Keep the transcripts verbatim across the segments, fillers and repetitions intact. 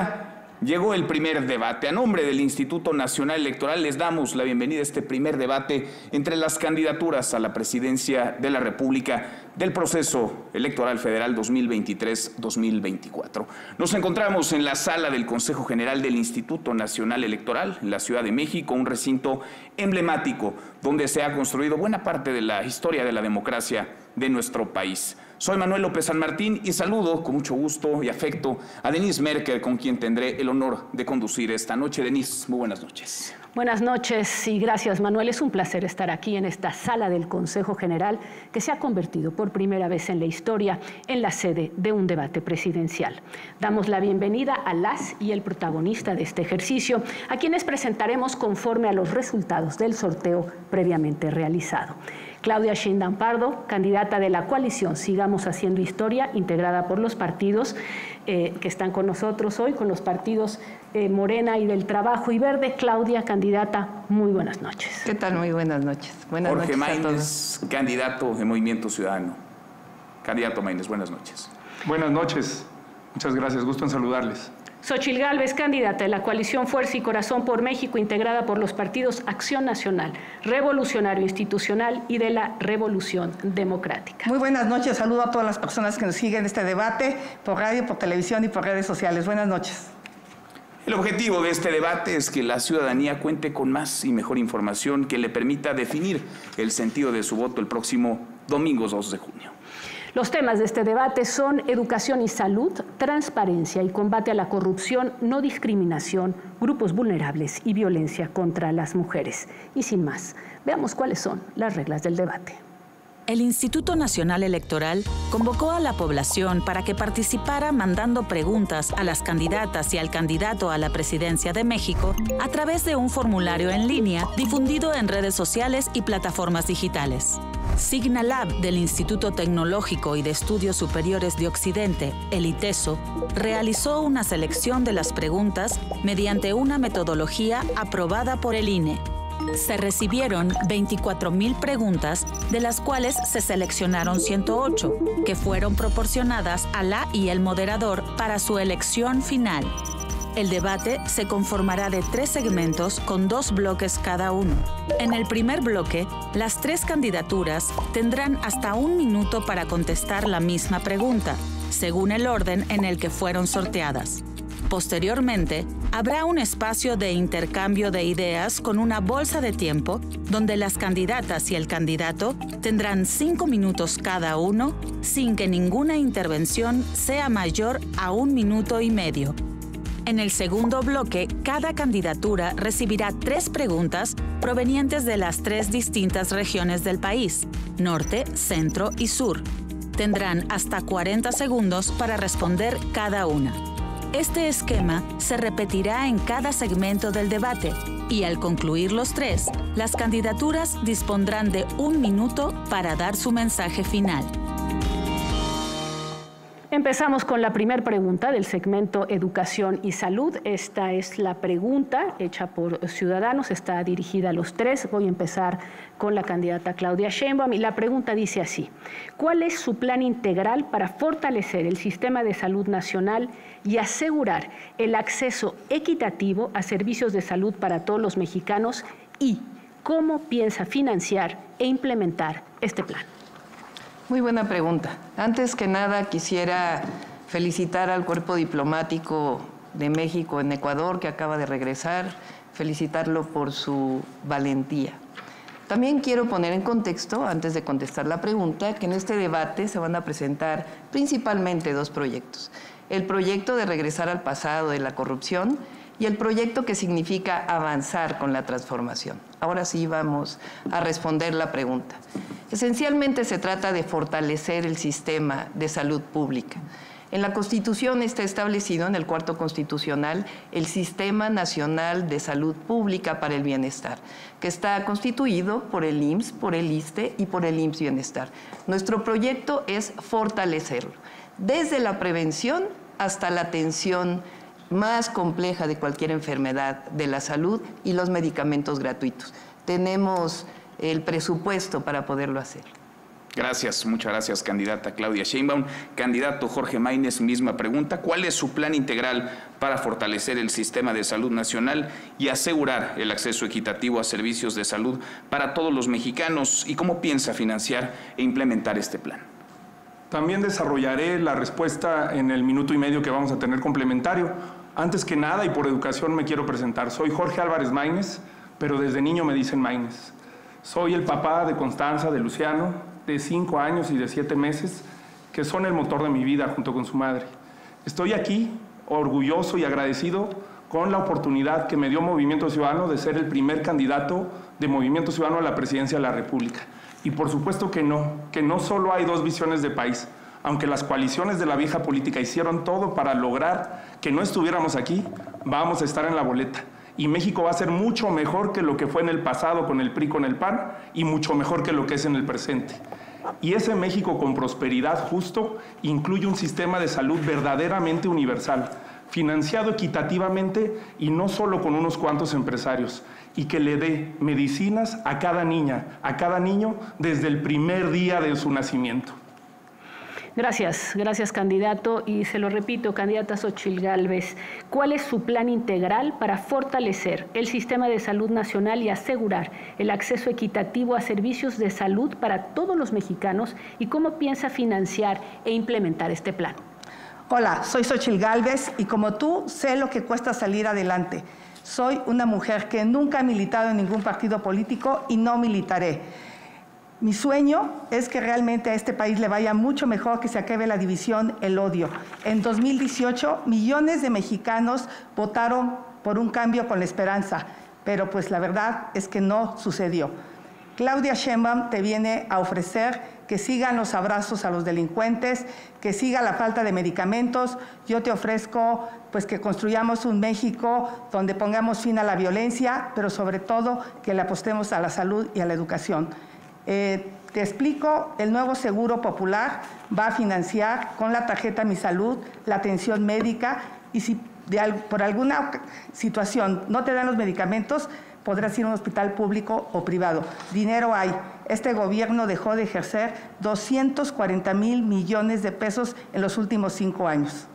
ya llegó el primer debate. A nombre del Instituto Nacional Electoral les damos la bienvenida a este primer debate entre las candidaturas a la presidencia de la República del proceso electoral federal dos mil veintitrés dos mil veinticuatro. Nos encontramos en la sala del Consejo General del Instituto Nacional Electoral en la Ciudad de México, un recinto emblemático donde se ha construido buena parte de la historia de la democracia de nuestro país. Soy Manuel López San Martín y saludo con mucho gusto y afecto a Denise Merker, con quien tendré el honor de conducir esta noche. Denise, muy buenas noches. Buenas noches y gracias, Manuel. Es un placer estar aquí en esta sala del Consejo General que se ha convertido por primera vez en la historia en la sede de un debate presidencial. Damos la bienvenida a las y el protagonista de este ejercicio, a quienes presentaremos conforme a los resultados del sorteo previamente realizado. Claudia Sheinbaum Pardo, candidata de la coalición Sigamos Haciendo Historia, integrada por los partidos eh, que están con nosotros hoy, con los partidos eh, Morena y del Trabajo y Verde. Claudia, candidata, muy buenas noches. ¿Qué tal? Muy buenas noches. Buenas Jorge noches Maínez, candidato de Movimiento Ciudadano. Candidato Maínez, buenas noches. Buenas noches. Muchas gracias. Gusto en saludarles. Xochitl Gálvez, candidata de la coalición Fuerza y Corazón por México, integrada por los partidos Acción Nacional, Revolucionario Institucional y de la Revolución Democrática. Muy buenas noches. Saludo a todas las personas que nos siguen este debate por radio, por televisión y por redes sociales. Buenas noches. El objetivo de este debate es que la ciudadanía cuente con más y mejor información que le permita definir el sentido de su voto el próximo domingo dos de junio. Los temas de este debate son educación y salud, transparencia y combate a la corrupción, no discriminación, grupos vulnerables y violencia contra las mujeres. Y sin más, veamos cuáles son las reglas del debate. El Instituto Nacional Electoral convocó a la población para que participara mandando preguntas a las candidatas y al candidato a la presidencia de México a través de un formulario en línea difundido en redes sociales y plataformas digitales. Signalab del Instituto Tecnológico y de Estudios Superiores de Occidente, el ITESO, realizó una selección de las preguntas mediante una metodología aprobada por el I N E. Se recibieron veinticuatro mil preguntas, de las cuales se seleccionaron ciento ocho, que fueron proporcionadas a la y el moderador para su elección final. El debate se conformará de tres segmentos con dos bloques cada uno. En el primer bloque, las tres candidaturas tendrán hasta un minuto para contestar la misma pregunta, según el orden en el que fueron sorteadas. Posteriormente, habrá un espacio de intercambio de ideas con una bolsa de tiempo donde las candidatas y el candidato tendrán cinco minutos cada uno sin que ninguna intervención sea mayor a un minuto y medio. En el segundo bloque, cada candidatura recibirá tres preguntas provenientes de las tres distintas regiones del país, norte, centro y sur. Tendrán hasta cuarenta segundos para responder cada una. Este esquema se repetirá en cada segmento del debate y al concluir los tres, las candidaturas dispondrán de un minuto para dar su mensaje final. Empezamos con la primera pregunta del segmento Educación y Salud. Esta es la pregunta hecha por ciudadanos, está dirigida a los tres. Voy a empezar con la candidata Claudia Sheinbaum y la pregunta dice así: ¿cuál es su plan integral para fortalecer el sistema de salud nacional y asegurar el acceso equitativo a servicios de salud para todos los mexicanos? ¿Y cómo piensa financiar e implementar este plan? Muy buena pregunta. Antes que nada quisiera felicitar al cuerpo diplomático de México en Ecuador que acaba de regresar, felicitarlo por su valentía. También quiero poner en contexto, antes de contestar la pregunta, que en este debate se van a presentar principalmente dos proyectos. El proyecto de regresar al pasado de la corrupción y el proyecto que significa avanzar con la transformación. Ahora sí vamos a responder la pregunta. Esencialmente se trata de fortalecer el sistema de salud pública. En la Constitución está establecido, en el cuarto constitucional, el Sistema Nacional de Salud Pública para el Bienestar, que está constituido por el I M S S, por el ISSSTE y por el I M S S Bienestar. Nuestro proyecto es fortalecerlo, desde la prevención hasta la atención más compleja de cualquier enfermedad de la salud y los medicamentos gratuitos. Tenemos el presupuesto para poderlo hacer. Gracias, muchas gracias, candidata Claudia Sheinbaum. Candidato Jorge Maínez, misma pregunta. ¿Cuál es su plan integral para fortalecer el sistema de salud nacional y asegurar el acceso equitativo a servicios de salud para todos los mexicanos? ¿Y cómo piensa financiar e implementar este plan? También desarrollaré la respuesta en el minuto y medio que vamos a tener complementario. Antes que nada, y por educación, me quiero presentar. Soy Jorge Álvarez Maínez, pero desde niño me dicen Maínez. Soy el papá de Constanza, de Luciano, de cinco años y de siete meses, que son el motor de mi vida junto con su madre. Estoy aquí orgulloso y agradecido con la oportunidad que me dio Movimiento Ciudadano de ser el primer candidato de Movimiento Ciudadano a la presidencia de la República. Y por supuesto que no, que no solo hay dos visiones de país. Aunque las coaliciones de la vieja política hicieron todo para lograr que no estuviéramos aquí, vamos a estar en la boleta. Y México va a ser mucho mejor que lo que fue en el pasado con el P R I, con el P A N, y mucho mejor que lo que es en el presente. Y ese México con prosperidad justo incluye un sistema de salud verdaderamente universal, financiado equitativamente y no solo con unos cuantos empresarios, y que le dé medicinas a cada niña, a cada niño, desde el primer día de su nacimiento. Gracias, gracias candidato. Y se lo repito, candidata Xóchitl Gálvez, ¿cuál es su plan integral para fortalecer el sistema de salud nacional y asegurar el acceso equitativo a servicios de salud para todos los mexicanos? ¿Y cómo piensa financiar e implementar este plan? Hola, soy Xóchitl Gálvez y como tú sé lo que cuesta salir adelante. Soy una mujer que nunca ha militado en ningún partido político y no militaré. Mi sueño es que realmente a este país le vaya mucho mejor, que se acabe la división, el odio. En dos mil dieciocho, millones de mexicanos votaron por un cambio con la esperanza, pero pues la verdad es que no sucedió. Claudia Sheinbaum te viene a ofrecer que sigan los abrazos a los delincuentes, que siga la falta de medicamentos. Yo te ofrezco pues que construyamos un México donde pongamos fin a la violencia, pero sobre todo que le apostemos a la salud y a la educación. Eh, te explico, el nuevo Seguro Popular va a financiar con la tarjeta Mi Salud la atención médica y si de, por alguna situación no te dan los medicamentos, podrás ir a un hospital público o privado. Dinero hay. Este gobierno dejó de ejercer doscientos cuarenta mil millones de pesos en los últimos cinco años.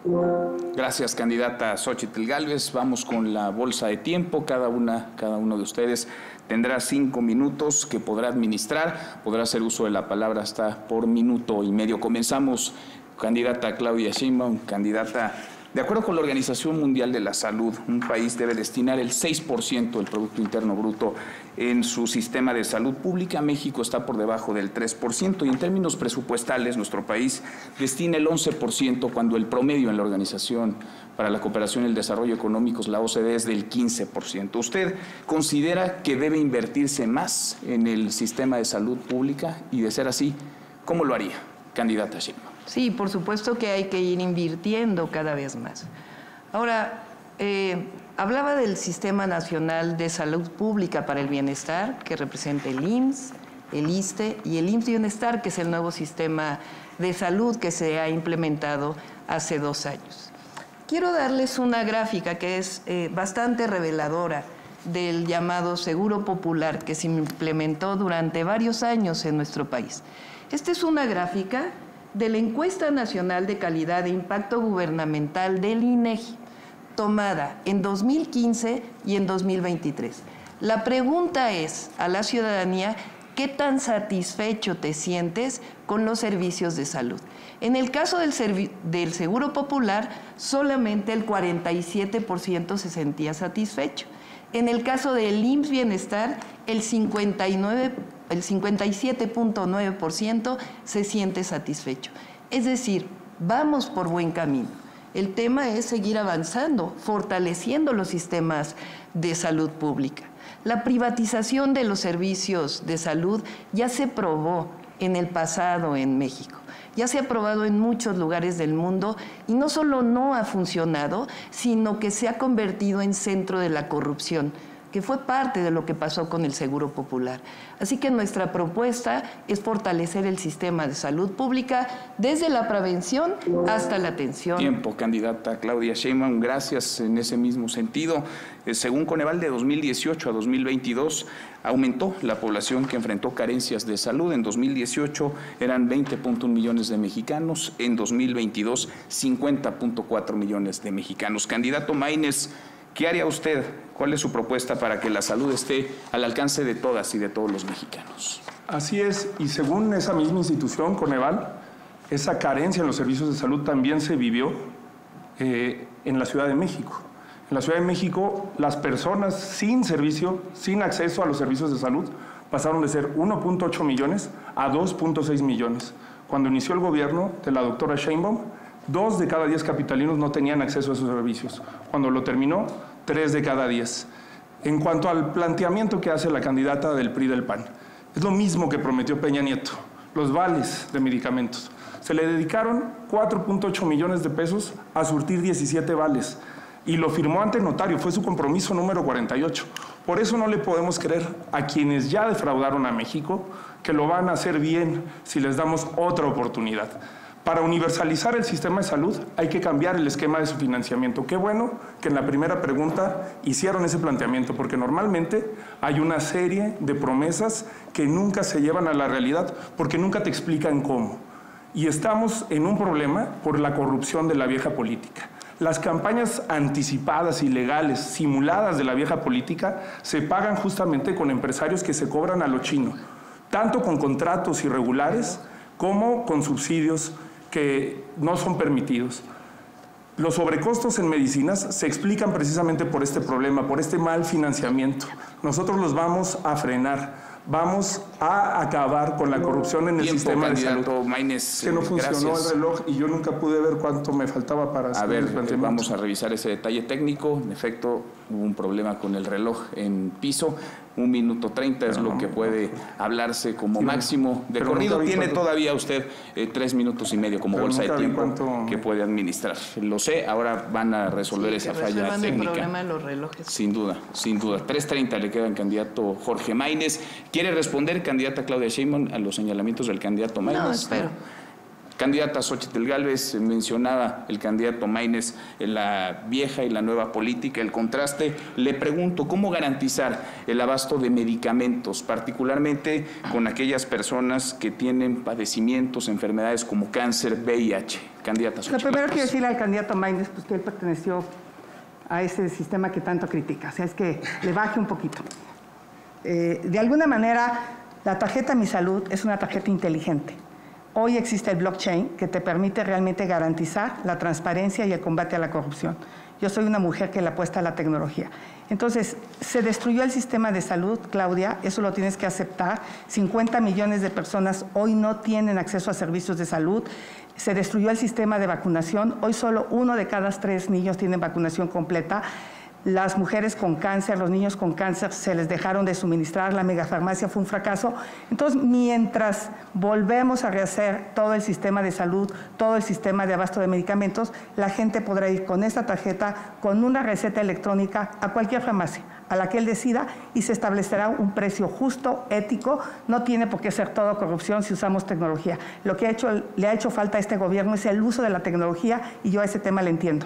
Gracias, candidata Xóchitl Gálvez. Vamos con la bolsa de tiempo. Cada una, cada uno de ustedes tendrá cinco minutos que podrá administrar. Podrá hacer uso de la palabra hasta por minuto y medio. Comenzamos, candidata Claudia Sheinbaum, candidata. De acuerdo con la Organización Mundial de la Salud, un país debe destinar el seis por ciento del Producto Interno Bruto en su sistema de salud pública. México está por debajo del tres por ciento y en términos presupuestales nuestro país destina el once por ciento cuando el promedio en la Organización para la Cooperación y el Desarrollo Económicos, la O C D, es del quince por ciento. ¿Usted considera que debe invertirse más en el sistema de salud pública? Y de ser así, ¿cómo lo haría, candidata Sheinbaum? Sí, por supuesto que hay que ir invirtiendo cada vez más. Ahora, eh, hablaba del Sistema Nacional de Salud Pública para el Bienestar, que representa el I M S S, el ISSSTE y el I M S S Bienestar, que es el nuevo sistema de salud que se ha implementado hace dos años. Quiero darles una gráfica que es eh, bastante reveladora del llamado Seguro Popular que se implementó durante varios años en nuestro país. Esta es una gráfica de la Encuesta Nacional de Calidad e Impacto Gubernamental del I N E G I, tomada en dos mil quince y en dos mil veintitrés. La pregunta es a la ciudadanía, ¿qué tan satisfecho te sientes con los servicios de salud? En el caso del, del Seguro Popular, solamente el cuarenta y siete por ciento se sentía satisfecho. En el caso del I M S S Bienestar, el cincuenta y nueve por ciento el cincuenta y siete punto nueve por ciento se siente satisfecho. Es decir, vamos por buen camino. El tema es seguir avanzando, fortaleciendo los sistemas de salud pública. La privatización de los servicios de salud ya se probó en el pasado en México. Ya se ha probado en muchos lugares del mundo y no solo no ha funcionado, sino que se ha convertido en centro de la corrupción. que fue parte de lo que pasó con el Seguro Popular. Así que nuestra propuesta es fortalecer el sistema de salud pública desde la prevención hasta la atención. Tiempo, candidata Claudia Sheinbaum, gracias en ese mismo sentido. Eh, según Coneval, de dos mil dieciocho a dos mil veintidós aumentó la población que enfrentó carencias de salud. En dos mil dieciocho eran veinte punto uno millones de mexicanos, en dos mil veintidós cincuenta punto cuatro millones de mexicanos. Candidato Maínez, ¿qué haría usted? ¿Cuál es su propuesta para que la salud esté al alcance de todas y de todos los mexicanos? Así es, y según esa misma institución, Coneval, esa carencia en los servicios de salud también se vivió eh, en la Ciudad de México. En la Ciudad de México, las personas sin servicio, sin acceso a los servicios de salud, pasaron de ser uno punto ocho millones a dos punto seis millones. Cuando inició el gobierno de la doctora Sheinbaum, dos de cada diez capitalinos no tenían acceso a esos servicios. Cuando lo terminó, tres de cada diez. En cuanto al planteamiento que hace la candidata del P R I del P A N, es lo mismo que prometió Peña Nieto, los vales de medicamentos. Se le dedicaron cuatro punto ocho millones de pesos a surtir diecisiete vales y lo firmó ante notario, fue su compromiso número cuarenta y ocho. Por eso no le podemos creer a quienes ya defraudaron a México que lo van a hacer bien si les damos otra oportunidad. Para universalizar el sistema de salud hay que cambiar el esquema de su financiamiento. Qué bueno que en la primera pregunta hicieron ese planteamiento, porque normalmente hay una serie de promesas que nunca se llevan a la realidad porque nunca te explican cómo. Y estamos en un problema por la corrupción de la vieja política. Las campañas anticipadas, ilegales, simuladas de la vieja política se pagan justamente con empresarios que se cobran a lo chino, tanto con contratos irregulares como con subsidios que no son permitidos. Los sobrecostos en medicinas se explican precisamente por este problema, por este mal financiamiento. Nosotros los vamos a frenar. Vamos a acabar con la corrupción en el Tiempo, sistema de salud. Maínez, que no funcionó gracias. el reloj y yo nunca pude ver cuánto me faltaba para hacer A ver, el planteamiento. vamos a revisar ese detalle técnico. En efecto, hubo un problema con el reloj en piso. Un minuto treinta es lo que puede hablarse como Sí, máximo de pero corrido. nunca vi Tiene cuánto- todavía usted eh, tres minutos y medio como Pero bolsa de nunca vi tiempo cuánto- que puede administrar. Lo sé, ahora van a resolver Sí, esa que falla resuelvan el técnica. problema de los relojes. Sin duda, sin duda. tres treinta le queda al candidato Jorge Maínez. ¿Quiere responder, candidata Claudia Sheinbaum, a los señalamientos del candidato Maínez? No, espero. Candidata Xóchitl Gálvez, mencionaba el candidato Maínez en la vieja y la nueva política, el contraste. Le pregunto, ¿cómo garantizar el abasto de medicamentos, particularmente con aquellas personas que tienen padecimientos, enfermedades como cáncer, V I H? Candidata Lo Xóchitl primero Gálvez. quiero decirle al candidato Maínez pues, que él perteneció a ese sistema que tanto critica. O sea, es que le baje un poquito. Eh, de alguna manera, la tarjeta Mi Salud es una tarjeta inteligente. Hoy existe el blockchain que te permite realmente garantizar la transparencia y el combate a la corrupción. Yo soy una mujer que le apuesta a la tecnología. Entonces, se destruyó el sistema de salud, Claudia, eso lo tienes que aceptar. cincuenta millones de personas hoy no tienen acceso a servicios de salud. Se destruyó el sistema de vacunación. Hoy solo uno de cada tres niños tienen vacunación completa. Las mujeres con cáncer, los niños con cáncer, se les dejaron de suministrar, la megafarmacia fue un fracaso. Entonces, mientras volvemos a rehacer todo el sistema de salud, todo el sistema de abasto de medicamentos, la gente podrá ir con esta tarjeta, con una receta electrónica, a cualquier farmacia, a la que él decida, y se establecerá un precio justo, ético. No tiene por qué ser todo corrupción si usamos tecnología. Lo que ha hecho, le ha hecho falta a este gobierno es el uso de la tecnología, y yo a ese tema le entiendo.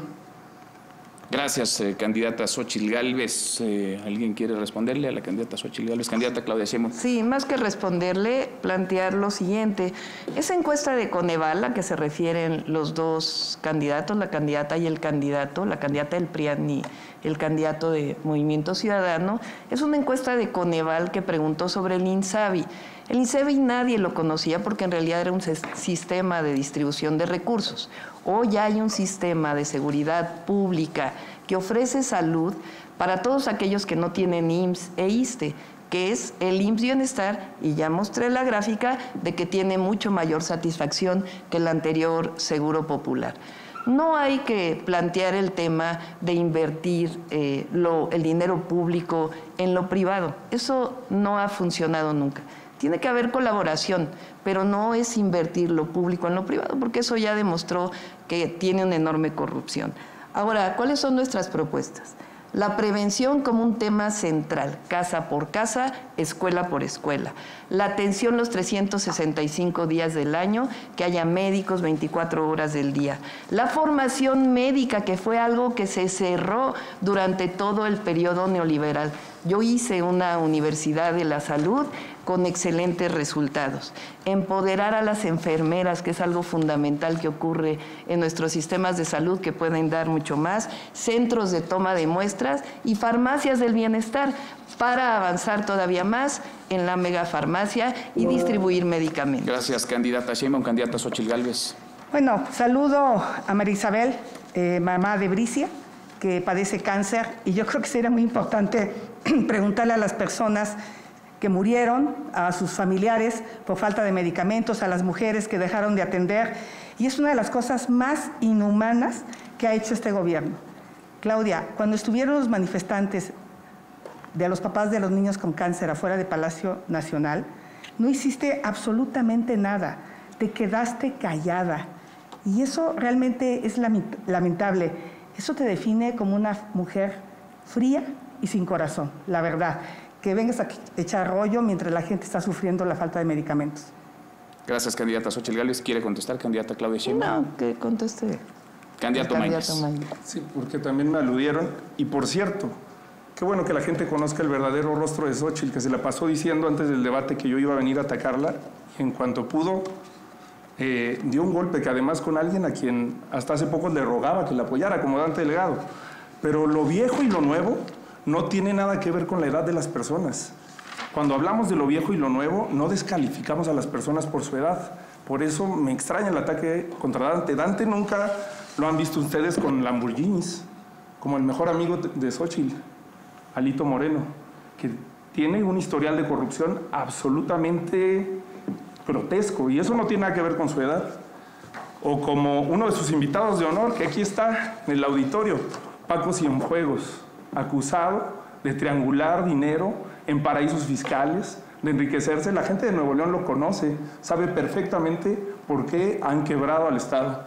Gracias, eh, candidata Xóchitl Gálvez. Eh, ¿Alguien quiere responderle a la candidata Xóchitl Gálvez? Candidata Claudia Sheinbaum. Sí, más que responderle, plantear lo siguiente. Esa encuesta de Coneval, a la que se refieren los dos candidatos, la candidata y el candidato, la candidata del P R I A N y el candidato de Movimiento Ciudadano, es una encuesta de Coneval que preguntó sobre el INSABI. El INSABI nadie lo conocía porque en realidad era un sistema de distribución de recursos. Hoy hay un sistema de seguridad pública que ofrece salud para todos aquellos que no tienen I M S S e ISSSTE, que es el I M S S Bienestar, y ya mostré la gráfica de que tiene mucho mayor satisfacción que el anterior Seguro Popular. No hay que plantear el tema de invertir eh, lo, el dinero público en lo privado. Eso no ha funcionado nunca. Tiene que haber colaboración, pero no es invertir lo público en lo privado, porque eso ya demostró que tiene una enorme corrupción. Ahora, ¿cuáles son nuestras propuestas? La prevención como un tema central, casa por casa, escuela por escuela. La atención los trescientos sesenta y cinco días del año, que haya médicos veinticuatro horas del día. La formación médica, que fue algo que se cerró durante todo el periodo neoliberal. Yo hice una universidad de la salud con excelentes resultados. Empoderar a las enfermeras, que es algo fundamental que ocurre en nuestros sistemas de salud, que pueden dar mucho más, centros de toma de muestras y farmacias del bienestar, para avanzar todavía más en la megafarmacia y distribuir medicamentos. Gracias, candidata Sheinbaum. Candidata Xóchitl Gálvez. Bueno, saludo a María Isabel, eh, mamá de Bricia, que padece cáncer, y yo creo que sería muy importante preguntarle a las personas que murieron, a sus familiares por falta de medicamentos, a las mujeres que dejaron de atender, y es una de las cosas más inhumanas que ha hecho este gobierno. Claudia, cuando estuvieron los manifestantes de los papás de los niños con cáncer afuera de Palacio Nacional, no hiciste absolutamente nada, te quedaste callada, y eso realmente es lamentable. Eso te define como una mujer fría y sin corazón, la verdad. Que vengas a echar rollo mientras la gente está sufriendo la falta de medicamentos. Gracias, candidata Xóchitl Gálvez. ¿Quiere contestar, candidata Claudia Sheinbaum? No, que conteste. Candidato Maínez. Sí, porque también me aludieron. Y por cierto, qué bueno que la gente conozca el verdadero rostro de Xóchitl, que se la pasó diciendo antes del debate que yo iba a venir a atacarla. Y en cuanto pudo, eh, dio un golpe, que además con alguien a quien hasta hace poco le rogaba que la apoyara, como Dante Delgado. Pero lo viejo y lo nuevo no tiene nada que ver con la edad de las personas. Cuando hablamos de lo viejo y lo nuevo, no descalificamos a las personas por su edad. Por eso me extraña el ataque contra Dante. Dante nunca lo han visto ustedes con Lamborghinis, como el mejor amigo de Xóchitl, Alito Moreno, que tiene un historial de corrupción absolutamente grotesco, y eso no tiene nada que ver con su edad. O como uno de sus invitados de honor, que aquí está en el auditorio, Paco Cienfuegos, acusado de triangular dinero en paraísos fiscales, de enriquecerse. La gente de Nuevo León lo conoce, sabe perfectamente por qué han quebrado al Estado.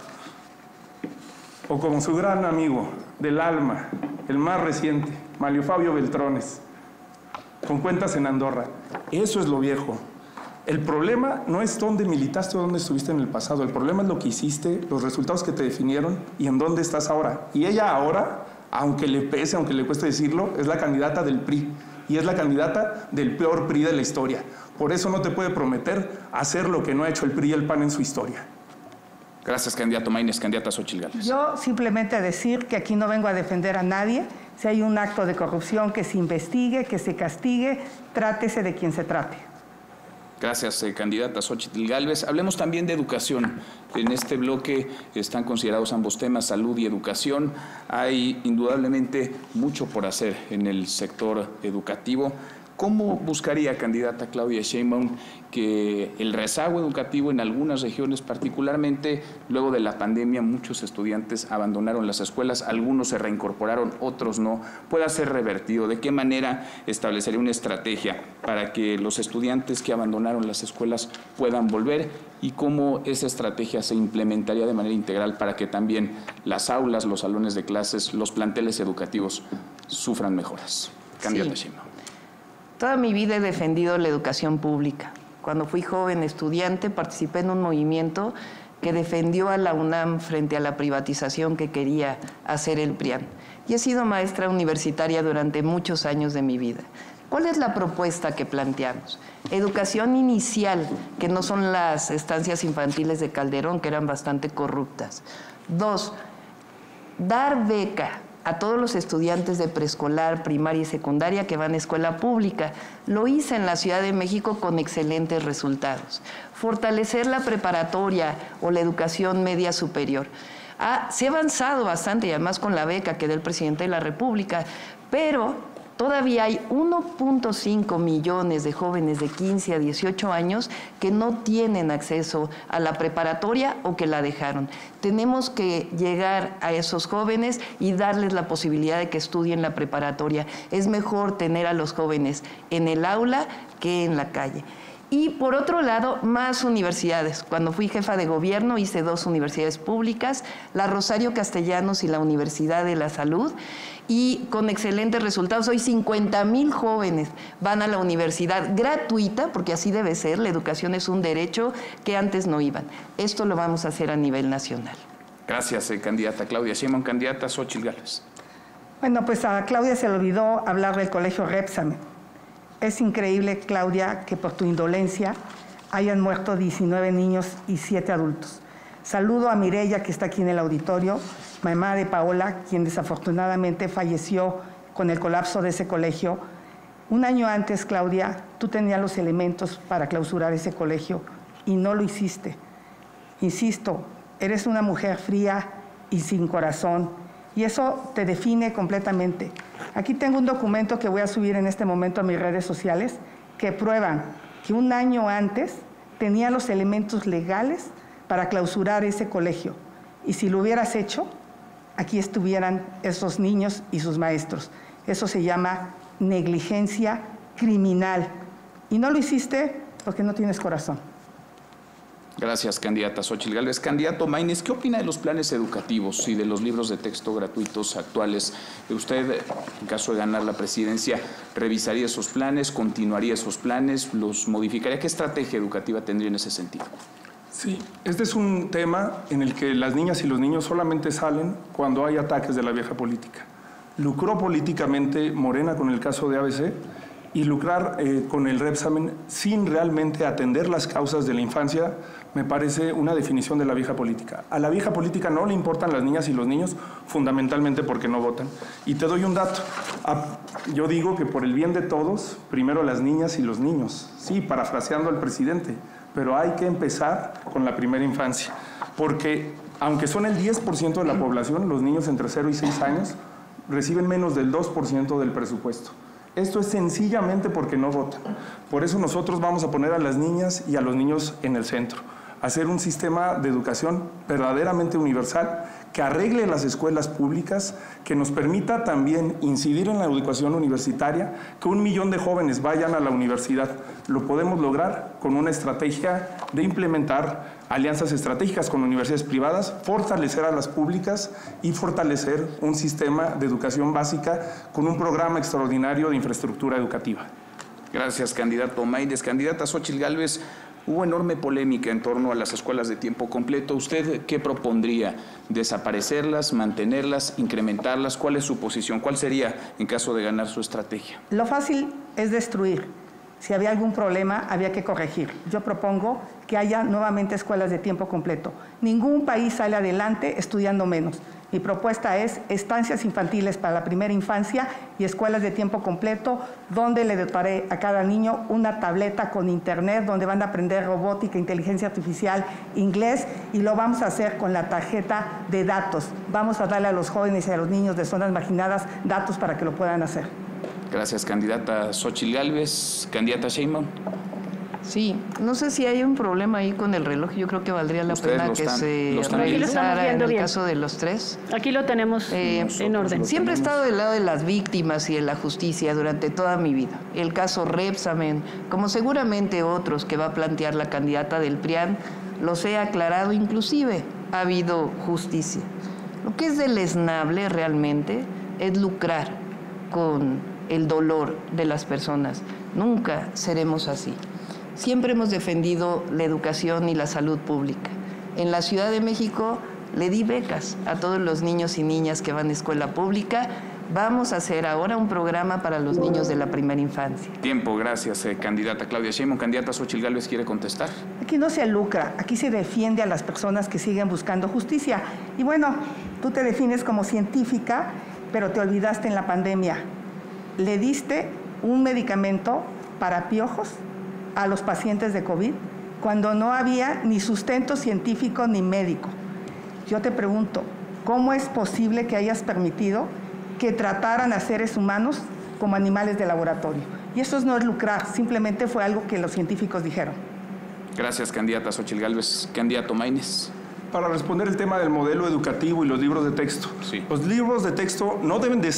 O como su gran amigo del alma, el más reciente, Mario Fabio Beltrones, con cuentas en Andorra. Eso es lo viejo. El problema no es dónde militaste o dónde estuviste en el pasado, el problema es lo que hiciste, los resultados que te definieron y en dónde estás ahora. Y ella ahora, aunque le pese, aunque le cueste decirlo, es la candidata del P R I y es la candidata del peor P R I de la historia. Por eso no te puede prometer hacer lo que no ha hecho el P R I y el P A N en su historia. Gracias, candidato Maínez. Candidata Xóchitl Gálvez. Yo simplemente decir que aquí no vengo a defender a nadie. Si hay un acto de corrupción, que se investigue, que se castigue, trátese de quien se trate. Gracias, eh, candidata Xóchitl Gálvez. Hablemos también de educación. En este bloque están considerados ambos temas, salud y educación. Hay indudablemente mucho por hacer en el sector educativo. ¿Cómo buscaría, candidata Claudia Sheinbaum, que el rezago educativo en algunas regiones, particularmente luego de la pandemia, muchos estudiantes abandonaron las escuelas, algunos se reincorporaron, otros no, pueda ser revertido? ¿De qué manera establecería una estrategia para que los estudiantes que abandonaron las escuelas puedan volver? ¿Y cómo esa estrategia se implementaría de manera integral para que también las aulas, los salones de clases, los planteles educativos sufran mejoras? Candidata Sí. Sheinbaum. Toda mi vida he defendido la educación pública. Cuando fui joven estudiante participé en un movimiento que defendió a la UNAM frente a la privatización que quería hacer el P R I A N. Y he sido maestra universitaria durante muchos años de mi vida. ¿Cuál es la propuesta que planteamos? Educación inicial, que no son las estancias infantiles de Calderón, que eran bastante corruptas. Dos, dar beca a todos los estudiantes de preescolar, primaria y secundaria que van a escuela pública. Lo hice en la Ciudad de México con excelentes resultados. Fortalecer la preparatoria o la educación media superior. Ah, se ha avanzado bastante, y además con la beca que da el presidente de la República, pero todavía hay uno punto cinco millones de jóvenes de quince a dieciocho años que no tienen acceso a la preparatoria o que la dejaron. Tenemos que llegar a esos jóvenes y darles la posibilidad de que estudien la preparatoria. Es mejor tener a los jóvenes en el aula que en la calle. Y por otro lado, más universidades. Cuando fui jefa de gobierno hice dos universidades públicas, la Rosario Castellanos y la Universidad de la Salud, y con excelentes resultados. Hoy cincuenta mil jóvenes van a la universidad gratuita, porque así debe ser, la educación es un derecho que antes no iban. Esto lo vamos a hacer a nivel nacional. Gracias, eh, candidata Claudia Sheinbaum. Candidata Xóchitl Gálvez. Bueno, pues a Claudia se le olvidó hablar del colegio Repsamen. Es increíble, Claudia, que por tu indolencia hayan muerto diecinueve niños y siete adultos. Saludo a Mireya, que está aquí en el auditorio, mamá de Paola, quien desafortunadamente falleció con el colapso de ese colegio. Un año antes, Claudia, tú tenías los elementos para clausurar ese colegio y no lo hiciste. Insisto, eres una mujer fría y sin corazón, y eso te define completamente. Aquí tengo un documento que voy a subir en este momento a mis redes sociales que prueban que un año antes tenía los elementos legales para clausurar ese colegio. Y si lo hubieras hecho, aquí estuvieran esos niños y sus maestros. Eso se llama negligencia criminal. Y no lo hiciste porque no tienes corazón. Gracias, candidata Xóchitl Gálvez. Candidato Maínez, ¿qué opina de los planes educativos y de los libros de texto gratuitos actuales? ¿Usted, en caso de ganar la presidencia, revisaría esos planes, continuaría esos planes, los modificaría? ¿Qué estrategia educativa tendría en ese sentido? Sí, este es un tema en el que las niñas y los niños solamente salen cuando hay ataques de la vieja política. Lucró políticamente Morena con el caso de A B C y lucrar eh, con el Repsamen sin realmente atender las causas de la infancia me parece una definición de la vieja política. A la vieja política no le importan las niñas y los niños fundamentalmente porque no votan. Y te doy un dato. Yo digo que por el bien de todos, primero las niñas y los niños. Sí, parafraseando al presidente, pero hay que empezar con la primera infancia. Porque aunque son el diez por ciento de la población, los niños entre cero y seis años reciben menos del dos por ciento del presupuesto. Esto es sencillamente porque no votan. Por eso nosotros vamos a poner a las niñas y a los niños en el centro. Hacer un sistema de educación verdaderamente universal que arregle las escuelas públicas, que nos permita también incidir en la educación universitaria, que un millón de jóvenes vayan a la universidad. Lo podemos lograr con una estrategia de implementar alianzas estratégicas con universidades privadas, fortalecer a las públicas y fortalecer un sistema de educación básica con un programa extraordinario de infraestructura educativa. Gracias, candidato Maínez. Candidata Xóchitl Gálvez, hubo enorme polémica en torno a las escuelas de tiempo completo. ¿Usted qué propondría? ¿Desaparecerlas, mantenerlas, incrementarlas? ¿Cuál es su posición? ¿Cuál sería en caso de ganar su estrategia? Lo fácil es destruir. Si había algún problema, había que corregir. Yo propongo que haya nuevamente escuelas de tiempo completo. Ningún país sale adelante estudiando menos. Mi propuesta es estancias infantiles para la primera infancia y escuelas de tiempo completo, donde le dotaré a cada niño una tableta con internet, donde van a aprender robótica, inteligencia artificial, inglés, y lo vamos a hacer con la tarjeta de datos. Vamos a darle a los jóvenes y a los niños de zonas marginadas datos para que lo puedan hacer. Gracias, candidata Xóchitl Gálvez. Candidata Sheinbaum. Sí, no sé si hay un problema ahí con el reloj. Yo creo que valdría la Ustedes pena lo que están- se lo están revisara en el bien. caso de los tres. Aquí lo tenemos Eh, en orden. Siempre he estado del lado de las víctimas y de la justicia durante toda mi vida. El caso Repsamen, como seguramente otros que va a plantear la candidata del P R I A N, los he aclarado, inclusive ha habido justicia. Lo que es deleznable realmente es lucrar con el dolor de las personas. Nunca seremos así. Siempre hemos defendido la educación y la salud pública. En la Ciudad de México le di becas a todos los niños y niñas que van a escuela pública. Vamos a hacer ahora un programa para los niños de la primera infancia. Tiempo, gracias, eh, candidata Claudia Sheinbaum. Candidata Xóchitl Gálvez, ¿quiere contestar? Aquí no se lucra, aquí se defiende a las personas que siguen buscando justicia. Y bueno, tú te defines como científica, pero te olvidaste en la pandemia. Le diste un medicamento para piojos a los pacientes de COVID cuando no había ni sustento científico ni médico. Yo te pregunto, ¿cómo es posible que hayas permitido que trataran a seres humanos como animales de laboratorio? Y eso no es lucrar, simplemente fue algo que los científicos dijeron. Gracias, candidata Xóchitl Gálvez. Candidato Maínez. Para responder el tema del modelo educativo y los libros de texto. Sí. Los libros de texto no deben de ser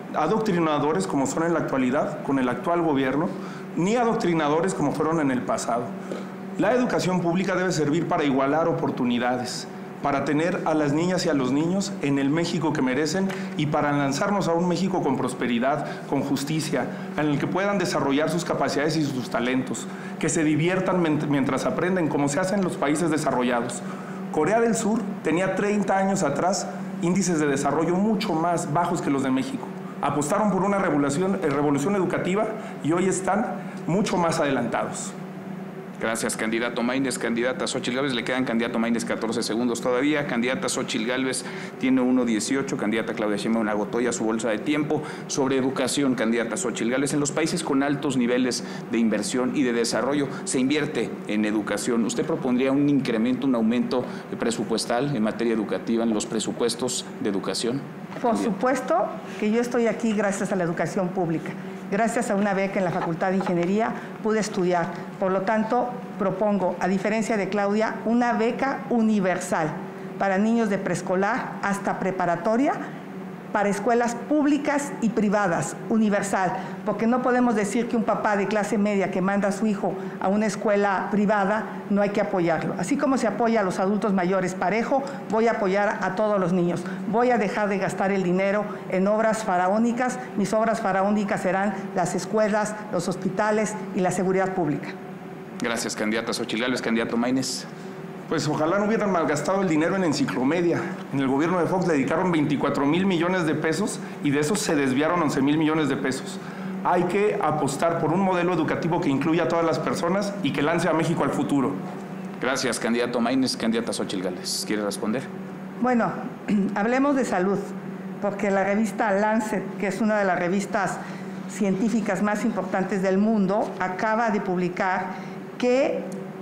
adoctrinadores como son en la actualidad, con el actual gobierno, ni adoctrinadores como fueron en el pasado. La educación pública debe servir para igualar oportunidades, para tener a las niñas y a los niños en el México que merecen y para lanzarnos a un México con prosperidad, con justicia, en el que puedan desarrollar sus capacidades y sus talentos, que se diviertan mientras aprenden, como se hace en los países desarrollados. Corea del Sur tenía treinta años atrás índices de desarrollo mucho más bajos que los de México. Apostaron por una revolución, revolución educativa y hoy están mucho más adelantados. Gracias, candidato Maínez. Candidata Xóchitl Gálvez, le quedan candidato Maínez catorce segundos todavía. Candidata Xóchitl Gálvez tiene uno dieciocho. Candidata Claudia Sheinbaum agotó ya su bolsa de tiempo. Sobre educación, candidata Xóchitl Gálvez, en los países con altos niveles de inversión y de desarrollo se invierte en educación. ¿Usted propondría un incremento, un aumento presupuestal en materia educativa en los presupuestos de educación? Por supuesto que yo estoy aquí gracias a la educación pública. Gracias a una beca en la Facultad de Ingeniería pude estudiar. Por lo tanto, propongo, a diferencia de Claudia, una beca universal para niños de preescolar hasta preparatoria, para escuelas públicas y privadas, universal, porque no podemos decir que un papá de clase media que manda a su hijo a una escuela privada no hay que apoyarlo. Así como se apoya a los adultos mayores parejo, voy a apoyar a todos los niños. Voy a dejar de gastar el dinero en obras faraónicas. Mis obras faraónicas serán las escuelas, los hospitales y la seguridad pública. Gracias, candidata Xóchitl Gálvez. Candidato Maínez. Pues ojalá no hubieran malgastado el dinero en enciclomedia. En el gobierno de Fox le dedicaron veinticuatro mil millones de pesos y de esos se desviaron once mil millones de pesos. Hay que apostar por un modelo educativo que incluya a todas las personas y que lance a México al futuro. Gracias, candidato Maínez. Candidata Xóchitl Gálvez, ¿quiere responder? Bueno, hablemos de salud, porque la revista Lancet, que es una de las revistas científicas más importantes del mundo, acaba de publicar que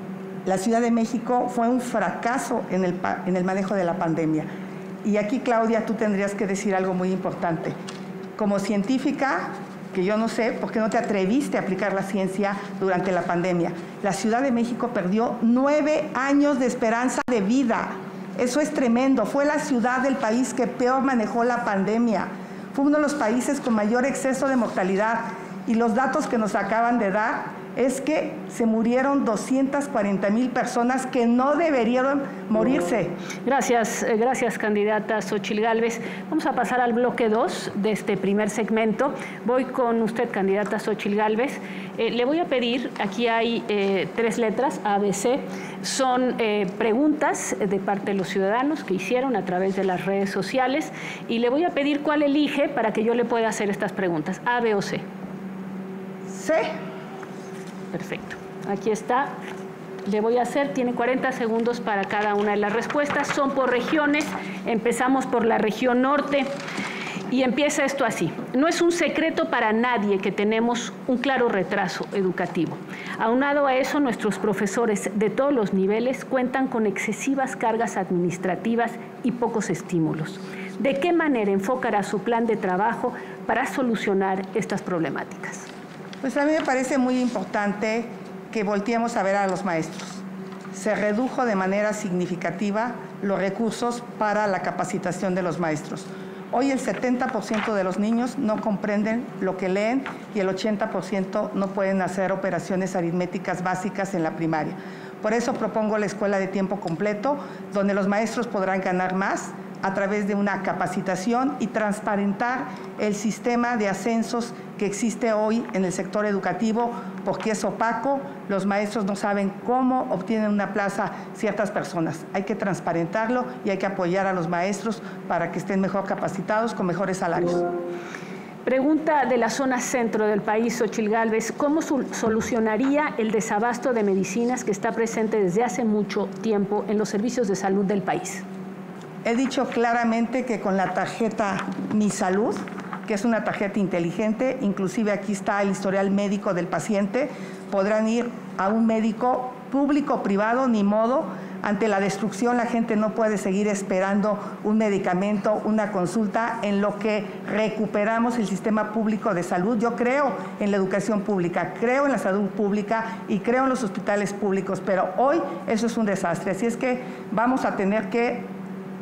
la Ciudad de México fue un fracaso en el, en el manejo de la pandemia. Y aquí, Claudia, tú tendrías que decir algo muy importante. Como científica, que yo no sé por qué no te atreviste a aplicar la ciencia durante la pandemia. La Ciudad de México perdió nueve años de esperanza de vida. Eso es tremendo. Fue la ciudad del país que peor manejó la pandemia. Fue uno de los países con mayor exceso de mortalidad. Y los datos que nos acaban de dar es que se murieron doscientas cuarenta mil personas que no deberían morirse. Gracias, gracias, candidata Xóchitl Gálvez. Vamos a pasar al bloque dos de este primer segmento. Voy con usted, candidata Xóchitl Gálvez. Eh, le voy a pedir, aquí hay eh, tres letras, A, B, C. Son eh, preguntas de parte de los ciudadanos que hicieron a través de las redes sociales y le voy a pedir cuál elige para que yo le pueda hacer estas preguntas, A, B o C. C. Perfecto. Aquí está. Le voy a hacer, tiene cuarenta segundos para cada una de las respuestas. Son por regiones. Empezamos por la región norte. Y empieza esto así. No es un secreto para nadie que tenemos un claro retraso educativo. Aunado a eso, nuestros profesores de todos los niveles cuentan con excesivas cargas administrativas y pocos estímulos. ¿De qué manera enfocará su plan de trabajo para solucionar estas problemáticas? Pues a mí me parece muy importante que volteemos a ver a los maestros. Se redujo de manera significativa los recursos para la capacitación de los maestros. Hoy el setenta por ciento de los niños no comprenden lo que leen y el ochenta por ciento no pueden hacer operaciones aritméticas básicas en la primaria. Por eso propongo la escuela de tiempo completo, donde los maestros podrán ganar más a través de una capacitación y transparentar el sistema de ascensos que existe hoy en el sector educativo, porque es opaco, los maestros no saben cómo obtienen una plaza ciertas personas. Hay que transparentarlo y hay que apoyar a los maestros para que estén mejor capacitados con mejores salarios. Pregunta de la zona centro del país, Xóchitl Gálvez, ¿cómo solucionaría el desabasto de medicinas que está presente desde hace mucho tiempo en los servicios de salud del país? He dicho claramente que con la tarjeta Mi Salud, que es una tarjeta inteligente, inclusive aquí está el historial médico del paciente, podrán ir a un médico público o privado, ni modo. Ante la destrucción la gente no puede seguir esperando un medicamento, una consulta, en lo que recuperamos el sistema público de salud. Yo creo en la educación pública, creo en la salud pública y creo en los hospitales públicos, pero hoy eso es un desastre. Así es que vamos a tener que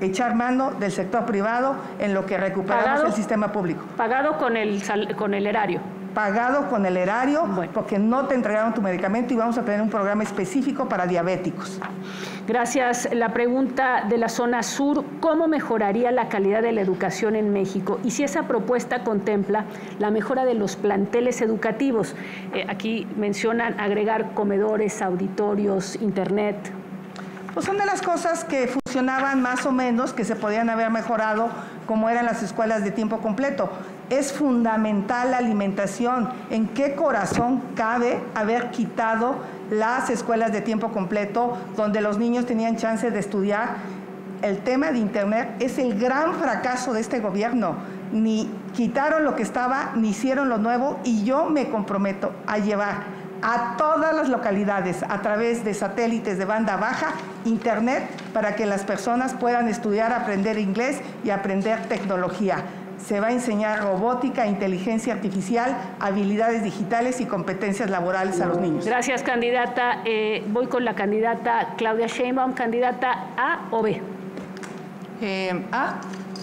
echar mano del sector privado en lo que recuperamos Pagado, el sistema público. Pagado con el, con el erario. Pagado con el erario, bueno. porque no te entregaron tu medicamento y vamos a tener un programa específico para diabéticos. Gracias. La pregunta de la zona sur, ¿cómo mejoraría la calidad de la educación en México? Y si esa propuesta contempla la mejora de los planteles educativos. Eh, aquí mencionan agregar comedores, auditorios, internet. Pues son de las cosas que funcionaban más o menos, que se podían haber mejorado, como eran las escuelas de tiempo completo. Es fundamental la alimentación. ¿En qué corazón cabe haber quitado las escuelas de tiempo completo donde los niños tenían chance de estudiar? El tema de Internet es el gran fracaso de este gobierno. Ni quitaron lo que estaba, ni hicieron lo nuevo, y yo me comprometo a llevar a todas las localidades, a través de satélites de banda baja, Internet, para que las personas puedan estudiar, aprender inglés y aprender tecnología. Se va a enseñar robótica, inteligencia artificial, habilidades digitales y competencias laborales a los niños. Gracias, candidata. Eh, voy con la candidata Claudia Sheinbaum. ¿Candidata A o B? Eh, A.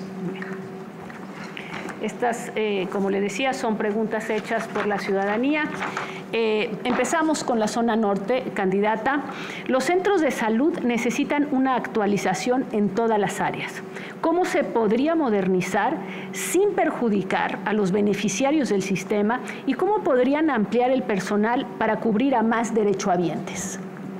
Estas, eh, como le decía, son preguntas hechas por la ciudadanía. Eh, empezamos con la zona norte, candidata. Los centros de salud necesitan una actualización en todas las áreas. ¿Cómo se podría modernizar sin perjudicar a los beneficiarios del sistema y cómo podrían ampliar el personal para cubrir a más derechohabientes?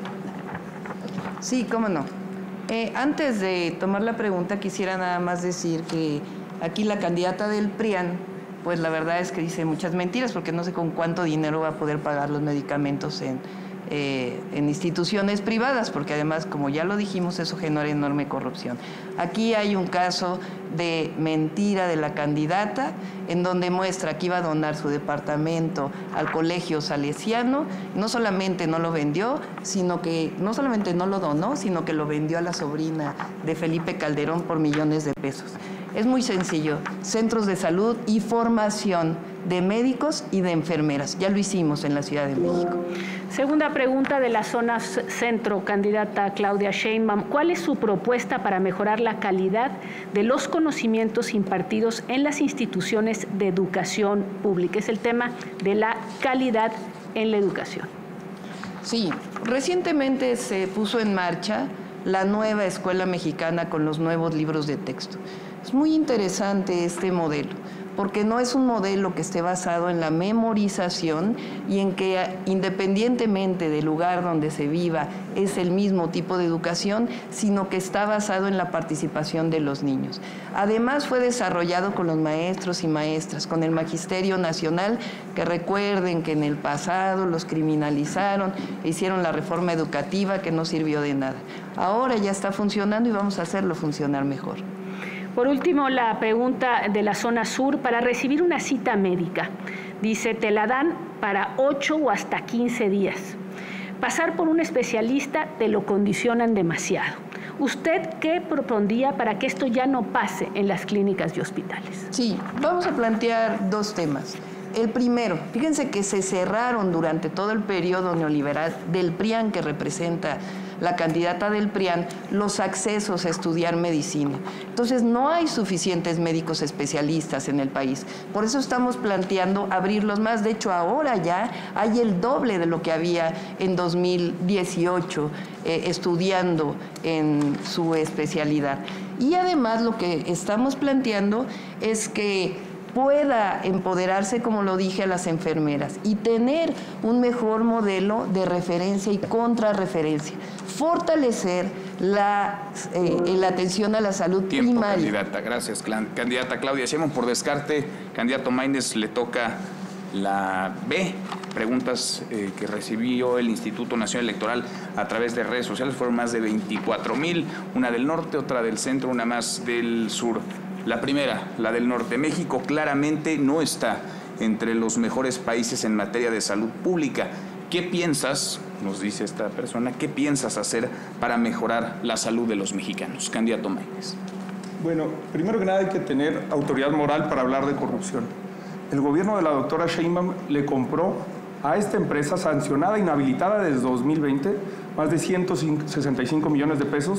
Sí, cómo no. Eh, antes de tomar la pregunta, quisiera nada más decir que aquí la candidata del P R I A N, pues la verdad es que dice muchas mentiras, porque no sé con cuánto dinero va a poder pagar los medicamentos en, eh, en instituciones privadas, porque además, como ya lo dijimos, eso genera enorme corrupción. Aquí hay un caso de mentira de la candidata, en donde muestra que iba a donar su departamento al Colegio Salesiano. No solamente no lo vendió, sino que no solamente no lo donó, sino que lo vendió a la sobrina de Felipe Calderón por millones de pesos. Es muy sencillo, centros de salud y formación de médicos y de enfermeras. Ya lo hicimos en la Ciudad de México. Segunda pregunta de la zona centro, candidata Claudia Sheinbaum. ¿Cuál es su propuesta para mejorar la calidad de los conocimientos impartidos en las instituciones de educación pública? Es el tema de la calidad en la educación. Sí, recientemente se puso en marcha la nueva escuela mexicana con los nuevos libros de texto. Es muy interesante este modelo, porque no es un modelo que esté basado en la memorización y en que independientemente del lugar donde se viva es el mismo tipo de educación, sino que está basado en la participación de los niños. Además fue desarrollado con los maestros y maestras, con el Magisterio Nacional, que recuerden que en el pasado los criminalizaron e hicieron la reforma educativa que no sirvió de nada. Ahora ya está funcionando y vamos a hacerlo funcionar mejor. Por último, la pregunta de la zona sur, para recibir una cita médica. Dice, te la dan para ocho o hasta quince días. Pasar por un especialista te lo condicionan demasiado. ¿Usted qué propondría para que esto ya no pase en las clínicas y hospitales? Sí, vamos a plantear dos temas. El primero, fíjense que se cerraron durante todo el periodo neoliberal del P R I A N, que representa la candidata del P R I A N, los accesos a estudiar medicina. Entonces, no hay suficientes médicos especialistas en el país. Por eso estamos planteando abrirlos más. De hecho, ahora ya hay el doble de lo que había en dos mil dieciocho eh, estudiando en su especialidad. Y además, lo que estamos planteando es que pueda empoderarse, como lo dije, a las enfermeras y tener un mejor modelo de referencia y contrarreferencia. Fortalecer la, eh, la atención a la salud Tiempo, primaria. Candidata, gracias. Candidata Claudia Sheinbaum, por descarte, candidato Maínez, le toca la B. Preguntas eh, que recibió el Instituto Nacional Electoral a través de redes sociales. Fueron más de veinticuatro mil, una del norte, otra del centro, una más del sur. La primera, la del norte. México claramente no está entre los mejores países en materia de salud pública. ¿Qué piensas, nos dice esta persona, qué piensas hacer para mejorar la salud de los mexicanos? Candidato Maínez. Bueno, primero que nada hay que tener autoridad moral para hablar de corrupción. El gobierno de la doctora Sheinbaum le compró a esta empresa sancionada, inhabilitada desde dos mil veinte, más de ciento sesenta y cinco millones de pesos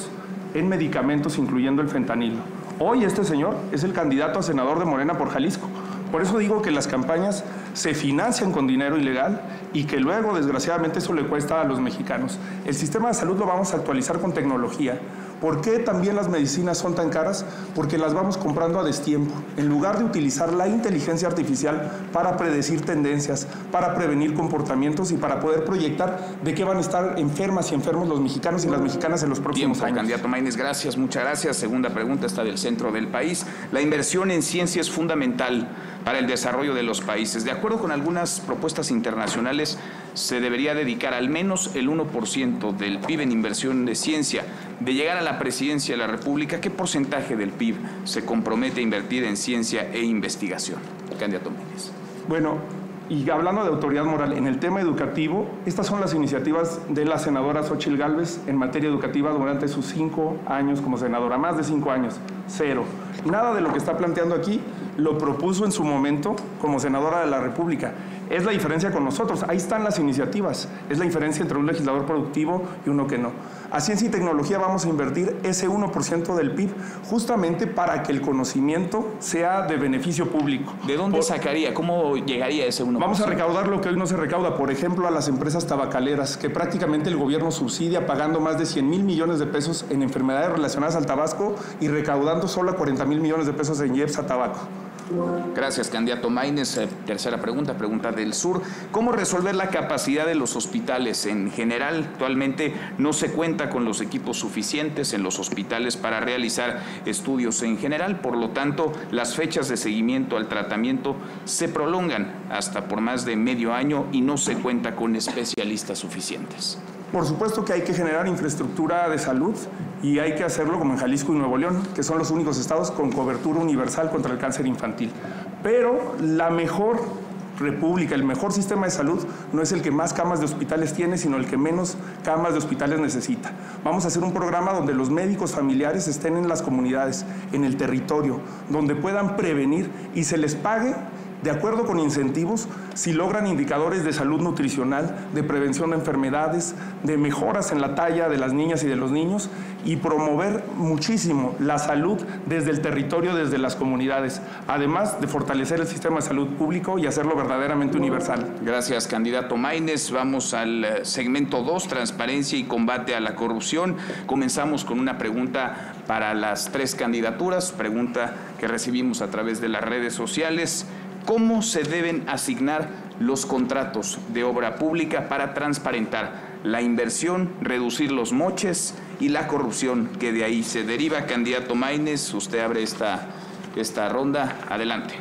en medicamentos, incluyendo el fentanilo. Hoy este señor es el candidato a senador de Morena por Jalisco. Por eso digo que las campañas se financian con dinero ilegal y que luego, desgraciadamente, eso le cuesta a los mexicanos. El sistema de salud lo vamos a actualizar con tecnología. ¿Por qué también las medicinas son tan caras? Porque las vamos comprando a destiempo. En lugar de utilizar la inteligencia artificial para predecir tendencias, para prevenir comportamientos y para poder proyectar de qué van a estar enfermas y enfermos los mexicanos y las mexicanas en los próximos Tiempo, años. Candidato Maínez, gracias, muchas gracias. Segunda pregunta está del centro del país. La inversión en ciencia es fundamental para el desarrollo de los países. De acuerdo con algunas propuestas internacionales, se debería dedicar al menos el uno por ciento del P I B en inversión de ciencia. De llegar a la presidencia de la República, ¿qué porcentaje del P I B se compromete a invertir en ciencia e investigación? Candidato Maínez. Bueno, y hablando de autoridad moral, en el tema educativo, estas son las iniciativas de la senadora Xóchitl Gálvez en materia educativa durante sus cinco años como senadora, más de cinco años, cero. Nada de lo que está planteando aquí lo propuso en su momento como senadora de la República. Es la diferencia con nosotros, ahí están las iniciativas, es la diferencia entre un legislador productivo y uno que no. A ciencia y tecnología vamos a invertir ese uno por ciento del P I B justamente para que el conocimiento sea de beneficio público. ¿De dónde Por, sacaría? ¿Cómo llegaría ese uno por ciento? Vamos a recaudar lo que hoy no se recauda, por ejemplo, a las empresas tabacaleras, que prácticamente el gobierno subsidia pagando más de cien mil millones de pesos en enfermedades relacionadas al tabaco y recaudando solo cuarenta mil millones de pesos en I E P S a tabaco. Gracias, candidato Maínez. Eh, tercera pregunta, pregunta del sur. ¿Cómo resolver la capacidad de los hospitales? En general, actualmente no se cuenta con los equipos suficientes en los hospitales para realizar estudios en general. Por lo tanto, las fechas de seguimiento al tratamiento se prolongan hasta por más de medio año y no se cuenta con especialistas suficientes. Por supuesto que hay que generar infraestructura de salud y hay que hacerlo como en Jalisco y Nuevo León, que son los únicos estados con cobertura universal contra el cáncer infantil. Pero la mejor república, el mejor sistema de salud no es el que más camas de hospitales tiene, sino el que menos camas de hospitales necesita. Vamos a hacer un programa donde los médicos familiares estén en las comunidades, en el territorio, donde puedan prevenir y se les pague de acuerdo con incentivos, si logran indicadores de salud nutricional, de prevención de enfermedades, de mejoras en la talla de las niñas y de los niños y promover muchísimo la salud desde el territorio, desde las comunidades, además de fortalecer el sistema de salud público y hacerlo verdaderamente universal. Gracias, candidato Maínez. Vamos al segmento dos, transparencia y combate a la corrupción. Comenzamos con una pregunta para las tres candidaturas, pregunta que recibimos a través de las redes sociales. ¿Cómo se deben asignar los contratos de obra pública para transparentar la inversión, reducir los moches y la corrupción que de ahí se deriva? Candidato Maínez, usted abre esta, esta ronda. Adelante.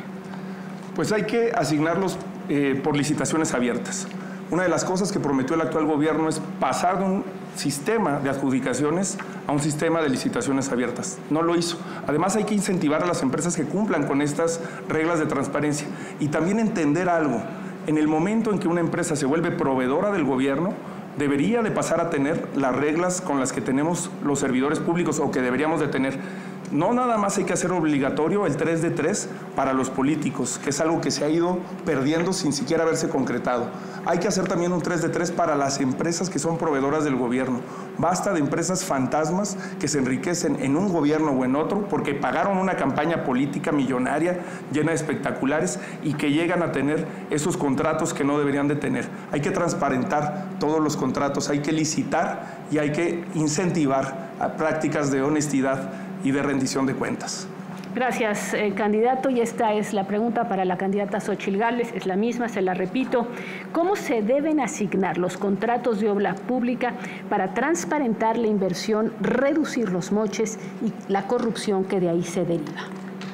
Pues hay que asignarlos eh, por licitaciones abiertas. Una de las cosas que prometió el actual gobierno es pasar de un sistema de adjudicaciones a un sistema de licitaciones abiertas. No lo hizo. Además, hay que incentivar a las empresas que cumplan con estas reglas de transparencia y también entender algo. En el momento en que una empresa se vuelve proveedora del gobierno, debería de pasar a tener las reglas con las que tenemos los servidores públicos o que deberíamos de tener. No nada más hay que hacer obligatorio el tres de tres para los políticos, que es algo que se ha ido perdiendo sin siquiera haberse concretado. Hay que hacer también un tres de tres para las empresas que son proveedoras del gobierno. Basta de empresas fantasmas que se enriquecen en un gobierno o en otro porque pagaron una campaña política millonaria llena de espectaculares y que llegan a tener esos contratos que no deberían de tener. Hay que transparentar todos los contratos, hay que licitar y hay que incentivar a prácticas de honestidad y de rendición de cuentas. Gracias, eh, candidato. Y esta es la pregunta para la candidata Xóchitl Gálvez. Es la misma, se la repito. ¿Cómo se deben asignar los contratos de obra pública para transparentar la inversión, reducir los moches y la corrupción que de ahí se deriva?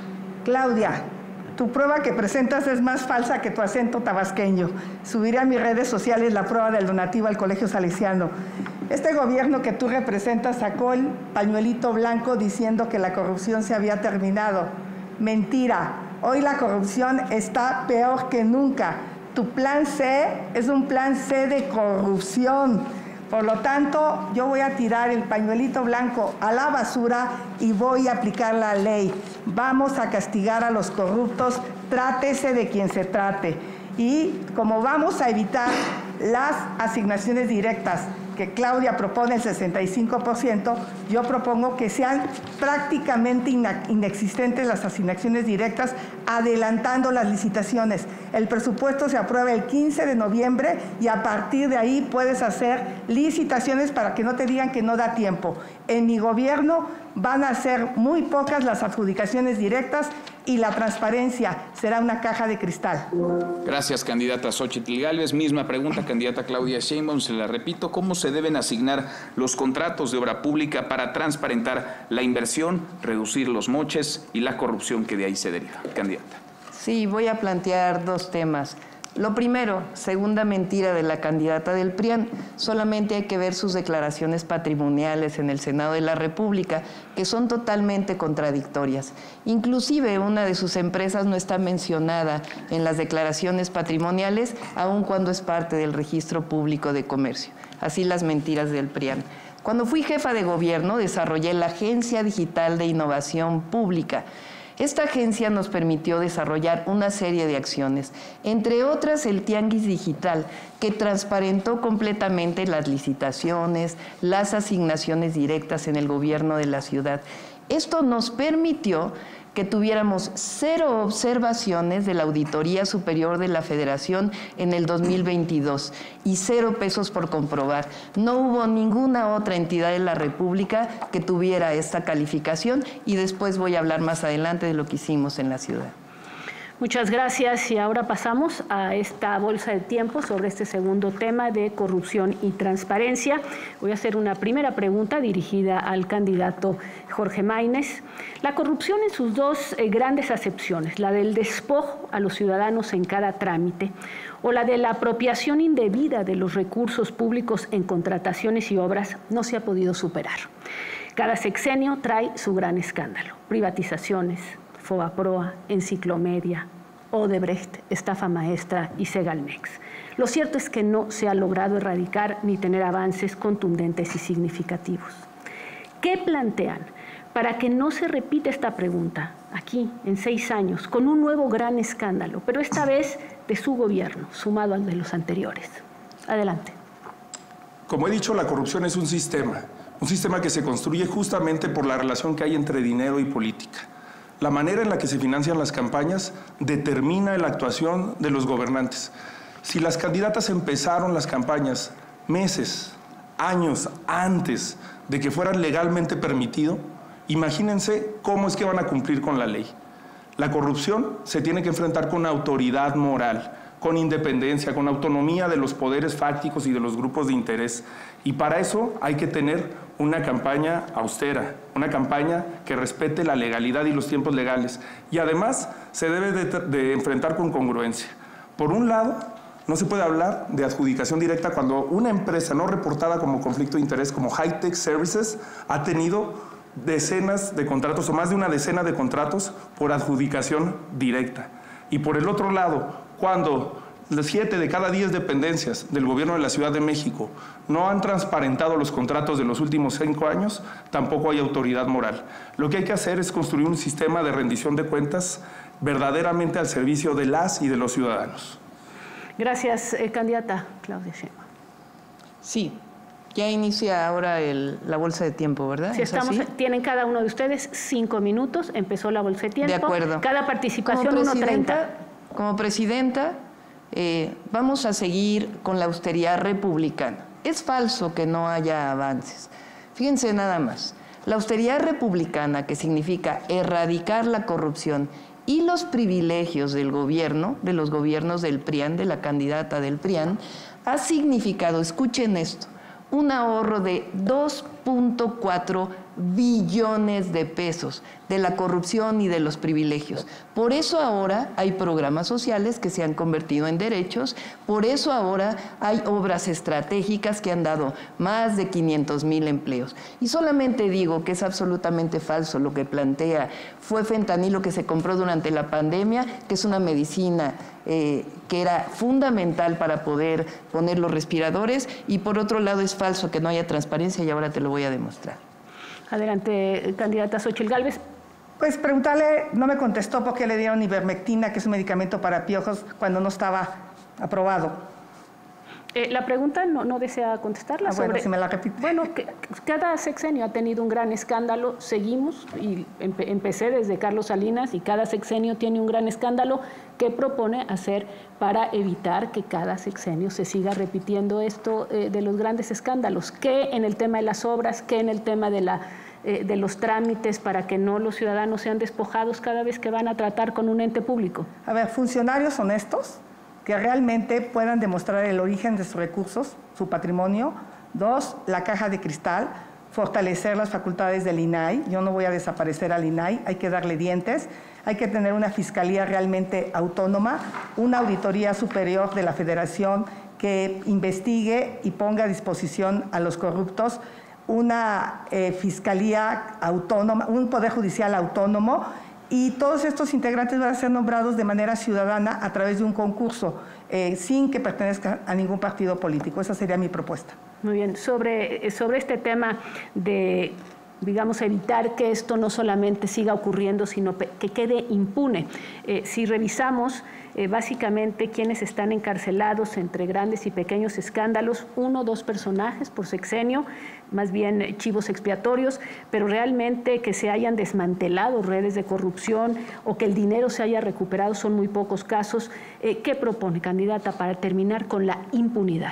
Claudia, tu prueba que presentas es más falsa que tu acento tabasqueño. Subiré a mis redes sociales la prueba del donativo al Colegio Salesiano. Este gobierno que tú representas sacó el pañuelito blanco diciendo que la corrupción se había terminado. Mentira. Hoy la corrupción está peor que nunca. Tu plan C es un plan C de corrupción. Por lo tanto, yo voy a tirar el pañuelito blanco a la basura y voy a aplicar la ley. Vamos a castigar a los corruptos, trátese de quien se trate. Y como vamos a evitar Las asignaciones directas, que Claudia propone el sesenta y cinco por ciento, yo propongo que sean prácticamente inexistentes las asignaciones directas, adelantando las licitaciones. El presupuesto se aprueba el quince de noviembre y a partir de ahí puedes hacer licitaciones para que no te digan que no da tiempo. En mi gobierno van a ser muy pocas las adjudicaciones directas y la transparencia será una caja de cristal. Gracias, candidata Xóchitl Gálvez. Misma pregunta, candidata Claudia Sheinbaum, se la repito. ¿Cómo se deben asignar los contratos de obra pública para transparentar la inversión, reducir los moches y la corrupción que de ahí se deriva? Candidata. Sí, voy a plantear dos temas. Lo primero, segunda mentira de la candidata del P R I A N, solamente hay que ver sus declaraciones patrimoniales en el Senado de la República, que son totalmente contradictorias. Inclusive una de sus empresas no está mencionada en las declaraciones patrimoniales, aun cuando es parte del Registro Público de Comercio. Así las mentiras del P R I A N. Cuando fui jefa de gobierno, desarrollé la Agencia Digital de Innovación Pública. Esta agencia nos permitió desarrollar una serie de acciones, entre otras el Tianguis Digital, que transparentó completamente las licitaciones, las asignaciones directas en el gobierno de la ciudad. Esto nos permitió que tuviéramos cero observaciones de la Auditoría Superior de la Federación en el dos mil veintidós y cero pesos por comprobar. No hubo ninguna otra entidad de la República que tuviera esta calificación y después voy a hablar más adelante de lo que hicimos en la ciudad. Muchas gracias y ahora pasamos a esta bolsa de tiempo sobre este segundo tema de corrupción y transparencia. Voy a hacer una primera pregunta dirigida al candidato Jorge Maínez. La corrupción en sus dos eh, grandes acepciones, la del despojo a los ciudadanos en cada trámite o la de la apropiación indebida de los recursos públicos en contrataciones y obras, no se ha podido superar. Cada sexenio trae su gran escándalo, privatizaciones, Fobaproa, Enciclomedia, Odebrecht, estafa maestra y Segalmex. Lo cierto es que no se ha logrado erradicar ni tener avances contundentes y significativos. ¿Qué plantean para que no se repita esta pregunta aquí en seis años con un nuevo gran escándalo, pero esta vez de su gobierno, sumado al de los anteriores? Adelante. Como he dicho, la corrupción es un sistema, un sistema que se construye justamente por la relación que hay entre dinero y política. La manera en la que se financian las campañas determina la actuación de los gobernantes. Si las candidatas empezaron las campañas meses, años antes de que fueran legalmente permitido, imagínense cómo es que van a cumplir con la ley. La corrupción se tiene que enfrentar con autoridad moral, con independencia, con autonomía de los poderes fácticos y de los grupos de interés. Y para eso hay que tener una campaña austera, una campaña que respete la legalidad y los tiempos legales. Y además se debe de, de enfrentar con congruencia. Por un lado, no se puede hablar de adjudicación directa cuando una empresa no reportada como conflicto de interés, como High-Tech Services, ha tenido decenas de contratos o más de una decena de contratos por adjudicación directa. Y por el otro lado, cuando las siete de cada diez dependencias del gobierno de la Ciudad de México no han transparentado los contratos de los últimos cinco años, tampoco hay autoridad moral. Lo que hay que hacer es construir un sistema de rendición de cuentas verdaderamente al servicio de las y de los ciudadanos. Gracias, eh, candidata Claudia Sheinbaum. Sí, ya inicia ahora el, la bolsa de tiempo, ¿verdad? Si estamos, tienen cada uno de ustedes cinco minutos, empezó la bolsa de tiempo. De acuerdo. Cada participación uno treinta. Como presidenta, eh, vamos a seguir con la austeridad republicana. Es falso que no haya avances. Fíjense nada más, la austeridad republicana, que significa erradicar la corrupción y los privilegios del gobierno, de los gobiernos del P R I A N, de la candidata del P R I A N, ha significado, escuchen esto, un ahorro de dos punto cuatro billones de pesos de la corrupción y de los privilegios. Por eso ahora hay programas sociales que se han convertido en derechos, por eso ahora hay obras estratégicas que han dado más de quinientos mil empleos. Y solamente digo que es absolutamente falso lo que plantea. Fue fentanilo que se compró durante la pandemia, que es una medicina eh, que era fundamental para poder poner los respiradores, y por otro lado es falso que no haya transparencia, y ahora te lo voy a demostrar. Adelante, candidata Xóchitl Gálvez. Pues preguntarle, no me contestó por qué le dieron ivermectina, que es un medicamento para piojos, cuando no estaba aprobado. Eh, la pregunta no, no desea contestarla. Ah, bueno, sobre, si me la repite. Bueno, que, cada sexenio ha tenido un gran escándalo, seguimos, y empe, empecé desde Carlos Salinas, y cada sexenio tiene un gran escándalo. ¿Qué propone hacer para evitar que cada sexenio se siga repitiendo esto eh, de los grandes escándalos? ¿Qué en el tema de las obras, qué en el tema de la eh, de los trámites para que no los ciudadanos sean despojados cada vez que van a tratar con un ente público? A ver, funcionarios honestos que realmente puedan demostrar el origen de sus recursos, su patrimonio. Dos, la caja de cristal, fortalecer las facultades del I N A I. Yo no voy a desaparecer al I N A I, hay que darle dientes, hay que tener una fiscalía realmente autónoma, una auditoría superior de la Federación que investigue y ponga a disposición a los corruptos, una eh, fiscalía autónoma, un poder judicial autónomo, y todos estos integrantes van a ser nombrados de manera ciudadana a través de un concurso, eh, sin que pertenezcan a ningún partido político. Esa sería mi propuesta. Muy bien. Sobre, sobre este tema de, digamos, evitar que esto no solamente siga ocurriendo, sino que quede impune. Eh, si revisamos eh, básicamente quienes están encarcelados entre grandes y pequeños escándalos, uno o dos personajes por sexenio, más bien chivos expiatorios, pero realmente que se hayan desmantelado redes de corrupción o que el dinero se haya recuperado son muy pocos casos. Eh, ¿Qué propone, candidata, para terminar con la impunidad?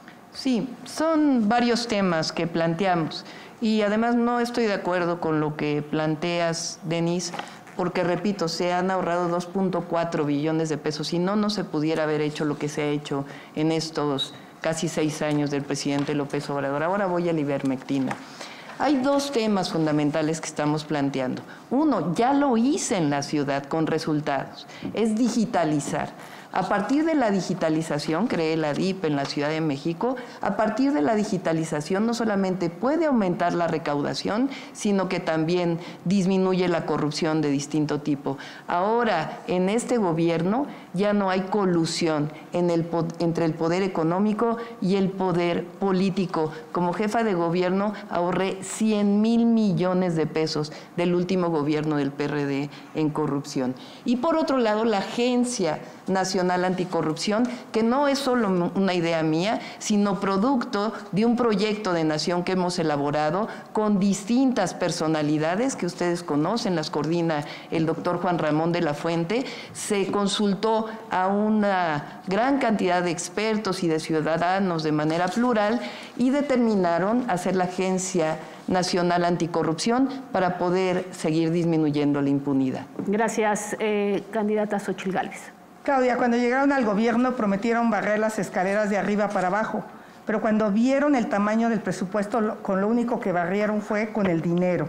Sí, son varios temas que planteamos y además no estoy de acuerdo con lo que planteas, Denise, porque repito, se han ahorrado dos punto cuatro billones de pesos, si no, no se pudiera haber hecho lo que se ha hecho en estos casi seis años del presidente López Obrador. Ahora voy a la ivermectina. Hay dos temas fundamentales que estamos planteando. Uno, ya lo hice en la ciudad con resultados, es digitalizar. A partir de la digitalización, creé la D I P en la Ciudad de México, a partir de la digitalización no solamente puede aumentar la recaudación, sino que también disminuye la corrupción de distinto tipo. Ahora, en este gobierno ya no hay colusión en el, entre el poder económico y el poder político. Como jefa de gobierno ahorré cien mil millones de pesos del último gobierno del P R D en corrupción. Y por otro lado, la Agencia Nacional Anticorrupción, que no es solo una idea mía, sino producto de un proyecto de nación que hemos elaborado con distintas personalidades que ustedes conocen, las coordina el doctor Juan Ramón de la Fuente. Se consultó a una gran cantidad de expertos y de ciudadanos de manera plural y determinaron hacer la Agencia Nacional Anticorrupción para poder seguir disminuyendo la impunidad. Gracias, eh, candidata Xóchitl Gálvez. Claudia, cuando llegaron al gobierno prometieron barrer las escaleras de arriba para abajo, pero cuando vieron el tamaño del presupuesto, con lo único que barrieron fue con el dinero.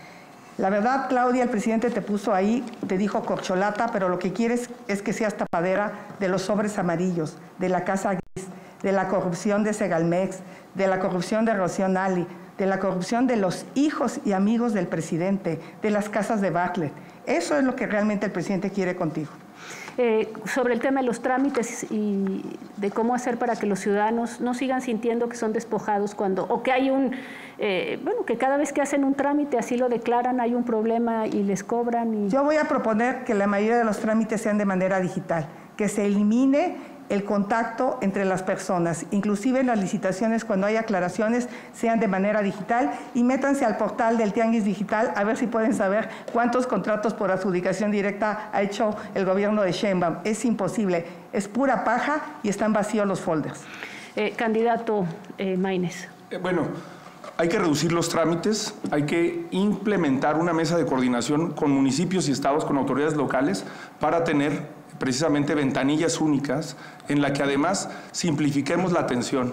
La verdad, Claudia, el presidente te puso ahí, te dijo corcholata, pero lo que quieres es que seas tapadera de los sobres amarillos, de la Casa Gris, de la corrupción de Segalmex, de la corrupción de Rocío Nali, de la corrupción de los hijos y amigos del presidente, de las casas de Bartlett. Eso es lo que realmente el presidente quiere contigo. Eh, sobre el tema de los trámites y de cómo hacer para que los ciudadanos no sigan sintiendo que son despojados cuando, o que hay un, eh, bueno, que cada vez que hacen un trámite así lo declaran, hay un problema y les cobran. Y... Yo voy a proponer que la mayoría de los trámites sean de manera digital, que se elimine el contacto entre las personas, inclusive en las licitaciones, cuando hay aclaraciones, sean de manera digital, y métanse al portal del Tianguis Digital a ver si pueden saber cuántos contratos por adjudicación directa ha hecho el gobierno de Sheinbaum. Es imposible, es pura paja y están vacíos los folders. Eh, candidato eh, Maínez. Eh, bueno, hay que reducir los trámites, hay que implementar una mesa de coordinación con municipios y estados, con autoridades locales, para tener precisamente ventanillas únicas en la que además simplifiquemos la atención.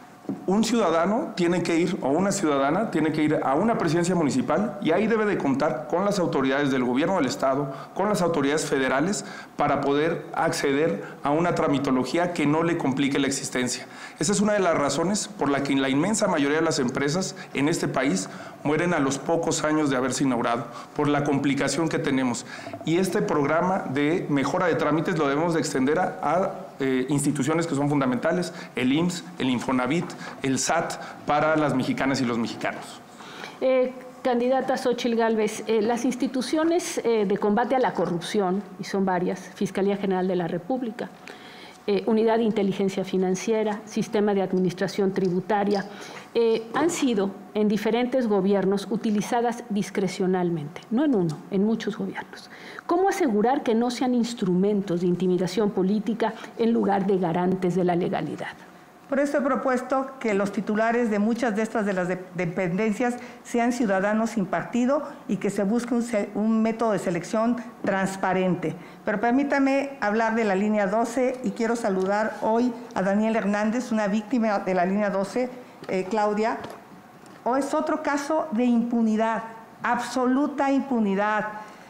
Un ciudadano tiene que ir, o una ciudadana tiene que ir a una presidencia municipal y ahí debe de contar con las autoridades del gobierno del estado, con las autoridades federales, para poder acceder a una tramitología que no le complique la existencia. Esa es una de las razones por la que la inmensa mayoría de las empresas en este país mueren a los pocos años de haberse inaugurado, por la complicación que tenemos. Y este programa de mejora de trámites lo debemos de extender a, a eh, instituciones que son fundamentales, el I M S S, el Infonavit, el S A T, para las mexicanas y los mexicanos. Eh, candidata Xóchitl Gálvez, eh, las instituciones eh, de combate a la corrupción, y son varias, Fiscalía General de la República, eh, unidad de inteligencia financiera, sistema de administración tributaria, eh, han sido en diferentes gobiernos utilizadas discrecionalmente, no en uno, en muchos gobiernos. ¿Cómo asegurar que no sean instrumentos de intimidación política en lugar de garantes de la legalidad? Por eso he propuesto que los titulares de muchas de estas de las de dependencias sean ciudadanos sin partido y que se busque un, un método de selección transparente. Pero permítame hablar de la línea doce y quiero saludar hoy a Daniel Hernández, una víctima de la línea doce, eh, Claudia. O es otro caso de impunidad, absoluta impunidad.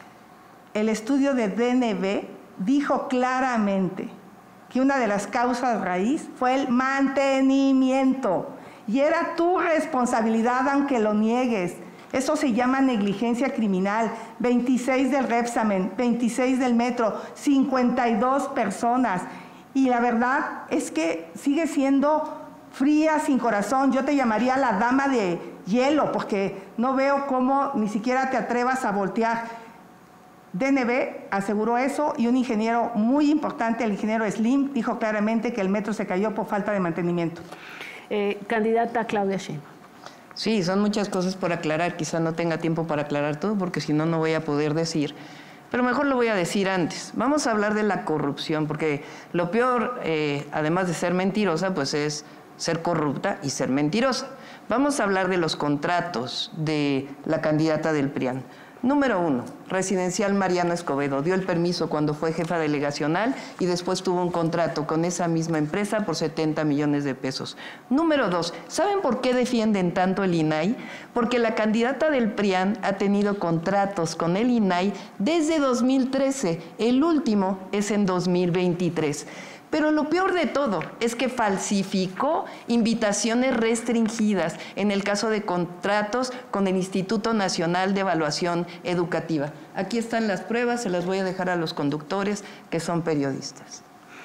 El estudio de D N B dijo claramente que una de las causas raíz fue el mantenimiento y era tu responsabilidad aunque lo niegues. Eso se llama negligencia criminal. veintiséis del Repsamen, veintiséis del Metro, cincuenta y dos personas. Y la verdad es que sigue siendo fría, sin corazón. Yo te llamaría la dama de hielo porque no veo cómo ni siquiera te atrevas a voltear. D N B aseguró eso y un ingeniero muy importante, el ingeniero Slim, dijo claramente que el metro se cayó por falta de mantenimiento. Eh, candidata Claudia Sheinbaum. Sí, son muchas cosas por aclarar. Quizá no tenga tiempo para aclarar todo porque si no, no voy a poder decir. Pero mejor lo voy a decir antes. Vamos a hablar de la corrupción porque lo peor, eh, además de ser mentirosa, pues es ser corrupta y ser mentirosa. Vamos a hablar de los contratos de la candidata del P R I A N. Número uno, Residencial Mariano Escobedo. Dio el permiso cuando fue jefa delegacional y después tuvo un contrato con esa misma empresa por setenta millones de pesos. Número dos, ¿saben por qué defienden tanto el I N A I? Porque la candidata del P R I A N ha tenido contratos con el I N A I desde dos mil trece. El último es en dos mil veintitrés. Pero lo peor de todo es que falsificó invitaciones restringidas en el caso de contratos con el Instituto Nacional de Evaluación Educativa. Aquí están las pruebas, se las voy a dejar a los conductores que son periodistas.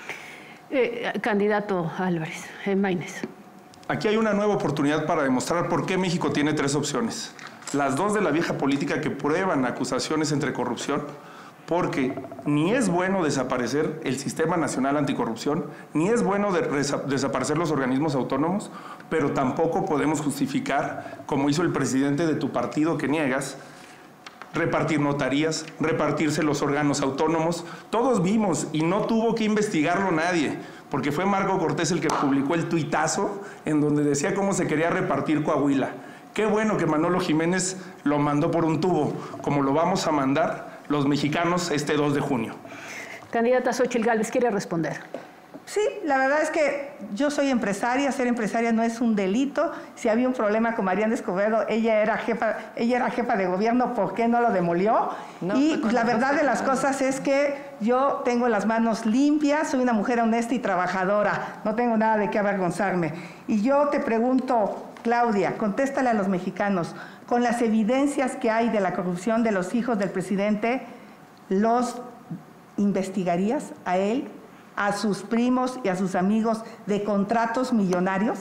Eh, candidato Álvarez, eh, Maínez. Aquí hay una nueva oportunidad para demostrar por qué México tiene tres opciones. Las dos de la vieja política que prueban acusaciones entre corrupción, porque ni es bueno desaparecer el Sistema Nacional Anticorrupción, ni es bueno de desaparecer los organismos autónomos, pero tampoco podemos justificar, como hizo el presidente de tu partido que niegas, repartir notarías, repartirse los órganos autónomos. Todos vimos y no tuvo que investigarlo nadie, porque fue Marco Cortés el que publicó el tuitazo en donde decía cómo se quería repartir Coahuila. Qué bueno que Manolo Jiménez lo mandó por un tubo, como lo vamos a mandar los mexicanos este dos de junio. Candidata Xóchitl Gálvez, ¿quiere responder? Sí, la verdad es que yo soy empresaria, ser empresaria no es un delito. Si había un problema con Mariana Escobedo, ella era jefa, ella era jefa de gobierno, ¿por qué no lo demolió? No, y pues, la verdad de las cosas es que yo tengo las manos limpias, soy una mujer honesta y trabajadora, no tengo nada de qué avergonzarme. Y yo te pregunto, Claudia, contéstale a los mexicanos, con las evidencias que hay de la corrupción de los hijos del presidente, ¿los investigarías a él, a sus primos y a sus amigos de contratos millonarios?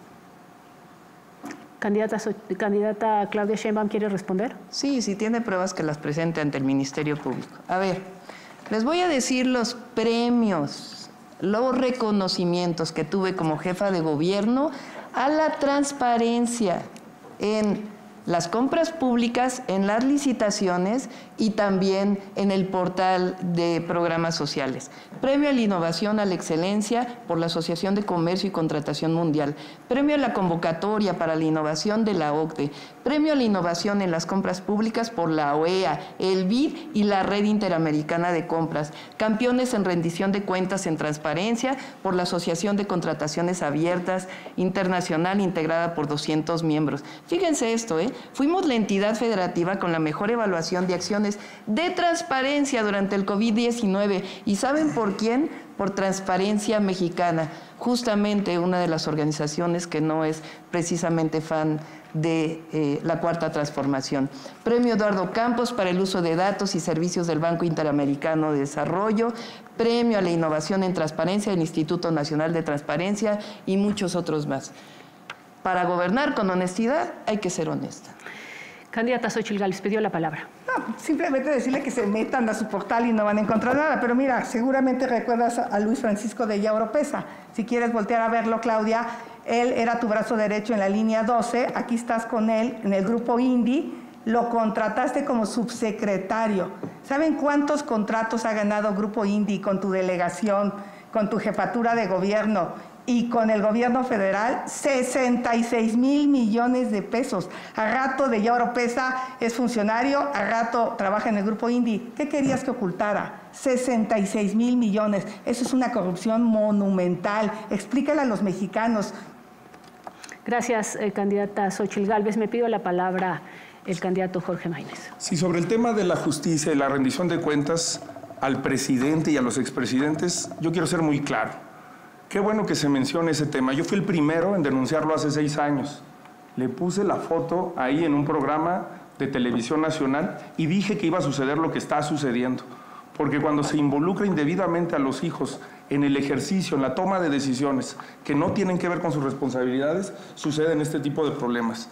Candidata, candidata Claudia Sheinbaum, ¿quiere responder? Sí, si tiene pruebas que las presente ante el Ministerio Público. A ver, les voy a decir los premios, los reconocimientos que tuve como jefa de gobierno a la transparencia en las compras públicas, en las licitaciones y también en el portal de programas sociales. Premio a la innovación a la excelencia por la Asociación de Comercio y Contratación Mundial. Premio a la convocatoria para la innovación de la O C D E. Premio a la innovación en las compras públicas por la O E A, el B I D y la Red Interamericana de Compras. Campeones en rendición de cuentas en transparencia por la Asociación de Contrataciones Abiertas Internacional integrada por doscientos miembros. Fíjense esto, ¿eh? Fuimos la entidad federativa con la mejor evaluación de acciones de transparencia durante el COVID diecinueve. ¿Y saben por quién? Por Transparencia Mexicana, justamente una de las organizaciones que no es precisamente fan de eh, la Cuarta Transformación. Premio Eduardo Campos para el uso de datos y servicios del Banco Interamericano de Desarrollo, Premio a la Innovación en Transparencia del Instituto Nacional de Transparencia y muchos otros más. Para gobernar con honestidad hay que ser honesta. Candidata Xóchitl Gálvez, pidió la palabra. No, simplemente decirle que se metan a su portal y no van a encontrar nada. Pero mira, seguramente recuerdas a Luis Francisco de Illa Oropesa. Si quieres voltear a verlo, Claudia, él era tu brazo derecho en la línea doce. Aquí estás con él en el grupo Indy. Lo contrataste como subsecretario. ¿Saben cuántos contratos ha ganado Grupo Indy con tu delegación, con tu jefatura de gobierno y con el gobierno federal? sesenta y seis mil millones de pesos. A rato de Illa Oropesa es funcionario, a rato trabaja en el Grupo Indy. ¿Qué querías que ocultara? sesenta y seis mil millones. Eso es una corrupción monumental. Explícale a los mexicanos. Gracias, eh, candidata Xóchitl Gálvez. Me pido la palabra el candidato Jorge Maínez. Sí, sobre el tema de la justicia y la rendición de cuentas al presidente y a los expresidentes, yo quiero ser muy claro. Qué bueno que se mencione ese tema. Yo fui el primero en denunciarlo hace seis años. Le puse la foto ahí en un programa de televisión nacional y dije que iba a suceder lo que está sucediendo. Porque cuando se involucra indebidamente a los hijos en el ejercicio, en la toma de decisiones que no tienen que ver con sus responsabilidades, suceden este tipo de problemas.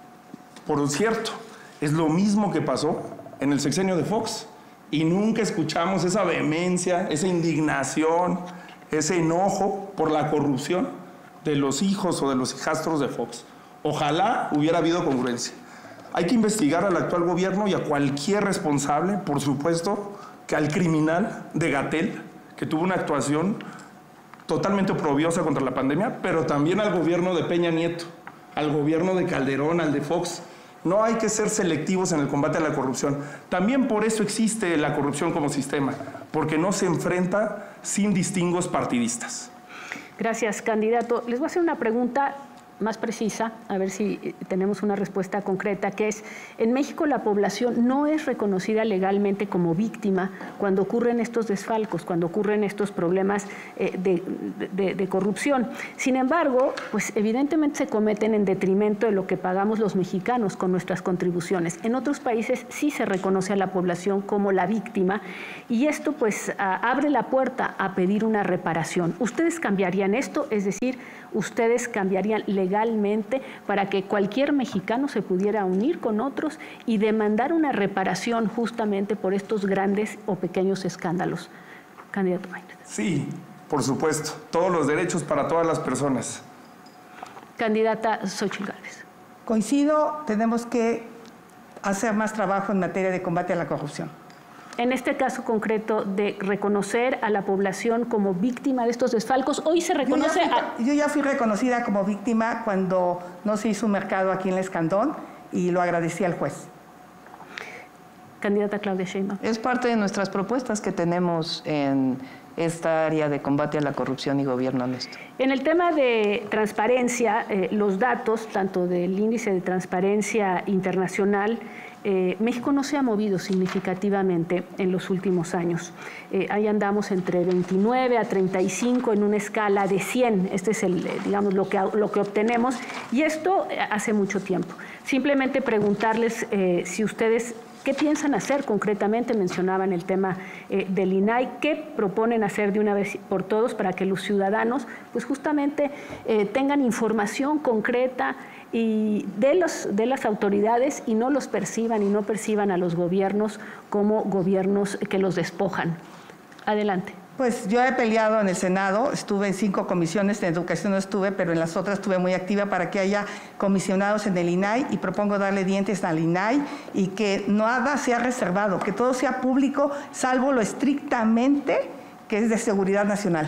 Por cierto, es lo mismo que pasó en el sexenio de Fox y nunca escuchamos esa vehemencia, esa indignación, ese enojo por la corrupción de los hijos o de los hijastros de Fox. Ojalá hubiera habido congruencia. Hay que investigar al actual gobierno y a cualquier responsable, por supuesto, que al criminal de Gatell, que tuvo una actuación totalmente oprobiosa contra la pandemia, pero también al gobierno de Peña Nieto, al gobierno de Calderón, al de Fox. No hay que ser selectivos en el combate a la corrupción. También por eso existe la corrupción como sistema, porque no se enfrenta sin distingos partidistas. Gracias, candidato. Les voy a hacer una pregunta más precisa, a ver si tenemos una respuesta concreta, que es, en México la población no es reconocida legalmente como víctima cuando ocurren estos desfalcos, cuando ocurren estos problemas eh, de, de, de corrupción. Sin embargo, pues evidentemente se cometen en detrimento de lo que pagamos los mexicanos con nuestras contribuciones. En otros países sí se reconoce a la población como la víctima y esto pues a, abre la puerta a pedir una reparación. ¿Ustedes cambiarían esto? Es decir, ¿ustedes cambiarían legalmente para que cualquier mexicano se pudiera unir con otros y demandar una reparación justamente por estos grandes o pequeños escándalos? Candidato Maínez. Sí, por supuesto. Todos los derechos para todas las personas. Candidata Xóchitl Gálvez. Coincido, tenemos que hacer más trabajo en materia de combate a la corrupción. En este caso concreto de reconocer a la población como víctima de estos desfalcos, hoy se reconoce... Yo ya fui, a... yo ya fui reconocida como víctima cuando no se hizo un mercado aquí en El Escandón y lo agradecí al juez. Candidata Claudia Sheinbaum. Es parte de nuestras propuestas que tenemos en esta área de combate a la corrupción y gobierno honesto. En el tema de transparencia, eh, los datos, tanto del índice de transparencia internacional, Eh, México no se ha movido significativamente en los últimos años. Eh, ahí andamos entre veintinueve a treinta y cinco en una escala de cien. Este es el, digamos, lo que, lo que obtenemos. Y esto hace mucho tiempo. Simplemente preguntarles eh, si ustedes, ¿qué piensan hacer concretamente? Mencionaban el tema eh, del I N A I. ¿Qué proponen hacer de una vez por todos para que los ciudadanos, pues justamente, eh, tengan información concreta y de, los, de las autoridades y no los perciban y no perciban a los gobiernos como gobiernos que los despojan? Adelante. Pues yo he peleado en el Senado, estuve en cinco comisiones, en educación no estuve, pero en las otras estuve muy activa para que haya comisionados en el I N A I y propongo darle dientes al I N A I y que nada sea reservado, que todo sea público, salvo lo estrictamente que es de seguridad nacional.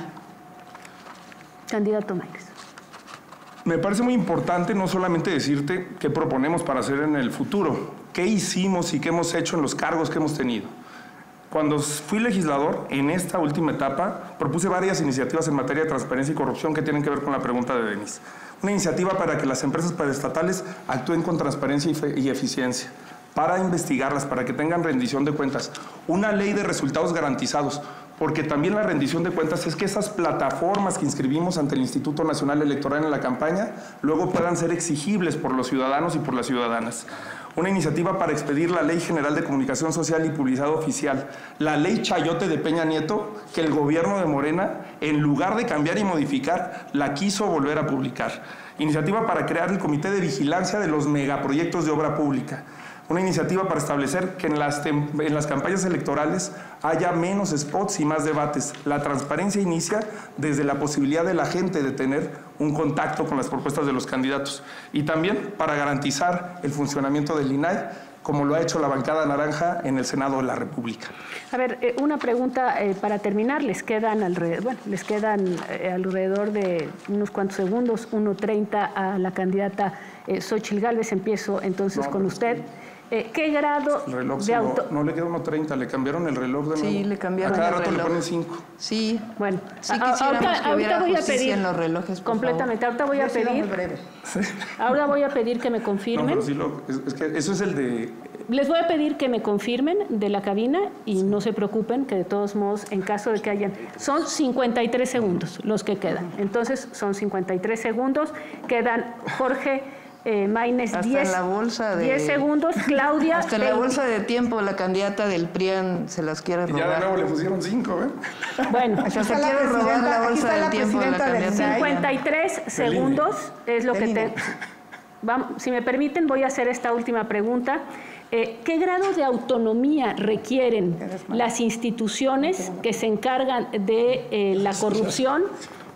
Candidato Maínez. Me parece muy importante no solamente decirte qué proponemos para hacer en el futuro, qué hicimos y qué hemos hecho en los cargos que hemos tenido. Cuando fui legislador, en esta última etapa, propuse varias iniciativas en materia de transparencia y corrupción que tienen que ver con la pregunta de Denis. Una iniciativa para que las empresas paraestatales actúen con transparencia y eficiencia, para investigarlas, para que tengan rendición de cuentas. Una ley de resultados garantizados, porque también la rendición de cuentas es que esas plataformas que inscribimos ante el Instituto Nacional Electoral en la campaña luego puedan ser exigibles por los ciudadanos y por las ciudadanas. Una iniciativa para expedir la Ley General de Comunicación Social y Publicidad Oficial, la Ley Chayote de Peña Nieto, que el gobierno de Morena, en lugar de cambiar y modificar, la quiso volver a publicar. Iniciativa para crear el Comité de Vigilancia de los Megaproyectos de Obra Pública. Una iniciativa para establecer que en las, en las campañas electorales haya menos spots y más debates. La transparencia inicia desde la posibilidad de la gente de tener un contacto con las propuestas de los candidatos. Y también para garantizar el funcionamiento del I N A I, como lo ha hecho la bancada naranja en el Senado de la República. A ver, eh, una pregunta eh, para terminar. Les quedan alrededor, bueno, les quedan eh, alrededor de unos cuantos segundos, uno treinta a la candidata eh, Xóchitl Gálvez. Empiezo entonces no, con usted. Eh, ¿Qué grado el reloj de auto...? Lo, no le queda uno treinta, le cambiaron el reloj de nuevo. Sí, le cambiaron el reloj. A cada el rato reloj. le ponen cinco. Sí. Bueno, sí ahorita, ahorita voy a pedir en los relojes, completamente. Ahorita voy a pedir. Sí. Ahora voy a pedir que me confirmen. No, sí lo, es, es que eso es el de. Les voy a pedir que me confirmen de la cabina y no se preocupen que de todos modos, en caso de que hayan... Son cincuenta y tres segundos los que quedan. Entonces, son cincuenta y tres segundos. Quedan Jorge eh, Maínez, diez, la bolsa de, diez segundos. Claudia... Hasta en la bolsa de tiempo la candidata del P R I A N se las quiere robar. Ya de nuevo le pusieron cinco, ¿eh? Bueno, o sea, se quiere robar la bolsa del tiempo de la candidata. cincuenta y tres segundos es lo que te... Vamos, si me permiten, voy a hacer esta última pregunta. Eh, ¿Qué grado de autonomía requieren las instituciones que se encargan de eh, la corrupción?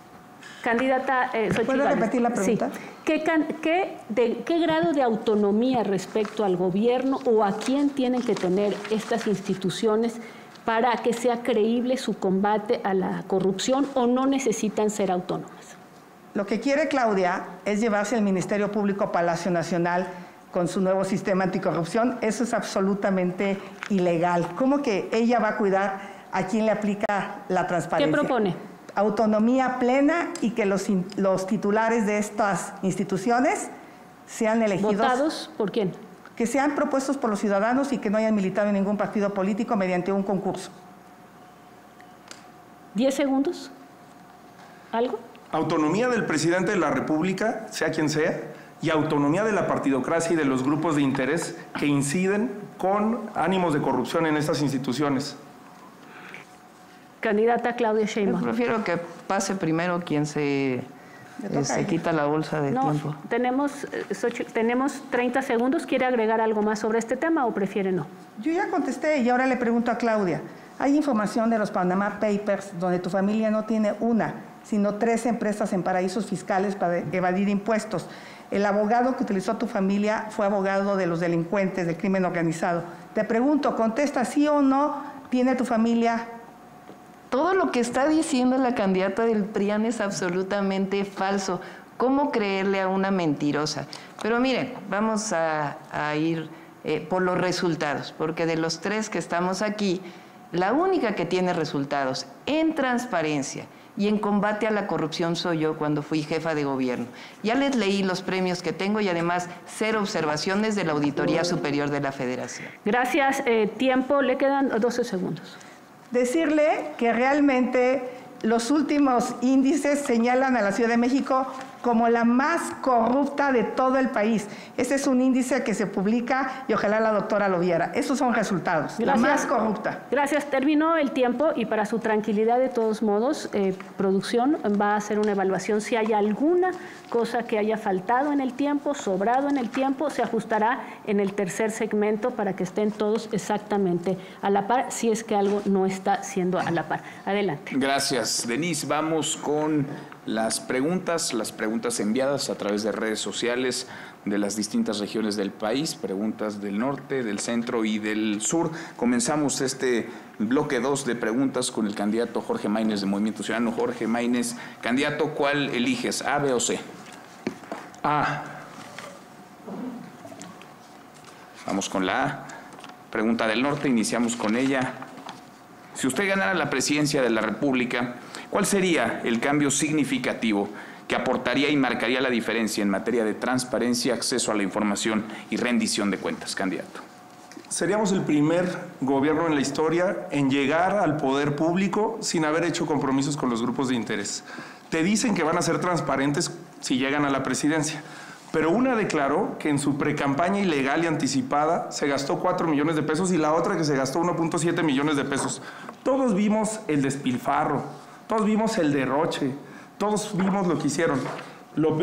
Candidata eh, Xóchitl ¿Puedo Gálvez. repetir la pregunta? Sí. ¿Qué, can, qué, de, ¿Qué grado de autonomía respecto al gobierno o a quién tienen que tener estas instituciones para que sea creíble su combate a la corrupción o no necesitan ser autónomas? Lo que quiere Claudia es llevarse el Ministerio Público a Palacio Nacional con su nuevo sistema anticorrupción. Eso es absolutamente ilegal. ¿Cómo que ella va a cuidar a quién le aplica la transparencia? ¿Qué propone? Autonomía plena y que los, los titulares de estas instituciones sean elegidos. ¿Votados por quién? Que sean propuestos por los ciudadanos y que no hayan militado en ningún partido político mediante un concurso. ¿Diez segundos? ¿Algo? Autonomía del presidente de la República, sea quien sea, y autonomía de la partidocracia y de los grupos de interés que inciden con ánimos de corrupción en estas instituciones. Candidata Claudia Sheinbaum. Yo prefiero que pase primero quien se, eh, se quita la bolsa de no, tiempo. Tenemos, eh, tenemos treinta segundos. ¿Quiere agregar algo más sobre este tema o prefiere no? Yo ya contesté y ahora le pregunto a Claudia. Hay información de los Panama Papers donde tu familia no tiene una, sino tres empresas en paraísos fiscales para evadir impuestos. El abogado que utilizó tu familia fue abogado de los delincuentes, del crimen organizado. Te pregunto, contesta sí o no, ¿tiene tu familia? Todo lo que está diciendo la candidata del P R I A N es absolutamente falso. ¿Cómo creerle a una mentirosa? Pero miren, vamos a, a ir eh, por los resultados, porque de los tres que estamos aquí, la única que tiene resultados en transparencia y en combate a la corrupción soy yo cuando fui jefa de gobierno. Ya les leí los premios que tengo y además cero observaciones de la Auditoría Superior de la Federación. Gracias. Eh, tiempo, le quedan doce segundos. Decirle que realmente los últimos índices señalan a la Ciudad de México como la más corrupta de todo el país. Ese es un índice que se publica y ojalá la doctora lo viera. Esos son resultados. Gracias. La más corrupta. Gracias. Terminó el tiempo y para su tranquilidad, de todos modos, eh, producción va a hacer una evaluación. Si hay alguna cosa que haya faltado en el tiempo, sobrado en el tiempo, se ajustará en el tercer segmento para que estén todos exactamente a la par, si es que algo no está siendo a la par. Adelante. Gracias, Denise. Vamos con las preguntas, las preguntas enviadas a través de redes sociales de las distintas regiones del país, preguntas del norte, del centro y del sur. Comenzamos este bloque dos de preguntas con el candidato Jorge Maínez de Movimiento Ciudadano. Jorge Maínez, candidato, ¿cuál eliges, A, B o C? A. Vamos con la A. Pregunta del norte, iniciamos con ella. Si usted ganara la presidencia de la República, ¿cuál sería el cambio significativo que aportaría y marcaría la diferencia en materia de transparencia, acceso a la información y rendición de cuentas, candidato? Seríamos el primer gobierno en la historia en llegar al poder público sin haber hecho compromisos con los grupos de interés. Te dicen que van a ser transparentes si llegan a la presidencia, pero una declaró que en su precampaña ilegal y anticipada se gastó cuatro millones de pesos y la otra que se gastó uno punto siete millones de pesos. Todos vimos el despilfarro, todos vimos el derroche, todos vimos lo que hicieron. Lo peor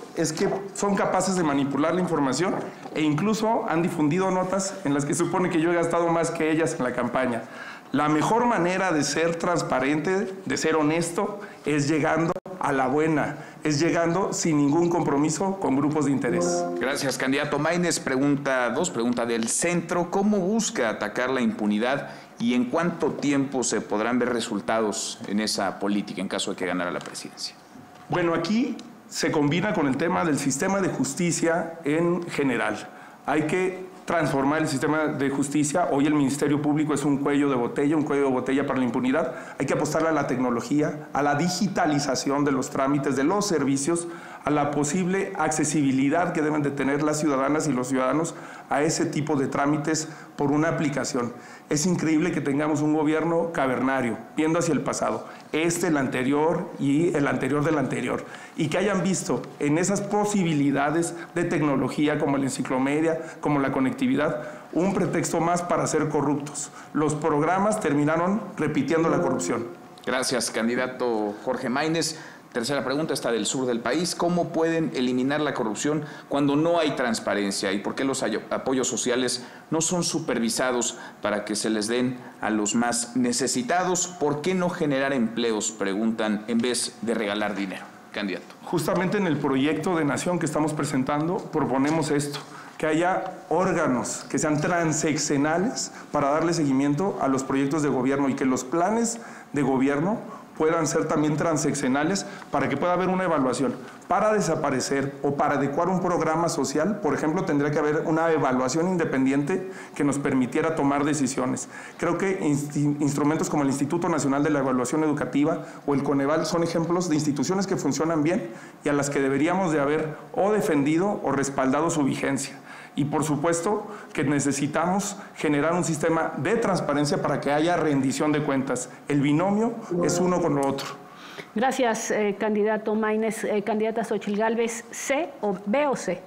es que son capaces de manipular la información e incluso han difundido notas en las que supone que yo he gastado más que ellas en la campaña. La mejor manera de ser transparente, de ser honesto, es llegando a la buena, es llegando sin ningún compromiso con grupos de interés. Gracias, candidato. Maínez, pregunta dos, pregunta del centro. ¿Cómo busca atacar la impunidad y en cuánto tiempo se podrán ver resultados en esa política en caso de que ganara la presidencia? Bueno, aquí se combina con el tema del sistema de justicia en general. Hay que transformar el sistema de justicia. Hoy el Ministerio Público es un cuello de botella, un cuello de botella para la impunidad. Hay que apostarle a la tecnología, a la digitalización de los trámites, de los servicios, a la posible accesibilidad que deben de tener las ciudadanas y los ciudadanos a ese tipo de trámites por una aplicación. Es increíble que tengamos un gobierno cavernario, viendo hacia el pasado, este, el anterior y el anterior del anterior, y que hayan visto en esas posibilidades de tecnología como la enciclomedia, como la conectividad, un pretexto más para ser corruptos. Los programas terminaron repitiendo la corrupción. Gracias, candidato Jorge Maínez. Tercera pregunta, está del sur del país. ¿Cómo pueden eliminar la corrupción cuando no hay transparencia? ¿Y por qué los apoyos sociales no son supervisados para que se les den a los más necesitados? ¿Por qué no generar empleos, preguntan, en vez de regalar dinero? Candidato. Justamente en el proyecto de nación que estamos presentando proponemos esto, que haya órganos que sean transeccionales para darle seguimiento a los proyectos de gobierno y que los planes de gobierno puedan ser también transeccionales para que pueda haber una evaluación. Para desaparecer o para adecuar un programa social, por ejemplo, tendría que haber una evaluación independiente que nos permitiera tomar decisiones. Creo que inst- instrumentos como el Instituto Nacional de la Evaluación Educativa o el Coneval son ejemplos de instituciones que funcionan bien y a las que deberíamos de haber o defendido o respaldado su vigencia. Y por supuesto que necesitamos generar un sistema de transparencia para que haya rendición de cuentas. El binomio es uno con lo otro. Gracias, eh, candidato Maínez. Eh, candidata Xochitl Gálvez, ¿C o B o C?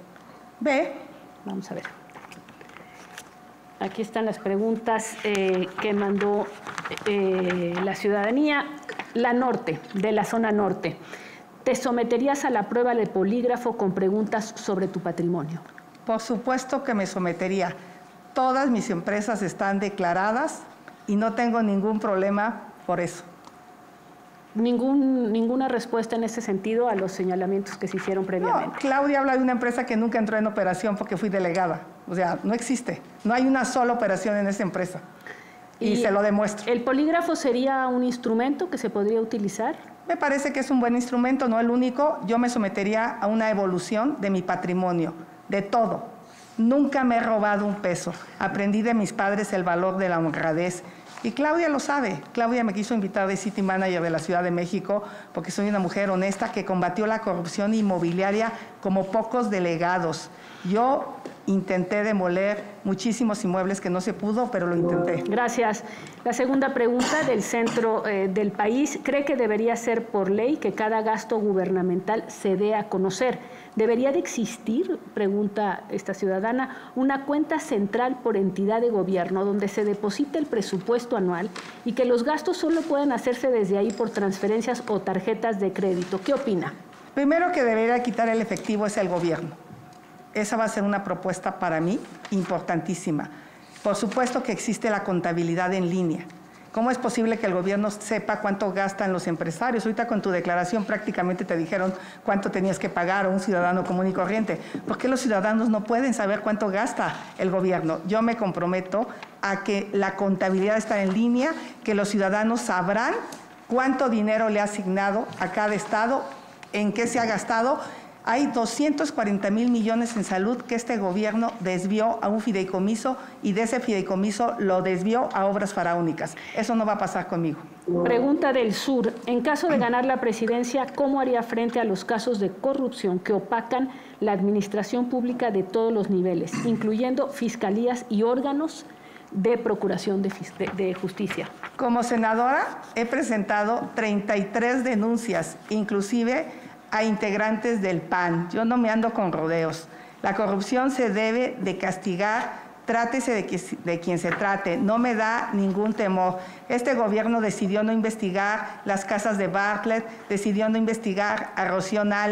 B. Vamos a ver. Aquí están las preguntas eh, que mandó eh, la ciudadanía. La norte, de la zona norte. ¿Te someterías a la prueba de polígrafo con preguntas sobre tu patrimonio? Por supuesto que me sometería. Todas mis empresas están declaradas y no tengo ningún problema por eso. Ningún, ninguna respuesta en ese sentido a los señalamientos que se hicieron previamente. No, Claudia habla de una empresa que nunca entró en operación porque fui delegada. O sea, no existe. No hay una sola operación en esa empresa. Y, y se lo demuestro. ¿El polígrafo sería un instrumento que se podría utilizar? Me parece que es un buen instrumento, no el único. Yo me sometería a una evolución de mi patrimonio. De todo. Nunca me he robado un peso. Aprendí de mis padres el valor de la honradez. Y Claudia lo sabe. Claudia me quiso invitar de City Manager de la Ciudad de México porque soy una mujer honesta que combatió la corrupción inmobiliaria como pocos delegados. Yo intenté demoler muchísimos inmuebles que no se pudo, pero lo intenté. Gracias. La segunda pregunta del centro eh, del país. ¿Cree que debería ser por ley que cada gasto gubernamental se dé a conocer? ¿Debería de existir, pregunta esta ciudadana, una cuenta central por entidad de gobierno donde se deposite el presupuesto anual y que los gastos solo puedan hacerse desde ahí por transferencias o tarjetas de crédito? ¿Qué opina? Primero que debería quitar el efectivo es el gobierno. Esa va a ser una propuesta para mí importantísima. Por supuesto que existe la contabilidad en línea. ¿Cómo es posible que el gobierno sepa cuánto gastan los empresarios? Ahorita con tu declaración prácticamente te dijeron cuánto tenías que pagar a un ciudadano común y corriente. ¿Por qué los ciudadanos no pueden saber cuánto gasta el gobierno? Yo me comprometo a que la contabilidad está en línea, que los ciudadanos sabrán cuánto dinero le ha asignado a cada estado, en qué se ha gastado. Hay doscientos cuarenta mil millones en salud que este gobierno desvió a un fideicomiso y de ese fideicomiso lo desvió a obras faraónicas. Eso no va a pasar conmigo. Pregunta del sur. En caso de ganar la presidencia, ¿cómo haría frente a los casos de corrupción que opacan la administración pública de todos los niveles, incluyendo fiscalías y órganos de procuración de, de, de justicia? Como senadora he presentado treinta y tres denuncias, inclusive a integrantes del P A N. Yo no me ando con rodeos. La corrupción se debe de castigar, trátese de, que, de quien se trate, no me da ningún temor. Este gobierno decidió no investigar las casas de Bartlett, decidió no investigar a Rocío Nale,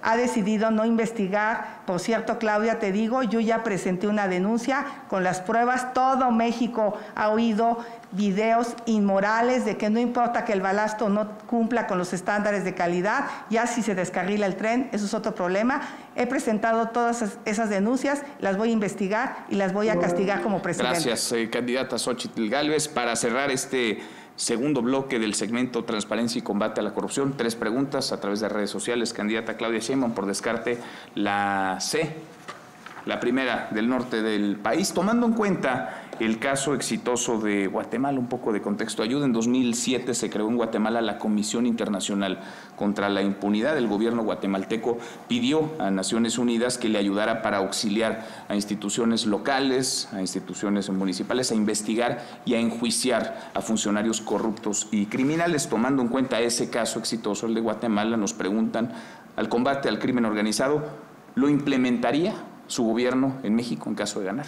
ha decidido no investigar. Por cierto, Claudia, te digo, yo ya presenté una denuncia con las pruebas. Todo México ha oído videos inmorales de que no importa que el balasto no cumpla con los estándares de calidad, ya si se descarrila el tren, eso es otro problema. He presentado todas esas, esas denuncias, las voy a investigar y las voy a castigar como presidente. Gracias, eh, candidata Xóchitl Gálvez. Para cerrar este segundo bloque del segmento Transparencia y Combate a la Corrupción, tres preguntas a través de redes sociales. Candidata Claudia Sheinbaum, por descarte, la C, la primera del norte del país, tomando en cuenta el caso exitoso de Guatemala. Un poco de contexto ayuda. En dos mil siete se creó en Guatemala la Comisión Internacional contra la Impunidad. El gobierno guatemalteco pidió a Naciones Unidas que le ayudara para auxiliar a instituciones locales, a instituciones municipales, a investigar y a enjuiciar a funcionarios corruptos y criminales. Tomando en cuenta ese caso exitoso, el de Guatemala, nos preguntan, al combate al crimen organizado, ¿lo implementaría su gobierno en México en caso de ganar?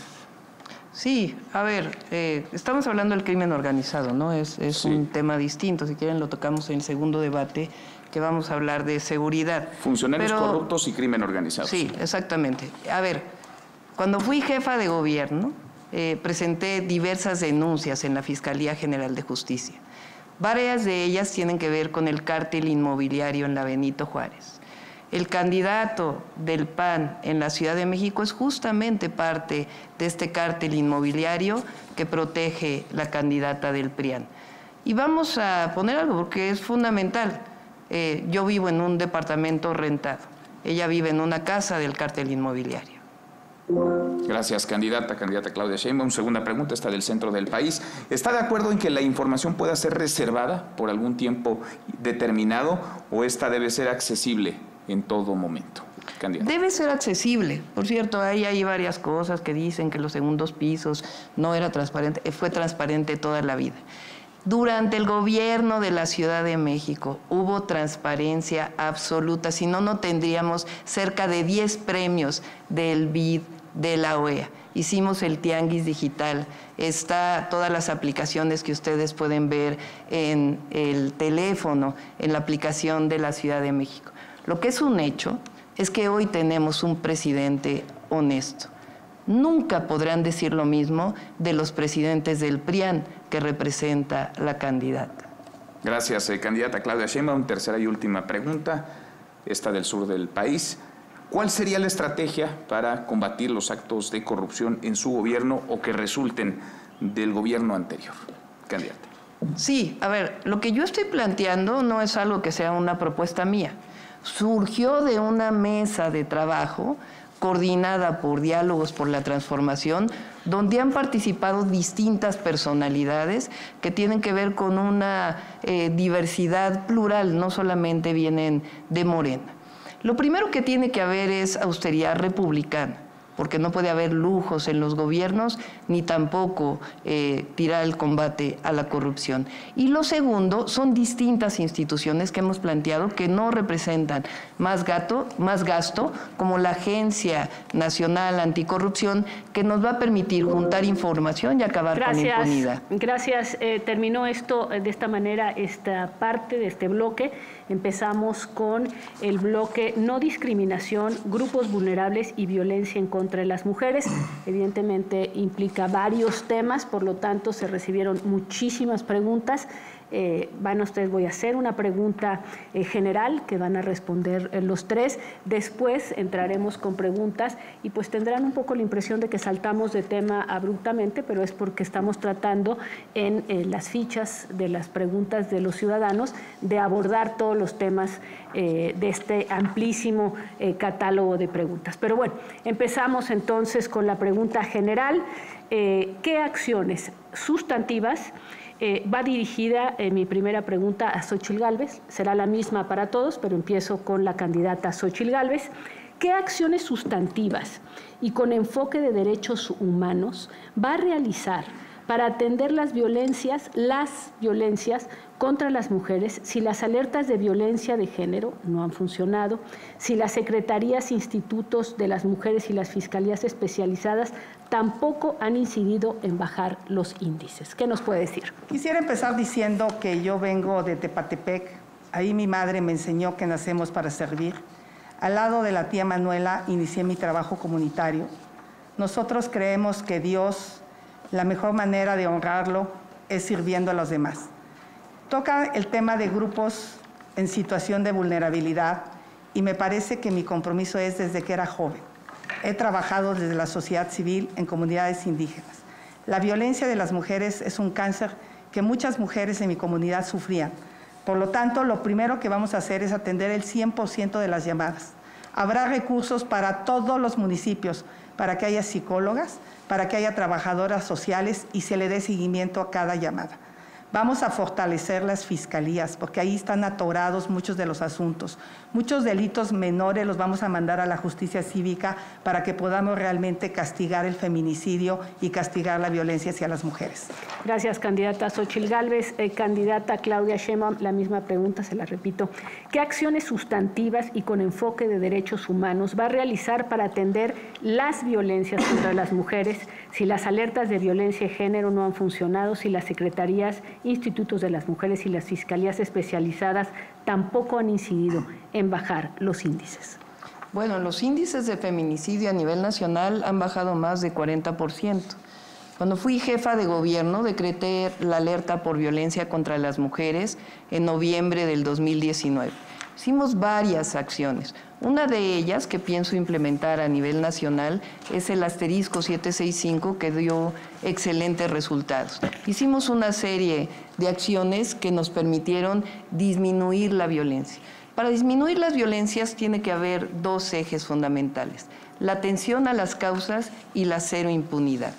Sí, a ver, eh, estamos hablando del crimen organizado, ¿no? Es, es sí. un tema distinto. Si quieren lo tocamos en el segundo debate, que vamos a hablar de seguridad. Funcionarios Pero, corruptos y crimen organizado. Sí, exactamente. A ver, cuando fui jefa de gobierno, eh, presenté diversas denuncias en la Fiscalía General de Justicia. Varias de ellas tienen que ver con el cártel inmobiliario en la Benito Juárez. El candidato del P A N en la Ciudad de México es justamente parte de este cártel inmobiliario que protege la candidata del P R I A N. Y vamos a poner algo porque es fundamental. Eh, yo vivo en un departamento rentado. Ella vive en una casa del cártel inmobiliario. Gracias, candidata, candidata Claudia Sheinbaum. Segunda pregunta, está del centro del país. ¿Está de acuerdo en que la información pueda ser reservada por algún tiempo determinado o esta debe ser accesible en todo momento? Candidata. Debe ser accesible. Por cierto, ahí hay varias cosas que dicen que los segundos pisos no era transparente. Fue transparente toda la vida. Durante el gobierno de la Ciudad de México hubo transparencia absoluta. Si no, no tendríamos cerca de diez premios del B I D, de la O E A. Hicimos el Tianguis Digital. Está todas las aplicaciones que ustedes pueden ver en el teléfono, en la aplicación de la Ciudad de México. Lo que es un hecho es que hoy tenemos un presidente honesto. Nunca podrán decir lo mismo de los presidentes del P R I A N que representa la candidata. Gracias, eh, candidata Claudia Sheinbaum. Tercera y última pregunta, esta del sur del país. ¿Cuál sería la estrategia para combatir los actos de corrupción en su gobierno o que resulten del gobierno anterior? Candidata. Sí, a ver, lo que yo estoy planteando no es algo que sea una propuesta mía. Surgió de una mesa de trabajo coordinada por Diálogos por la Transformación, donde han participado distintas personalidades que tienen que ver con una eh, diversidad plural, no solamente vienen de Morena. Lo primero que tiene que haber es austeridad republicana, porque no puede haber lujos en los gobiernos, ni tampoco eh, tirar el combate a la corrupción. Y lo segundo, son distintas instituciones que hemos planteado que no representan más, gato, más gasto, como la Agencia Nacional Anticorrupción, que nos va a permitir juntar información y acabar Gracias. con impunidad. Gracias. Eh, terminó esto de esta manera, esta parte de este bloque. Empezamos con el bloque no discriminación, grupos vulnerables y violencia en contra de las mujeres. Evidentemente implica varios temas, por lo tanto se recibieron muchísimas preguntas. Eh, van ustedes, voy a hacer una pregunta eh, general que van a responder eh, los tres. Después entraremos con preguntas y pues tendrán un poco la impresión de que saltamos de tema abruptamente, pero es porque estamos tratando en eh, las fichas de las preguntas de los ciudadanos de abordar todos los temas eh, de este amplísimo eh, catálogo de preguntas. Pero bueno, empezamos entonces con la pregunta general. Eh, ¿Qué acciones sustantivas Eh, va dirigida, eh, mi primera pregunta, a Xóchitl Gálvez? Será la misma para todos, pero empiezo con la candidata Xóchitl Gálvez. ¿Qué acciones sustantivas y con enfoque de derechos humanos va a realizar para atender las violencias, las violencias contra las mujeres, si las alertas de violencia de género no han funcionado, si las secretarías, institutos de las mujeres y las fiscalías especializadas tampoco han incidido en bajar los índices? ¿Qué nos puede decir? Quisiera empezar diciendo que yo vengo de Tepatepec. Ahí mi madre me enseñó que nacemos para servir. Al lado de la tía Manuela inicié mi trabajo comunitario. Nosotros creemos que Dios, la mejor manera de honrarlo es sirviendo a los demás. Toca el tema de grupos en situación de vulnerabilidad y me parece que mi compromiso es desde que era joven. He trabajado desde la sociedad civil en comunidades indígenas. La violencia de las mujeres es un cáncer que muchas mujeres en mi comunidad sufrían. Por lo tanto, lo primero que vamos a hacer es atender el cien por ciento de las llamadas. Habrá recursos para todos los municipios, para que haya psicólogas, para que haya trabajadoras sociales y se le dé seguimiento a cada llamada. Vamos a fortalecer las fiscalías, porque ahí están atorados muchos de los asuntos. Muchos delitos menores los vamos a mandar a la justicia cívica para que podamos realmente castigar el feminicidio y castigar la violencia hacia las mujeres. Gracias, candidata Xóchitl Gálvez. Eh, candidata Claudia Sheinbaum, la misma pregunta, se la repito. ¿Qué acciones sustantivas y con enfoque de derechos humanos va a realizar para atender las violencias contra las mujeres si las alertas de violencia de género no han funcionado, si las secretarías, institutos de las mujeres y las fiscalías especializadas tampoco han incidido en bajar los índices? Bueno, los índices de feminicidio a nivel nacional han bajado más de cuarenta por ciento. Cuando fui jefa de gobierno, decreté la alerta por violencia contra las mujeres en noviembre del dos mil diecinueve. Hicimos varias acciones. Una de ellas que pienso implementar a nivel nacional es el asterisco setecientos sesenta y cinco, que dio excelentes resultados. Hicimos una serie de acciones que nos permitieron disminuir la violencia. Para disminuir las violencias tiene que haber dos ejes fundamentales: la atención a las causas y la cero impunidad.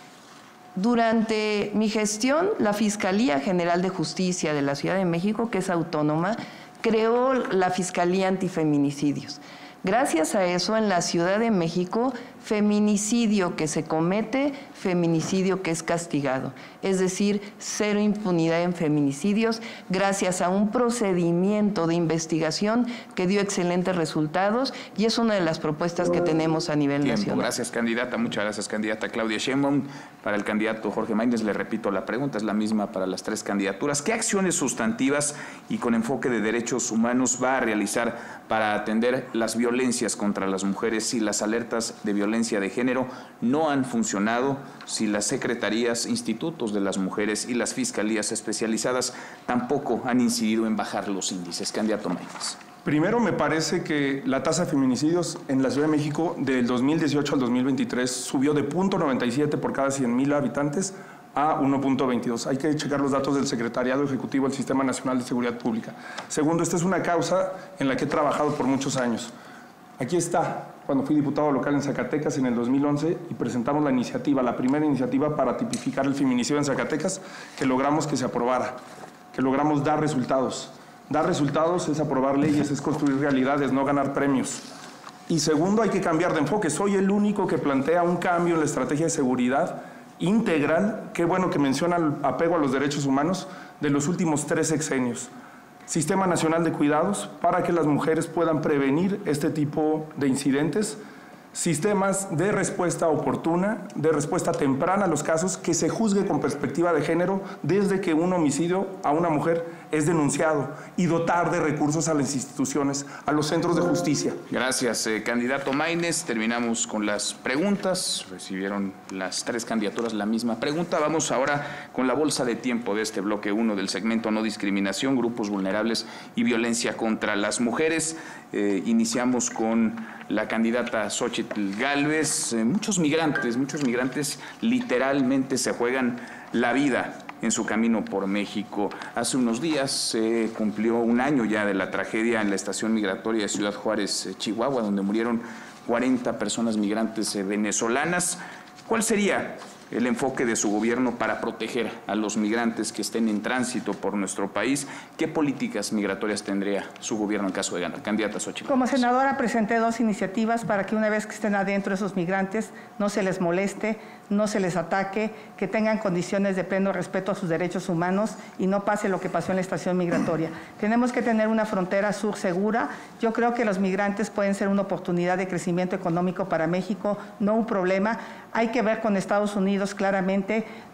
Durante mi gestión, la Fiscalía General de Justicia de la Ciudad de México, que es autónoma, creó la Fiscalía Antifeminicidios. Gracias a eso, en la Ciudad de México, feminicidio que se comete, feminicidio que es castigado. Es decir, cero impunidad en feminicidios, gracias a un procedimiento de investigación que dio excelentes resultados y es una de las propuestas que tenemos a nivel Tiempo. nacional. Gracias, candidata. Muchas gracias, candidata Claudia Sheinbaum. Para el candidato Jorge Maínez, le repito la pregunta, es la misma para las tres candidaturas. ¿Qué acciones sustantivas y con enfoque de derechos humanos va a realizar para atender las violencias contra las mujeres si las alertas de violencia de género no han funcionado, si las secretarías, institutos de las mujeres y las fiscalías especializadas tampoco han incidido en bajar los índices? Candidato Maínez. Primero, me parece que la tasa de feminicidios en la Ciudad de México del dos mil dieciocho al dos mil veintitrés subió de punto noventa y siete por cada cien mil habitantes a uno punto veintidós. Hay que checar los datos del Secretariado Ejecutivo del Sistema Nacional de Seguridad Pública. Segundo, esta es una causa en la que he trabajado por muchos años. Aquí está, cuando fui diputado local en Zacatecas en el dos mil once y presentamos la iniciativa, la primera iniciativa para tipificar el feminicidio en Zacatecas, que logramos que se aprobara, que logramos dar resultados. Dar resultados es aprobar leyes, es construir realidades, no ganar premios. Y segundo, hay que cambiar de enfoque. Soy el único que plantea un cambio en la estrategia de seguridad integral, qué bueno que menciona el apego a los derechos humanos, de los últimos tres sexenios. Sistema Nacional de Cuidados para que las mujeres puedan prevenir este tipo de incidentes. Sistemas de respuesta oportuna, de respuesta temprana a los casos, que se juzgue con perspectiva de género desde que un homicidio a una mujer es denunciado y dotar de recursos a las instituciones, a los centros de justicia. Gracias, eh, candidato Maínez. Terminamos con las preguntas. Recibieron las tres candidaturas la misma pregunta. Vamos ahora con la bolsa de tiempo de este bloque uno del segmento No Discriminación, Grupos Vulnerables y Violencia contra las Mujeres. Eh, iniciamos con la candidata Xóchitl Gálvez. Eh, muchos migrantes, muchos migrantes literalmente se juegan la vida en su camino por México. Hace unos días se eh, cumplió un año ya de la tragedia en la estación migratoria de Ciudad Juárez, eh, Chihuahua, donde murieron cuarenta personas migrantes eh, venezolanas. ¿Cuál sería el enfoque de su gobierno para proteger a los migrantes que estén en tránsito por nuestro país? ¿Qué políticas migratorias tendría su gobierno en caso de ganar? Candidata Xóchitl. Como senadora presenté dos iniciativas para que una vez que estén adentro esos migrantes no se les moleste, no se les ataque, que tengan condiciones de pleno respeto a sus derechos humanos y no pase lo que pasó en la estación migratoria. Tenemos que tener una frontera sur segura. Yo creo que los migrantes pueden ser una oportunidad de crecimiento económico para México, no un problema. Hay que ver con Estados Unidos claramente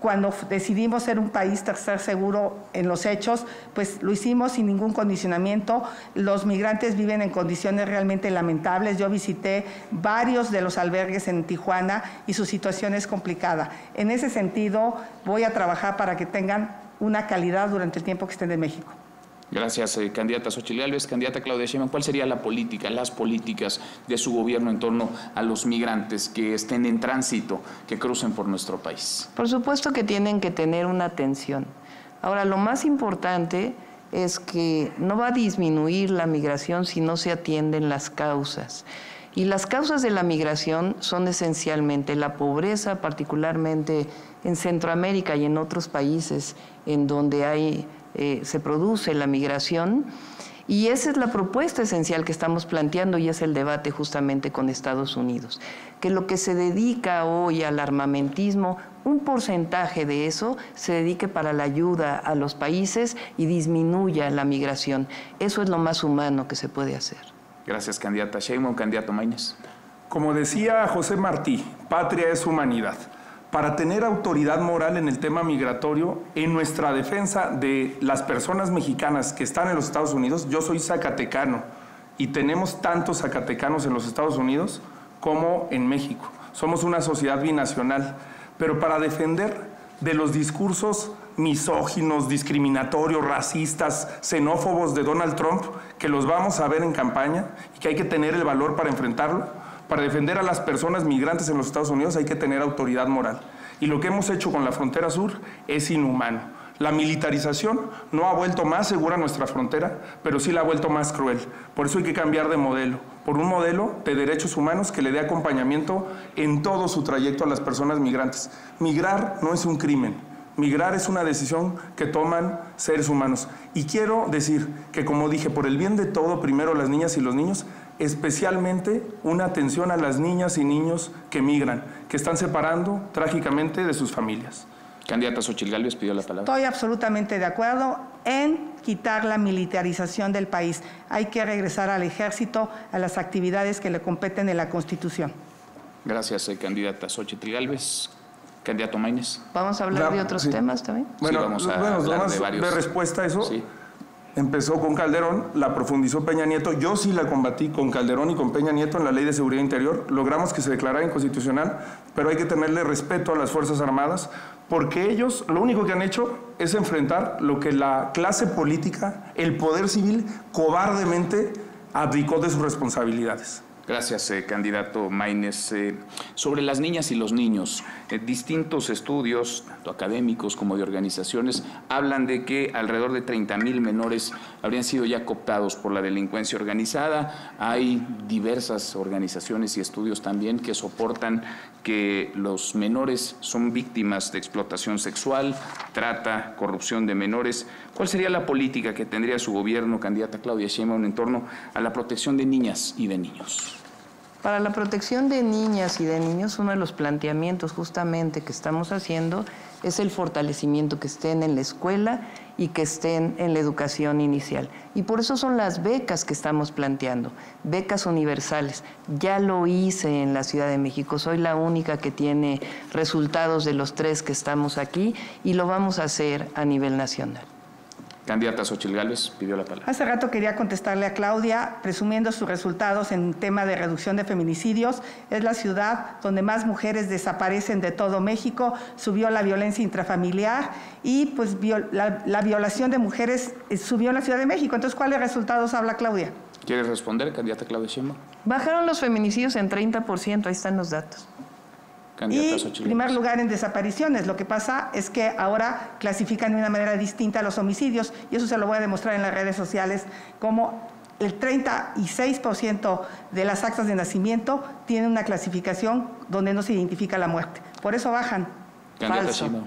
Cuando decidimos ser un país tercer seguro en los hechos, pues lo hicimos sin ningún condicionamiento. Los migrantes viven en condiciones realmente lamentables. Yo visité varios de los albergues en Tijuana y su situación es complicada. En ese sentido, voy a trabajar para que tengan una calidad durante el tiempo que estén en México. Gracias, eh, candidata Xóchitl Gálvez. Candidata Claudia Sheinbaum, ¿cuál sería la política, las políticas de su gobierno en torno a los migrantes que estén en tránsito, que crucen por nuestro país? Por supuesto que tienen que tener una atención. Ahora, lo más importante es que no va a disminuir la migración si no se atienden las causas. Y las causas de la migración son esencialmente la pobreza, particularmente en Centroamérica y en otros países en donde hay Eh, se produce la migración, y esa es la propuesta esencial que estamos planteando y es el debate justamente con Estados Unidos, que lo que se dedica hoy al armamentismo, un porcentaje de eso se dedique para la ayuda a los países y disminuya la migración. Eso es lo más humano que se puede hacer. Gracias, candidata Sheinbaum. Candidato Maínez. Como decía José Martí, patria es humanidad. Para tener autoridad moral en el tema migratorio, en nuestra defensa de las personas mexicanas que están en los Estados Unidos, yo soy zacatecano y tenemos tantos zacatecanos en los Estados Unidos como en México. Somos una sociedad binacional, pero para defender de los discursos misóginos, discriminatorios, racistas, xenófobos de Donald Trump, que los vamos a ver en campaña y que hay que tener el valor para enfrentarlo. Para defender a las personas migrantes en los Estados Unidos hay que tener autoridad moral. Y lo que hemos hecho con la frontera sur es inhumano. La militarización no ha vuelto más segura nuestra frontera, pero sí la ha vuelto más cruel. Por eso hay que cambiar de modelo, por un modelo de derechos humanos que le dé acompañamiento en todo su trayecto a las personas migrantes. Migrar no es un crimen. Migrar es una decisión que toman seres humanos. Y quiero decir que, como dije, por el bien de todo, primero las niñas y los niños, especialmente una atención a las niñas y niños que migran, que están separando trágicamente de sus familias. Candidata Xóchitl Gálvez pidió la palabra. Estoy absolutamente de acuerdo en quitar la militarización del país. Hay que regresar al ejército, a las actividades que le competen en la Constitución. Gracias, eh, candidata Xóchitl Gálvez. Candidato Maínez. ¿Vamos a hablar La, de otros sí. temas también? Bueno, sí, vamos a bueno hablar nomás de varios. De respuesta a eso, Sí. Empezó con Calderón, la profundizó Peña Nieto. Yo sí la combatí con Calderón y con Peña Nieto en la Ley de Seguridad Interior. Logramos que se declarara inconstitucional, pero hay que tenerle respeto a las Fuerzas Armadas, porque ellos lo único que han hecho es enfrentar lo que la clase política, el poder civil, cobardemente abdicó de sus responsabilidades. Gracias, eh, candidato Maínez. Eh, sobre las niñas y los niños, eh, distintos estudios, tanto académicos como de organizaciones, hablan de que alrededor de treinta mil menores habrían sido ya cooptados por la delincuencia organizada. Hay diversas organizaciones y estudios también que soportan que los menores son víctimas de explotación sexual, trata, corrupción de menores. ¿Cuál sería la política que tendría su gobierno, candidata Claudia Sheinbaum, en torno a la protección de niñas y de niños? Para la protección de niñas y de niños, uno de los planteamientos justamente que estamos haciendo es el fortalecimiento, que estén en la escuela y que estén en la educación inicial. Y por eso son las becas que estamos planteando, becas universales. Ya lo hice en la Ciudad de México, soy la única que tiene resultados de los tres que estamos aquí y lo vamos a hacer a nivel nacional. Candidata Xóchitl Gálvez pidió la palabra. Hace rato quería contestarle a Claudia, presumiendo sus resultados en tema de reducción de feminicidios. Es la ciudad donde más mujeres desaparecen de todo México, subió la violencia intrafamiliar y pues la, la violación de mujeres subió en la Ciudad de México. Entonces, ¿cuáles resultados habla Claudia? ¿Quiere responder, candidata Claudia Sheinbaum? Bajaron los feminicidios en treinta por ciento, ahí están los datos. Candidata Y Xóchitl primer Gálvez. lugar en desapariciones. Lo que pasa es que ahora clasifican de una manera distinta los homicidios y eso se lo voy a demostrar en las redes sociales, como el treinta y seis por ciento de las actas de nacimiento tienen una clasificación donde no se identifica la muerte. Por eso bajan. Candidata Falso. Sheinbaum.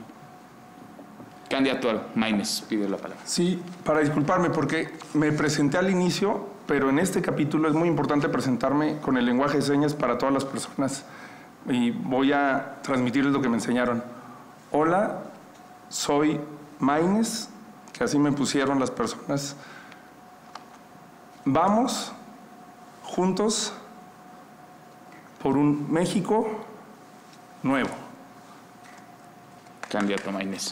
Candidato Maínez pide la palabra. Sí, para disculparme porque me presenté al inicio, pero en este capítulo es muy importante presentarme con el lenguaje de señas para todas las personas. Y voy a transmitirles lo que me enseñaron. Hola, soy Maínez, que así me pusieron las personas. Vamos juntos por un México nuevo. candidato Maínez.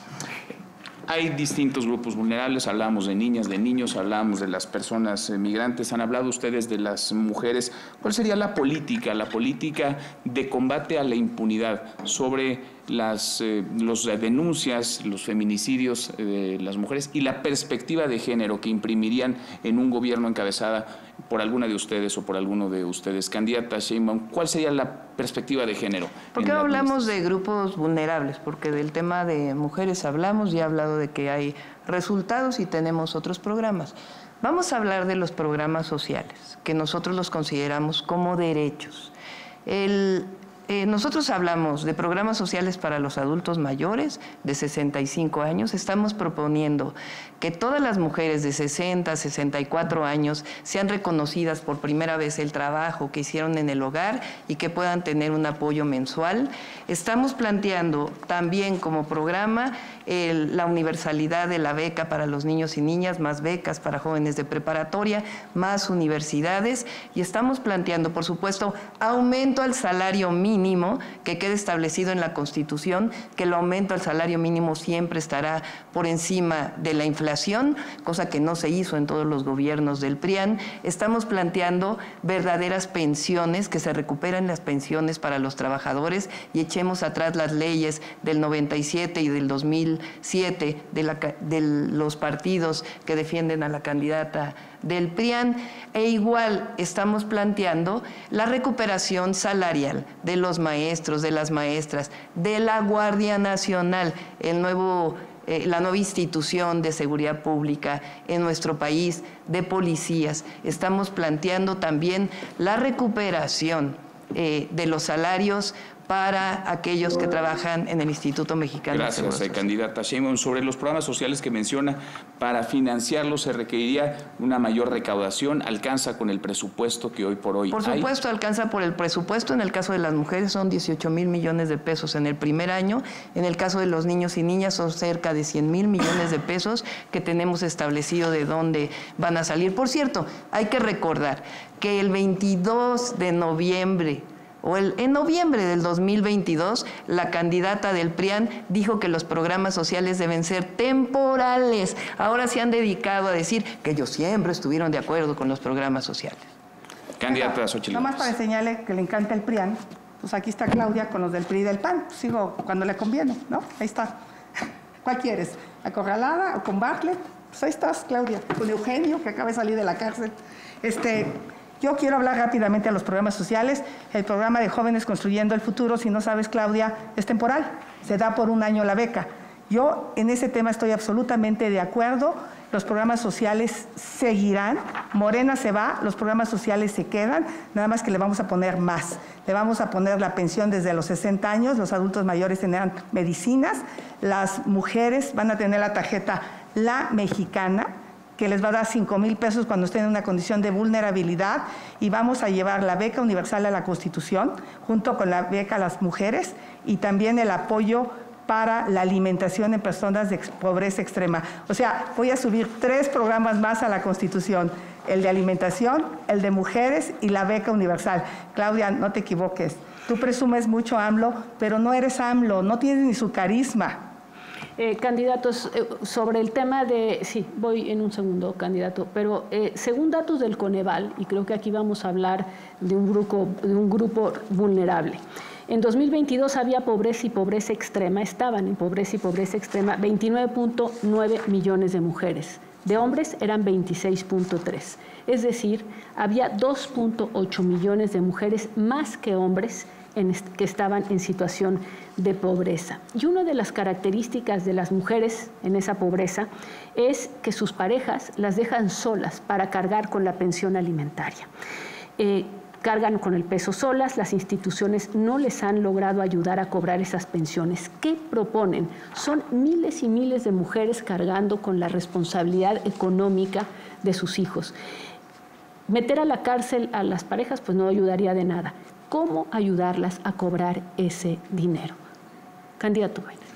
Hay distintos grupos vulnerables, hablamos de niñas, de niños, hablamos de las personas migrantes, han hablado ustedes de las mujeres. ¿Cuál sería la política, la política de combate a la impunidad sobre las eh, los denuncias, los feminicidios de las mujeres y la perspectiva de género que imprimirían en un gobierno encabezada por alguna de ustedes o por alguno de ustedes? Candidata Sheinbaum, ¿cuál sería la perspectiva de género? ¿Por qué no hablamos de grupos vulnerables? Porque del tema de mujeres hablamos, ya he hablado de que hay resultados y tenemos otros programas. Vamos a hablar de los programas sociales, que nosotros los consideramos como derechos. El... Eh, nosotros hablamos de programas sociales para los adultos mayores de sesenta y cinco años. Estamos proponiendo que todas las mujeres de sesenta, sesenta y cuatro años sean reconocidas por primera vez el trabajo que hicieron en el hogar y que puedan tener un apoyo mensual. Estamos planteando también como programa el, la universalidad de la beca para los niños y niñas, más becas para jóvenes de preparatoria, más universidades, y estamos planteando, por supuesto, aumento al salario mínimo mínimo que quede establecido en la Constitución, que el aumento al salario mínimo siempre estará por encima de la inflación, cosa que no se hizo en todos los gobiernos del P R I A N. Estamos planteando verdaderas pensiones, que se recuperen las pensiones para los trabajadores y echemos atrás las leyes del noventa y siete y del dos mil siete de, la, de los partidos que defienden a la candidata del P R I A N, e igual estamos planteando la recuperación salarial de los maestros, de las maestras, de la Guardia Nacional, el nuevo, eh, la nueva institución de seguridad pública en nuestro país, de policías. Estamos planteando también la recuperación eh, de los salarios para aquellos que trabajan en el Instituto Mexicano Gracias, de Seguro Social. Candidata Sheinbaum. Sobre los programas sociales que menciona, para financiarlos se requeriría una mayor recaudación. ¿Alcanza con el presupuesto que hoy por hoy Por hay? supuesto, alcanza por el presupuesto. En el caso de las mujeres son dieciocho mil millones de pesos en el primer año. En el caso de los niños y niñas son cerca de cien mil millones de pesos que tenemos establecido de dónde van a salir. Por cierto, hay que recordar que el veintidós de noviembre O el, en noviembre del dos mil veintidós, la candidata del P R I A N dijo que los programas sociales deben ser temporales. Ahora se han dedicado a decir que ellos siempre estuvieron de acuerdo con los programas sociales. Candidata Xochitl. Nomás para enseñarle que le encanta el P R I A N, pues aquí está Claudia con los del P R I y del P A N. Sigo cuando le conviene, ¿no? Ahí está. ¿Cuál quieres? ¿Acorralada o con Bartlett? Pues ahí estás, Claudia. Con Eugenio, que acaba de salir de la cárcel. Este... Yo quiero hablar rápidamente de los programas sociales. El programa de Jóvenes Construyendo el Futuro, si no sabes, Claudia, es temporal. Se da por un año la beca. Yo en ese tema estoy absolutamente de acuerdo. Los programas sociales seguirán. Morena se va, los programas sociales se quedan, nada más que le vamos a poner más. Le vamos a poner la pensión desde los sesenta años, los adultos mayores tendrán medicinas, las mujeres van a tener la tarjeta La Mexicana, que les va a dar cinco mil pesos cuando estén en una condición de vulnerabilidad, y vamos a llevar la beca universal a la Constitución, junto con la beca a las mujeres, y también el apoyo para la alimentación en personas de pobreza extrema. O sea, voy a subir tres programas más a la Constitución: el de alimentación, el de mujeres y la beca universal. Claudia, no te equivoques. Tú presumes mucho AMLO, pero no eres AMLO, no tienes ni su carisma. Eh, candidatos, eh, sobre el tema de... Sí, voy en un segundo, candidato, pero eh, según datos del Coneval, y creo que aquí vamos a hablar de un grupo, de un grupo vulnerable, en dos mil veintidós había pobreza y pobreza extrema, estaban en pobreza y pobreza extrema veintinueve punto nueve millones de mujeres, de hombres eran veintiséis punto tres, es decir, había dos punto ocho millones de mujeres más que hombres en que estaban en situación de pobreza. Y una de las características de las mujeres en esa pobreza es que sus parejas las dejan solas para cargar con la pensión alimentaria. Eh, cargan con el peso solas, las instituciones no les han logrado ayudar a cobrar esas pensiones. ¿Qué proponen? Son miles y miles de mujeres cargando con la responsabilidad económica de sus hijos. Meter a la cárcel a las parejas pues no ayudaría de nada. ¿Cómo ayudarlas a cobrar ese dinero? Candidato Maínez.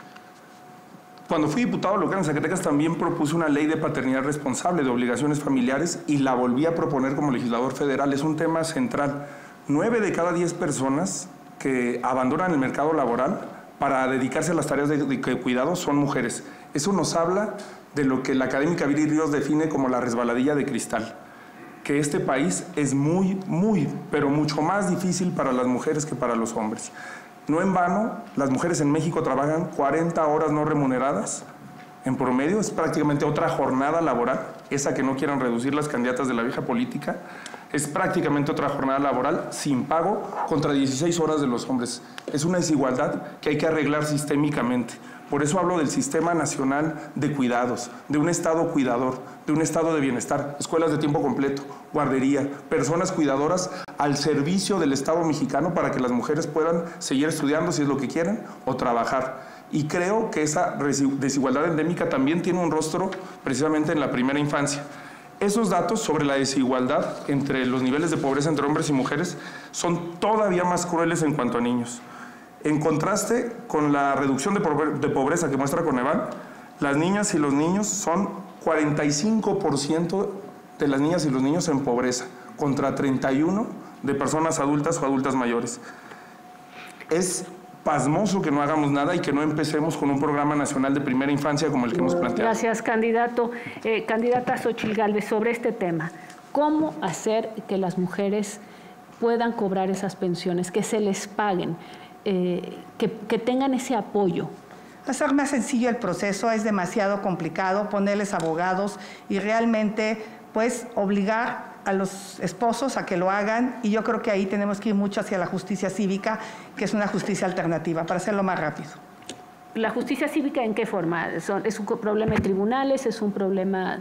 Cuando fui diputado local en Zacatecas también propuse una ley de paternidad responsable, de obligaciones familiares, y la volví a proponer como legislador federal. Es un tema central. Nueve de cada diez personas que abandonan el mercado laboral para dedicarse a las tareas de, de cuidado son mujeres. Eso nos habla de lo que la académica Viri Ríos define como la resbaladilla de cristal, que este país es muy, muy, pero mucho más difícil para las mujeres que para los hombres. No en vano, las mujeres en México trabajan cuarenta horas no remuneradas, en promedio, es prácticamente otra jornada laboral, esa que no quieran reducir las candidatas de la vieja política, es prácticamente otra jornada laboral sin pago contra dieciséis horas de los hombres. Es una desigualdad que hay que arreglar sistémicamente. Por eso hablo del Sistema Nacional de Cuidados, de un Estado cuidador, de un Estado de bienestar, escuelas de tiempo completo, guardería, personas cuidadoras al servicio del Estado mexicano para que las mujeres puedan seguir estudiando si es lo que quieren o trabajar. Y creo que esa desigualdad endémica también tiene un rostro precisamente en la primera infancia. Esos datos sobre la desigualdad entre los niveles de pobreza entre hombres y mujeres son todavía más crueles en cuanto a niños. En contraste con la reducción de pobreza que muestra Coneval, las niñas y los niños son cuarenta y cinco por ciento de las niñas y los niños en pobreza, contra treinta y uno por ciento de personas adultas o adultas mayores. Es pasmoso que no hagamos nada y que no empecemos con un programa nacional de primera infancia como el que hemos planteado. Gracias, candidato. Eh, candidata Xóchitl Gálvez, sobre este tema, ¿cómo hacer que las mujeres puedan cobrar esas pensiones, que se les paguen, eh, que, que tengan ese apoyo? Hacer más sencillo el proceso, es demasiado complicado, ponerles abogados y realmente pues obligar a los esposos a que lo hagan, y yo creo que ahí tenemos que ir mucho hacia la justicia cívica, que es una justicia alternativa, para hacerlo más rápido. ¿La justicia cívica en qué forma? ¿Es un problema de tribunales? ¿Es un problema...?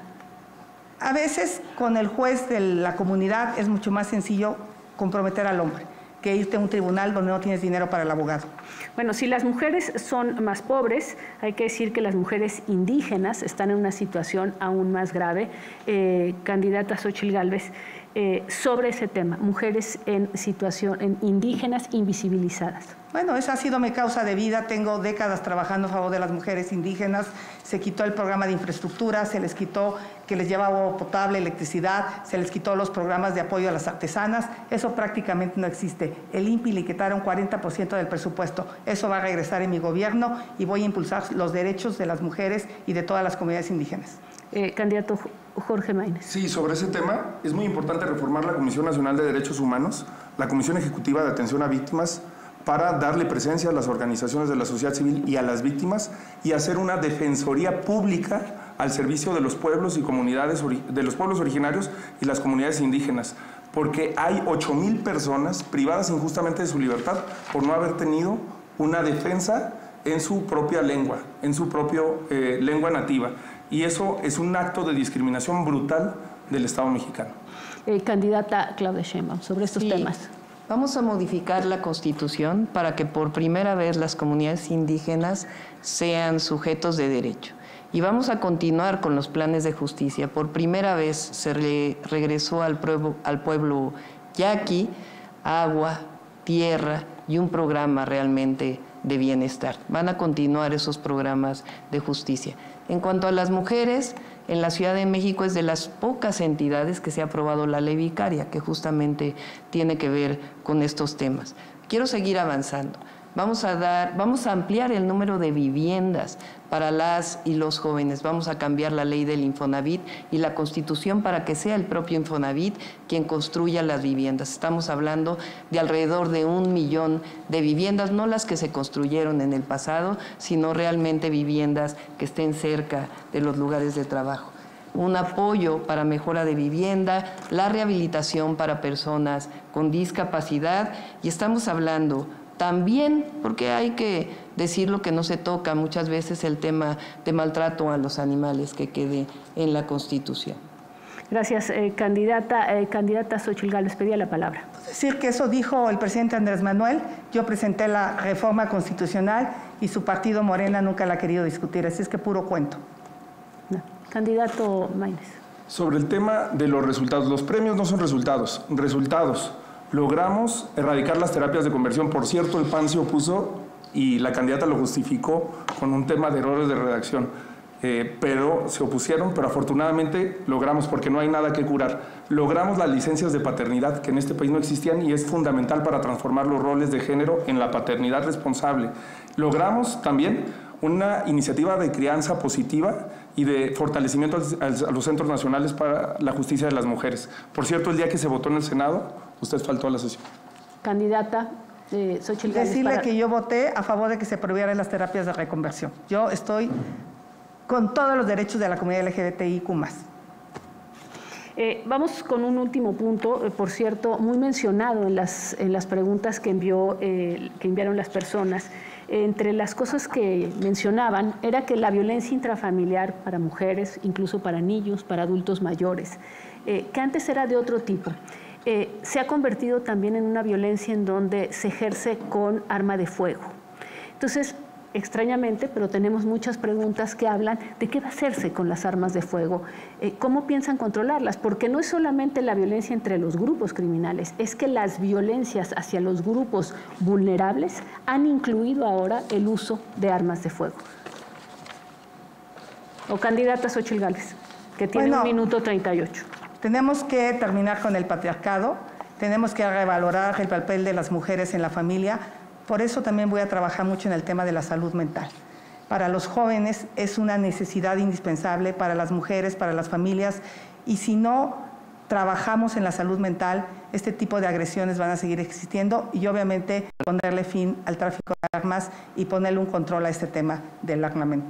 A veces con el juez de la comunidad es mucho más sencillo comprometer al hombre que irte a un tribunal donde no tienes dinero para el abogado. Bueno, si las mujeres son más pobres, hay que decir que las mujeres indígenas están en una situación aún más grave. Eh, candidata Xóchitl Gálvez, eh, sobre ese tema, mujeres en situación en indígenas invisibilizadas. Bueno, esa ha sido mi causa de vida. Tengo décadas trabajando a favor de las mujeres indígenas. Se quitó el programa de infraestructura, se les quitó que les llevaba agua potable, electricidad, se les quitó los programas de apoyo a las artesanas. Eso prácticamente no existe. El I N P I le quitaron cuarenta por ciento del presupuesto. Eso va a regresar en mi gobierno y voy a impulsar los derechos de las mujeres y de todas las comunidades indígenas. Eh, candidato Jorge Maínez. Sí, sobre ese tema es muy importante reformar la Comisión Nacional de Derechos Humanos, la Comisión Ejecutiva de Atención a Víctimas, para darle presencia a las organizaciones de la sociedad civil y a las víctimas y hacer una defensoría pública al servicio de los pueblos y comunidades, de los pueblos originarios y las comunidades indígenas, porque hay ocho mil personas privadas injustamente de su libertad por no haber tenido una defensa en su propia lengua, en su propia eh, lengua nativa. Y eso es un acto de discriminación brutal del Estado mexicano. Eh, candidata Claudia Sheinbaum, sobre estos sí. temas. Vamos a modificar la Constitución para que por primera vez las comunidades indígenas sean sujetos de derecho. Y vamos a continuar con los planes de justicia. Por primera vez se re regresó al pueblo, al pueblo yaqui agua, tierra y un programa realmente de bienestar. Van a continuar esos programas de justicia. En cuanto a las mujeres, en la Ciudad de México es de las pocas entidades que se ha aprobado la ley vicaria, que justamente tiene que ver con estos temas. Quiero seguir avanzando. Vamos a dar, vamos a ampliar el número de viviendas para las y los jóvenes. Vamos a cambiar la ley del Infonavit y la Constitución para que sea el propio Infonavit quien construya las viviendas. Estamos hablando de alrededor de un millón de viviendas, no las que se construyeron en el pasado, sino realmente viviendas que estén cerca de los lugares de trabajo. Un apoyo para mejora de vivienda, la rehabilitación para personas con discapacidad, y estamos hablando también, porque hay que decir lo que no se toca muchas veces, el tema de maltrato a los animales que quede en la Constitución. Gracias, eh, candidata. Eh, candidata Xóchitl Gálvez, pedía la palabra. Decir que eso dijo el presidente Andrés Manuel. Yo presenté la reforma constitucional y su partido Morena nunca la ha querido discutir, así es que puro cuento. No. Candidato Maínez. Sobre el tema de los resultados, los premios no son resultados, resultados. Logramos erradicar las terapias de conversión. Por cierto, el P A N se opuso y la candidata lo justificó con un tema de errores de redacción. Eh, pero se opusieron, pero afortunadamente logramos, porque no hay nada que curar. Logramos las licencias de paternidad que en este país no existían y es fundamental para transformar los roles de género en la paternidad responsable. Logramos también una iniciativa de crianza positiva y de fortalecimiento a los centros nacionales para la justicia de las mujeres. Por cierto, el día que se votó en el Senado, usted faltó a la sesión. Candidata, eh, Xochitl Gálvez. Decirle para... que yo voté a favor de que se prohibieran las terapias de reconversión. Yo estoy con todos los derechos de la comunidad L G B T I Q más. Eh, vamos con un último punto, eh, por cierto, muy mencionado en las, en las preguntas que, envió, eh, que enviaron las personas. Eh, entre las cosas que mencionaban era que la violencia intrafamiliar para mujeres, incluso para niños, para adultos mayores, eh, que antes era de otro tipo, eh, se ha convertido también en una violencia en donde se ejerce con arma de fuego. Entonces, extrañamente, pero tenemos muchas preguntas que hablan de qué va a hacerse con las armas de fuego, eh, cómo piensan controlarlas, porque no es solamente la violencia entre los grupos criminales, es que las violencias hacia los grupos vulnerables han incluido ahora el uso de armas de fuego. O candidata Xochitl Gálvez, que tiene Bueno, un minuto treinta y ocho. Tenemos que terminar con el patriarcado, tenemos que revalorar el papel de las mujeres en la familia. Por eso también voy a trabajar mucho en el tema de la salud mental. Para los jóvenes es una necesidad indispensable, para las mujeres, para las familias, y si no trabajamos en la salud mental, este tipo de agresiones van a seguir existiendo y obviamente ponerle fin al tráfico de armas y ponerle un control a este tema del armamento.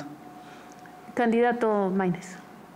Candidato Maínez.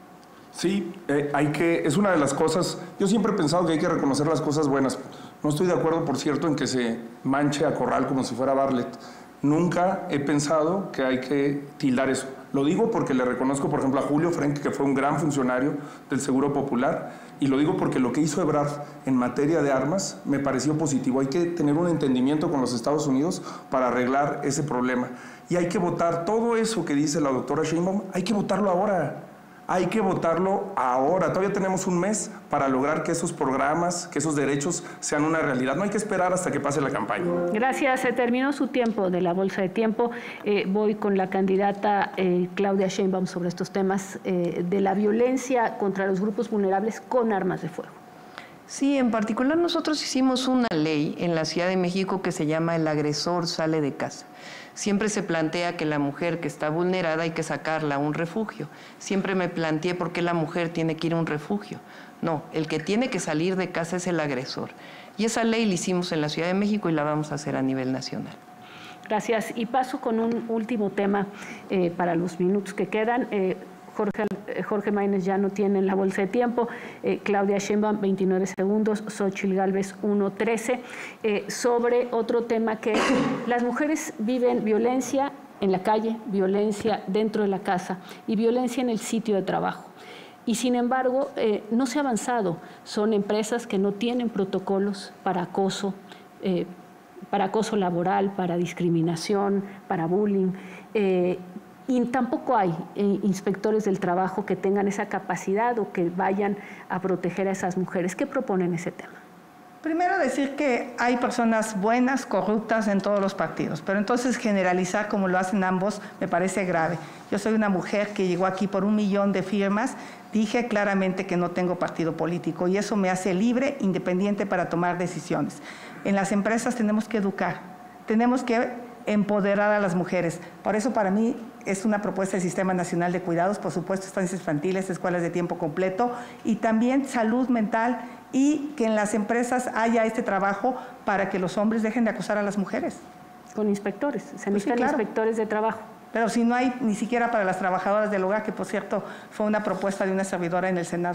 Sí, eh, hay que, es una de las cosas, yo siempre he pensado que hay que reconocer las cosas buenas. No estoy de acuerdo, por cierto, en que se manche a Corral como si fuera Bartlett. Nunca he pensado que hay que tildar eso. Lo digo porque le reconozco, por ejemplo, a Julio Frenk, que fue un gran funcionario del Seguro Popular, y lo digo porque lo que hizo Ebrard en materia de armas me pareció positivo. Hay que tener un entendimiento con los Estados Unidos para arreglar ese problema. Y hay que votar todo eso que dice la doctora Sheinbaum, hay que votarlo ahora. Hay que votarlo ahora. Todavía tenemos un mes para lograr que esos programas, que esos derechos sean una realidad. No hay que esperar hasta que pase la campaña. Gracias. Se terminó su tiempo de la bolsa de tiempo. Eh, voy con la candidata eh, Claudia Sheinbaum sobre estos temas eh, de la violencia contra los grupos vulnerables con armas de fuego. Sí, en particular nosotros hicimos una ley en la Ciudad de México que se llama El agresor sale de casa. Siempre se plantea que la mujer que está vulnerada hay que sacarla a un refugio. Siempre me planteé por qué la mujer tiene que ir a un refugio. No, el que tiene que salir de casa es el agresor. Y esa ley la hicimos en la Ciudad de México y la vamos a hacer a nivel nacional. Gracias. Y paso con un último tema eh, para los minutos que quedan. Eh, Jorge, Jorge Maínez ya no tiene la bolsa de tiempo, eh, Claudia Sheinbaum veintinueve segundos, Xochitl Gálvez uno trece, eh, sobre otro tema que las mujeres viven violencia en la calle, violencia dentro de la casa y violencia en el sitio de trabajo. Y sin embargo, eh, no se ha avanzado. Son empresas que no tienen protocolos para acoso, eh, para acoso laboral, para discriminación, para bullying. Eh, Y tampoco hay eh, inspectores del trabajo que tengan esa capacidad o que vayan a proteger a esas mujeres. ¿Qué proponen ese tema? Primero decir que hay personas buenas, corruptas en todos los partidos, pero entonces generalizar como lo hacen ambos me parece grave. Yo soy una mujer que llegó aquí por un millón de firmas, dije claramente que no tengo partido político y eso me hace libre, independiente para tomar decisiones. En las empresas tenemos que educar, tenemos que empoderar a las mujeres. Por eso para mí es una propuesta del Sistema Nacional de Cuidados, por supuesto estancias infantiles, escuelas de tiempo completo y también salud mental y que en las empresas haya este trabajo para que los hombres dejen de acosar a las mujeres. Con inspectores, se necesitan Pues sí, claro. inspectores de trabajo. Pero si no hay ni siquiera para las trabajadoras del hogar, que por cierto fue una propuesta de una servidora en el Senado.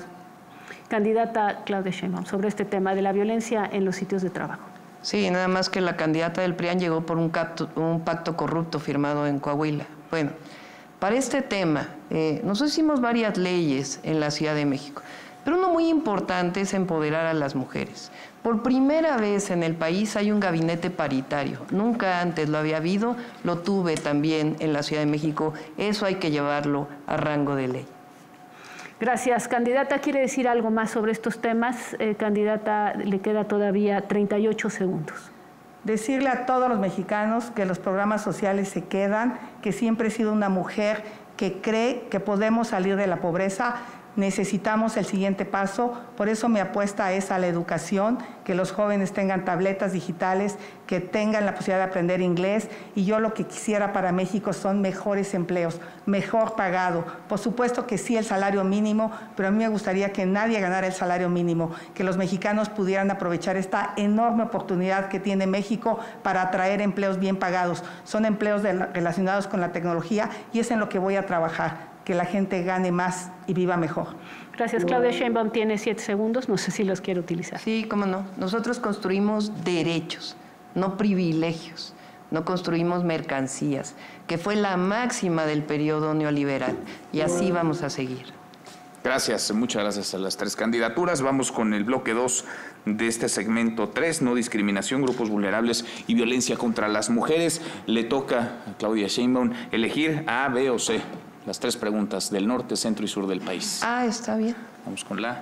Candidata Claudia Sheinbaum, sobre este tema de la violencia en los sitios de trabajo. Sí, nada más que la candidata del P R I A N llegó por un, capto, un pacto corrupto firmado en Coahuila. Bueno, para este tema, eh, nosotros hicimos varias leyes en la Ciudad de México, pero uno muy importante es empoderar a las mujeres. Por primera vez en el país hay un gabinete paritario. Nunca antes lo había habido, lo tuve también en la Ciudad de México. Eso hay que llevarlo a rango de ley. Gracias. Candidata, ¿quiere decir algo más sobre estos temas? Eh, candidata, le queda todavía treinta y ocho segundos. Decirle a todos los mexicanos que los programas sociales se quedan, que siempre he sido una mujer que cree que podemos salir de la pobreza. Necesitamos el siguiente paso, por eso mi apuesta es a la educación, que los jóvenes tengan tabletas digitales, que tengan la posibilidad de aprender inglés, y yo lo que quisiera para México son mejores empleos, mejor pagado. Por supuesto que sí el salario mínimo, pero a mí me gustaría que nadie ganara el salario mínimo, que los mexicanos pudieran aprovechar esta enorme oportunidad que tiene México para atraer empleos bien pagados. Son empleos de, relacionados con la tecnología y es en lo que voy a trabajar, que la gente gane más y viva mejor. Gracias. Claudia Sheinbaum tiene siete segundos, no sé si los quiere utilizar. Sí, cómo no. Nosotros construimos derechos, no privilegios. No construimos mercancías, que fue la máxima del periodo neoliberal, y así vamos a seguir. Gracias, muchas gracias a las tres candidaturas. Vamos con el bloque dos de este segmento tres, no discriminación, grupos vulnerables y violencia contra las mujeres. Le toca a Claudia Sheinbaum elegir A, B o C. Las tres preguntas del norte, centro y sur del país. Ah, está bien. Vamos con la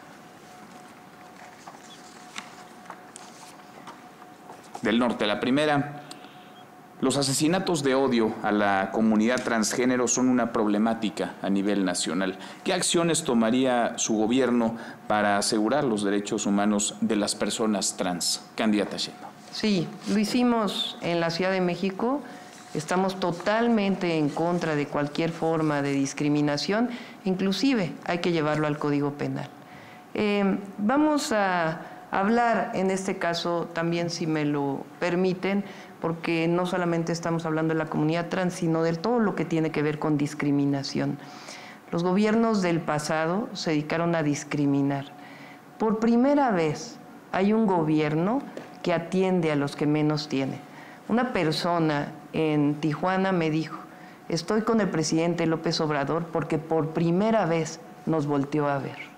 del norte. La primera: los asesinatos de odio a la comunidad transgénero son una problemática a nivel nacional. ¿Qué acciones tomaría su gobierno para asegurar los derechos humanos de las personas trans? Candidata Sheinbaum. Sí, lo hicimos en la Ciudad de México. Estamos totalmente en contra de cualquier forma de discriminación, inclusive hay que llevarlo al Código Penal. Eh, vamos a hablar en este caso también, si me lo permiten, porque no solamente estamos hablando de la comunidad trans, sino de todo lo que tiene que ver con discriminación. Los gobiernos del pasado se dedicaron a discriminar. Por primera vez hay un gobierno que atiende a los que menos tienen. Una persona en Tijuana me dijo, estoy con el presidente López Obrador porque por primera vez nos volteó a ver.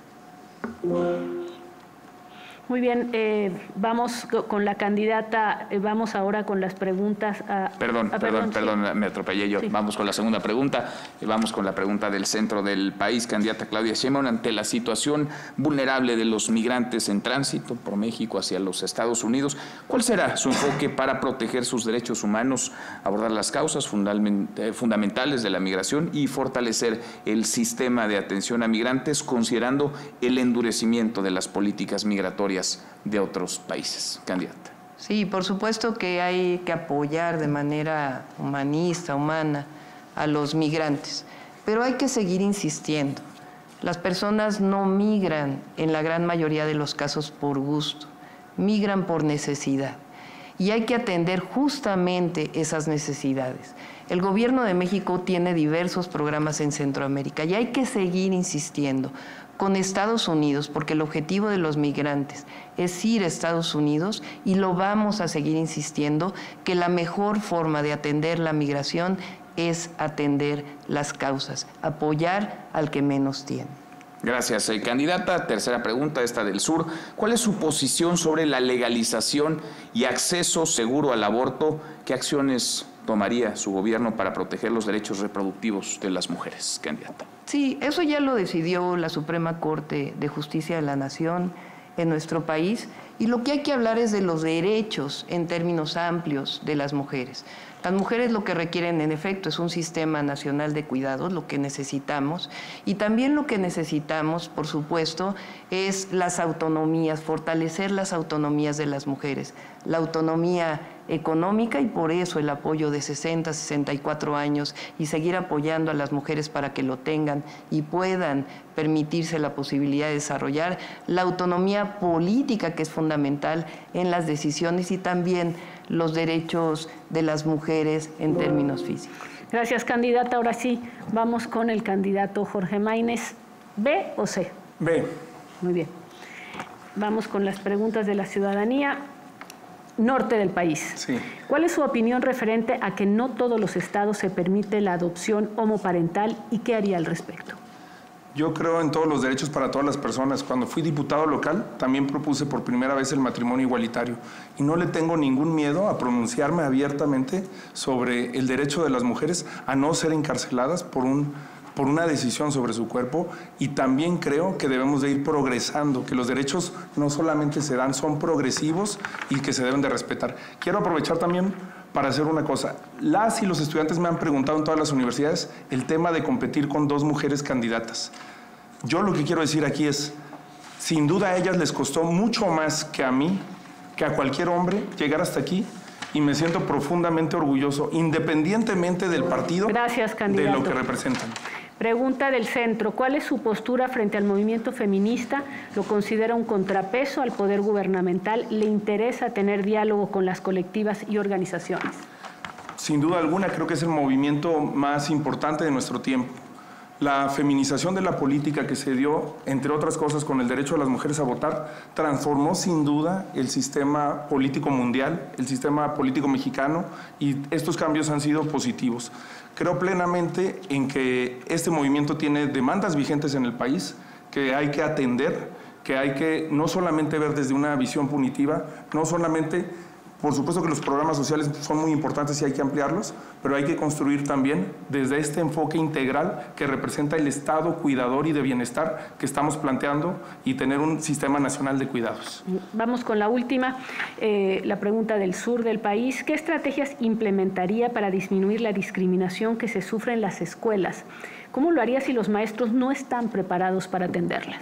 Muy bien, eh, vamos con la candidata, eh, vamos ahora con las preguntas. A, perdón, a, perdón, perdón, perdón, sí. me atropellé yo. Sí. Vamos con la segunda pregunta, y vamos con la pregunta del centro del país. Candidata Claudia Sheinbaum, ante la situación vulnerable de los migrantes en tránsito por México hacia los Estados Unidos, ¿cuál será su enfoque para proteger sus derechos humanos, abordar las causas fundamentales de la migración y fortalecer el sistema de atención a migrantes, considerando el endurecimiento de las políticas migratorias de otros países? Candidata. Sí, por supuesto que hay que apoyar de manera humanista, humana, a los migrantes, pero hay que seguir insistiendo. Las personas no migran en la gran mayoría de los casos por gusto, migran por necesidad, y hay que atender justamente esas necesidades. El gobierno de México tiene diversos programas en Centroamérica y hay que seguir insistiendo con Estados Unidos, porque el objetivo de los migrantes es ir a Estados Unidos, y lo vamos a seguir insistiendo, que la mejor forma de atender la migración es atender las causas, apoyar al que menos tiene. Gracias, eh, candidata. Tercera pregunta, esta del sur. ¿Cuál es su posición sobre la legalización y acceso seguro al aborto? ¿Qué acciones tomaría su gobierno para proteger los derechos reproductivos de las mujeres? Candidata. Sí, eso ya lo decidió la Suprema Corte de Justicia de la Nación en nuestro país, y lo que hay que hablar es de los derechos en términos amplios de las mujeres. Las mujeres lo que requieren, en efecto, es un sistema nacional de cuidados, lo que necesitamos, y también lo que necesitamos, por supuesto, es las autonomías, fortalecer las autonomías de las mujeres, la autonomía económica, y por eso el apoyo de sesenta, sesenta y cuatro años, y seguir apoyando a las mujeres para que lo tengan y puedan permitirse la posibilidad de desarrollar la autonomía política, que es fundamental en las decisiones, y también los derechos de las mujeres en términos físicos. Gracias, candidata. Ahora sí, vamos con el candidato Jorge Maínez. ¿B o C? B. Muy bien. Vamos con las preguntas de la ciudadanía. Norte del país. Sí. ¿Cuál es su opinión referente a que no todos los estados se permite la adopción homoparental y qué haría al respecto? Yo creo en todos los derechos para todas las personas. Cuando fui diputado local, también propuse por primera vez el matrimonio igualitario. Y no le tengo ningún miedo a pronunciarme abiertamente sobre el derecho de las mujeres a no ser encarceladas por un por una decisión sobre su cuerpo, y también creo que debemos de ir progresando, que los derechos no solamente se dan, son progresivos y que se deben de respetar. Quiero aprovechar también para hacer una cosa. Las y los estudiantes me han preguntado en todas las universidades el tema de competir con dos mujeres candidatas. Yo lo que quiero decir aquí es, sin duda a ellas les costó mucho más que a mí, que a cualquier hombre, llegar hasta aquí, y me siento profundamente orgulloso, independientemente del partido, Gracias, candidato. de lo que representan. Pregunta del centro, ¿cuál es su postura frente al movimiento feminista? ¿Lo considera un contrapeso al poder gubernamental? ¿Le interesa tener diálogo con las colectivas y organizaciones? Sin duda alguna, creo que es el movimiento más importante de nuestro tiempo. La feminización de la política que se dio, entre otras cosas, con el derecho de las mujeres a votar, transformó sin duda el sistema político mundial, el sistema político mexicano, y estos cambios han sido positivos. Creo plenamente en que este movimiento tiene demandas vigentes en el país, que hay que atender, que hay que no solamente ver desde una visión punitiva, no solamente... Por supuesto que los programas sociales son muy importantes y hay que ampliarlos, pero hay que construir también desde este enfoque integral que representa el Estado cuidador y de bienestar que estamos planteando y tener un sistema nacional de cuidados. Vamos con la última, eh, la pregunta del sur del país. ¿Qué estrategias implementaría para disminuir la discriminación que se sufre en las escuelas? ¿Cómo lo haría si los maestros no están preparados para atenderlas?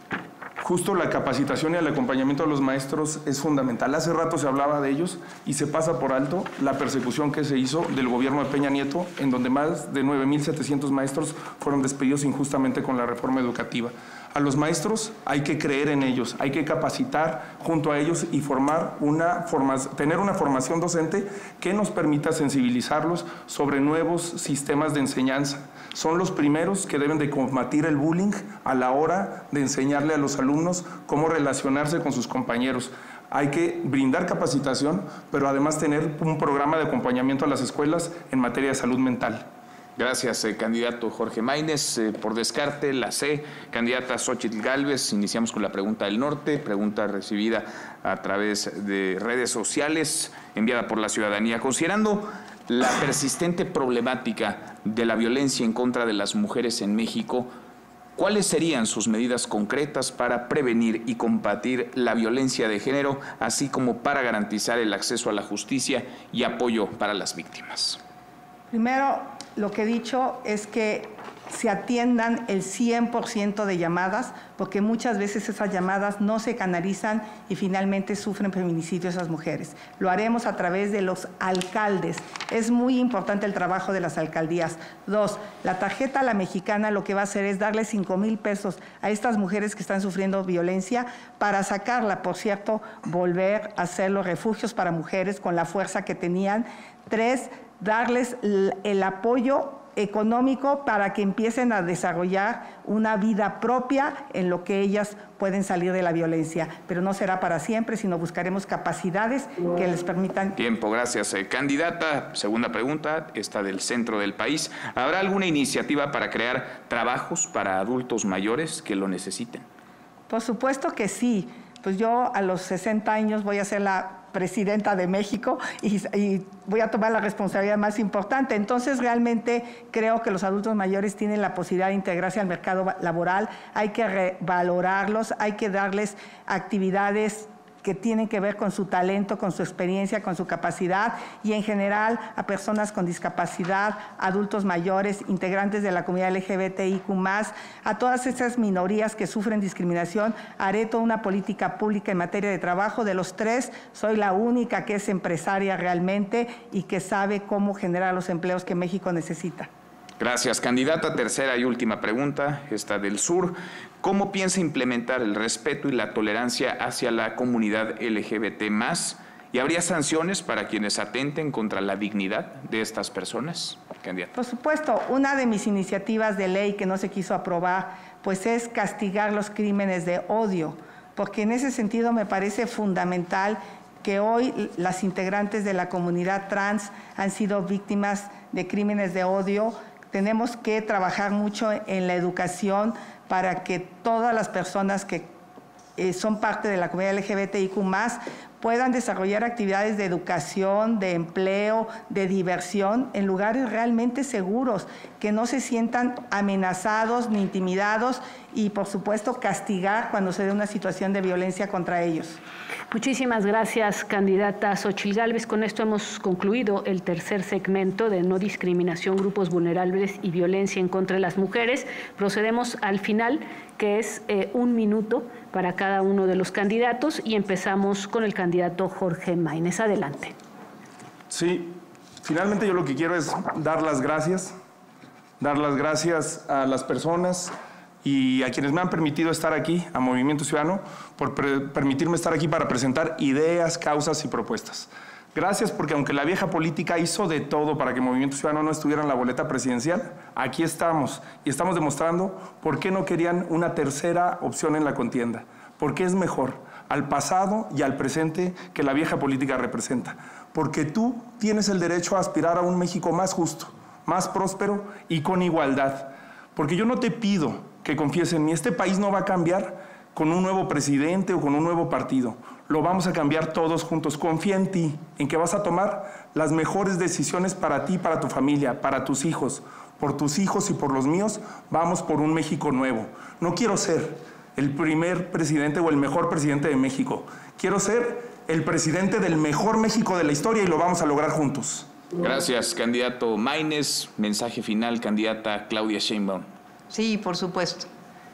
Justo la capacitación y el acompañamiento de los maestros es fundamental. Hace rato se hablaba de ellos y se pasa por alto la persecución que se hizo del gobierno de Peña Nieto, en donde más de nueve mil setecientos maestros fueron despedidos injustamente con la reforma educativa. A los maestros hay que creer en ellos, hay que capacitar junto a ellos y formar una forma, tener una formación docente que nos permita sensibilizarlos sobre nuevos sistemas de enseñanza. Son los primeros que deben de combatir el bullying a la hora de enseñarle a los alumnos cómo relacionarse con sus compañeros. Hay que brindar capacitación, pero además tener un programa de acompañamiento a las escuelas en materia de salud mental. Gracias, eh, candidato Jorge Maínez. Eh, por descarte, la C, candidata Xóchitl Gálvez. Iniciamos con la pregunta del norte, pregunta recibida a través de redes sociales, enviada por la ciudadanía. Considerando la persistente problemática de la violencia en contra de las mujeres en México, ¿cuáles serían sus medidas concretas para prevenir y combatir la violencia de género, así como para garantizar el acceso a la justicia y apoyo para las víctimas? Primero, lo que he dicho es que se atiendan el cien por ciento de llamadas, porque muchas veces esas llamadas no se canalizan y finalmente sufren feminicidio esas mujeres. Lo haremos a través de los alcaldes. Es muy importante el trabajo de las alcaldías. Dos, la tarjeta La Mexicana lo que va a hacer es darle cinco mil pesos a estas mujeres que están sufriendo violencia para sacarla, por cierto, volver a hacer los refugios para mujeres con la fuerza que tenían. Tres, darles el apoyo económico para que empiecen a desarrollar una vida propia en lo que ellas pueden salir de la violencia. Pero no será para siempre, sino buscaremos capacidades que les permitan... Tiempo, gracias. Eh, candidata, segunda pregunta, esta del centro del país. ¿Habrá alguna iniciativa para crear trabajos para adultos mayores que lo necesiten? Por supuesto que sí. Pues yo a los sesenta años voy a ser la presidenta de México y, y voy a tomar la responsabilidad más importante. Entonces, realmente creo que los adultos mayores tienen la posibilidad de integrarse al mercado laboral. Hay que revalorarlos, hay que darles actividades que tienen que ver con su talento, con su experiencia, con su capacidad y en general a personas con discapacidad, adultos mayores, integrantes de la comunidad L G B T I Q más, a todas esas minorías que sufren discriminación. Haré toda una política pública en materia de trabajo. De los tres, soy la única que es empresaria realmente y que sabe cómo generar los empleos que México necesita. Gracias, candidata. Tercera y última pregunta, esta del sur. ¿Cómo piensa implementar el respeto y la tolerancia hacia la comunidad L G B T más? ¿Y habría sanciones para quienes atenten contra la dignidad de estas personas? Candidata. Por supuesto, una de mis iniciativas de ley que no se quiso aprobar, pues es castigar los crímenes de odio, porque en ese sentido me parece fundamental que hoy las integrantes de la comunidad trans han sido víctimas de crímenes de odio. Tenemos que trabajar mucho en la educación para que todas las personas que eh, son parte de la comunidad L G B T I Q más, puedan desarrollar actividades de educación, de empleo, de diversión en lugares realmente seguros, que no se sientan amenazados ni intimidados y, por supuesto, castigar cuando se dé una situación de violencia contra ellos. Muchísimas gracias, candidata Xóchitl Gálvez. Con esto hemos concluido el tercer segmento de no discriminación, grupos vulnerables y violencia en contra de las mujeres. Procedemos al final, que es eh, un minuto para cada uno de los candidatos, y empezamos con el candidato Jorge Maínez. Adelante. Sí, finalmente yo lo que quiero es dar las gracias, dar las gracias a las personas y a quienes me han permitido estar aquí, a Movimiento Ciudadano, por permitirme estar aquí para presentar ideas, causas y propuestas. Gracias porque aunque la vieja política hizo de todo para que Movimiento Ciudadano no estuviera en la boleta presidencial, aquí estamos y estamos demostrando por qué no querían una tercera opción en la contienda, porque es mejor al pasado y al presente que la vieja política representa, porque tú tienes el derecho a aspirar a un México más justo, más próspero y con igualdad, porque yo no te pido que confíes en mí. Este país no va a cambiar con un nuevo presidente o con un nuevo partido. Lo vamos a cambiar todos juntos. Confía en ti, en que vas a tomar las mejores decisiones para ti, para tu familia, para tus hijos. Por tus hijos y por los míos, vamos por un México nuevo. No quiero ser el primer presidente o el mejor presidente de México. Quiero ser el presidente del mejor México de la historia y lo vamos a lograr juntos. Gracias, candidato Maínez. Mensaje final, candidata Claudia Sheinbaum. Sí, por supuesto.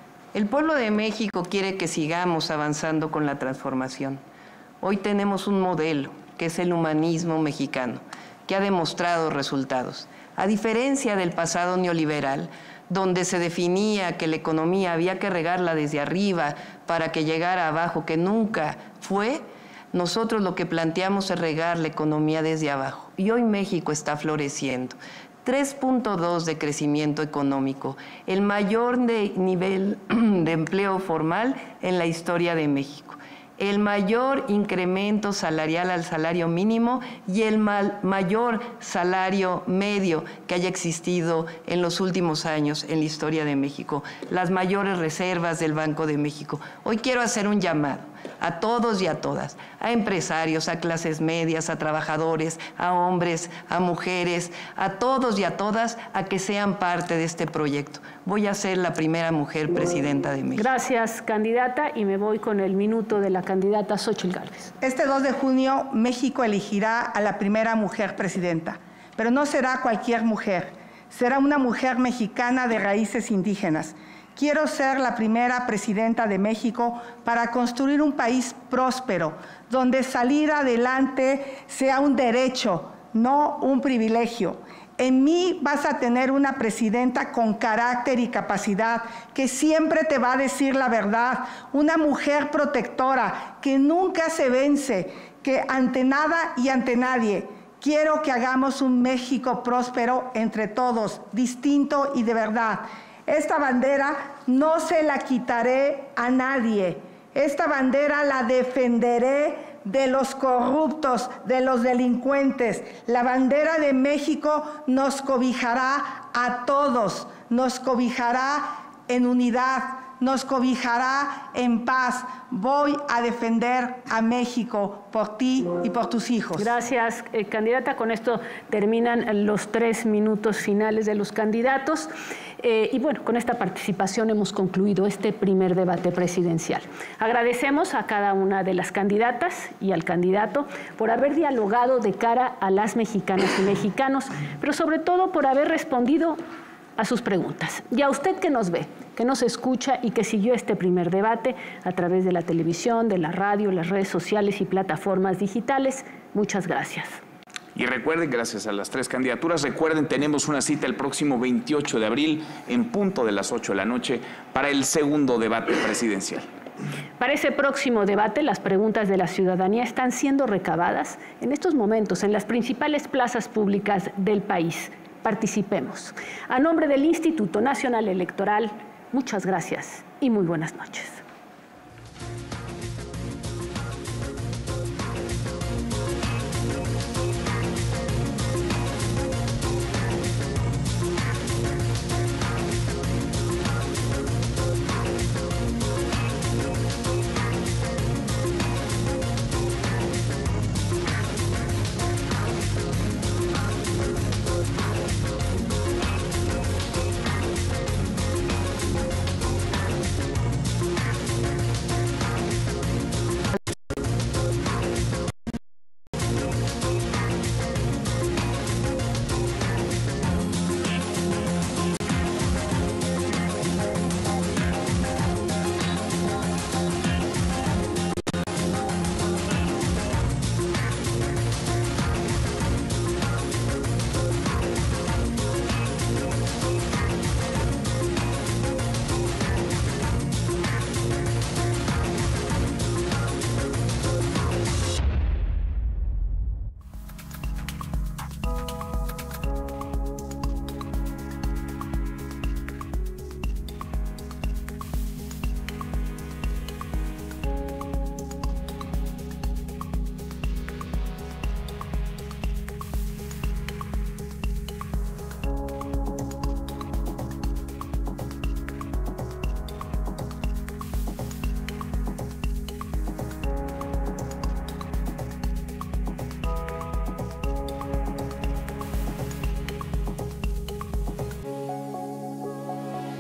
El pueblo de México quiere que sigamos avanzando con la transformación. Hoy tenemos un modelo, que es el humanismo mexicano, que ha demostrado resultados. A diferencia del pasado neoliberal, donde se definía que la economía había que regarla desde arriba para que llegara abajo, que nunca fue, nosotros lo que planteamos es regar la economía desde abajo. Y hoy México está floreciendo. tres punto dos de crecimiento económico, el mayor de nivel de empleo formal en la historia de México, el mayor incremento salarial al salario mínimo y el mal, mayor salario medio que haya existido en los últimos años en la historia de México, las mayores reservas del Banco de México. Hoy quiero hacer un llamado a todos y a todas, a empresarios, a clases medias, a trabajadores, a hombres, a mujeres, a todos y a todas, a que sean parte de este proyecto. Voy a ser la primera mujer presidenta de México. Gracias, candidata, y me voy con el minuto de la candidata Xóchitl Gálvez. Este dos de junio, México elegirá a la primera mujer presidenta, pero no será cualquier mujer, será una mujer mexicana de raíces indígenas. Quiero ser la primera presidenta de México para construir un país próspero, donde salir adelante sea un derecho, no un privilegio. En mí vas a tener una presidenta con carácter y capacidad, que siempre te va a decir la verdad, una mujer protectora, que nunca se vence, que ante nada y ante nadie. Quiero que hagamos un México próspero entre todos, distinto y de verdad. Esta bandera no se la quitaré a nadie. Esta bandera la defenderé de los corruptos, de los delincuentes. La bandera de México nos cobijará a todos, nos cobijará en unidad, nos cobijará en paz. Voy a defender a México por ti y por tus hijos. Gracias, eh, candidata. Con esto terminan los tres minutos finales de los candidatos. Eh, y bueno, con esta participación hemos concluido este primer debate presidencial. Agradecemos a cada una de las candidatas y al candidato por haber dialogado de cara a las mexicanas y mexicanos, pero sobre todo por haber respondido a sus preguntas. Y a usted que nos ve, que nos escucha y que siguió este primer debate a través de la televisión, de la radio, las redes sociales y plataformas digitales, muchas gracias. Y recuerden, gracias a las tres candidaturas, recuerden, tenemos una cita el próximo veintiocho de abril en punto de las ocho de la noche para el segundo debate presidencial. Para ese próximo debate, las preguntas de la ciudadanía están siendo recabadas en estos momentos en las principales plazas públicas del país. Participemos. A nombre del Instituto Nacional Electoral, muchas gracias y muy buenas noches.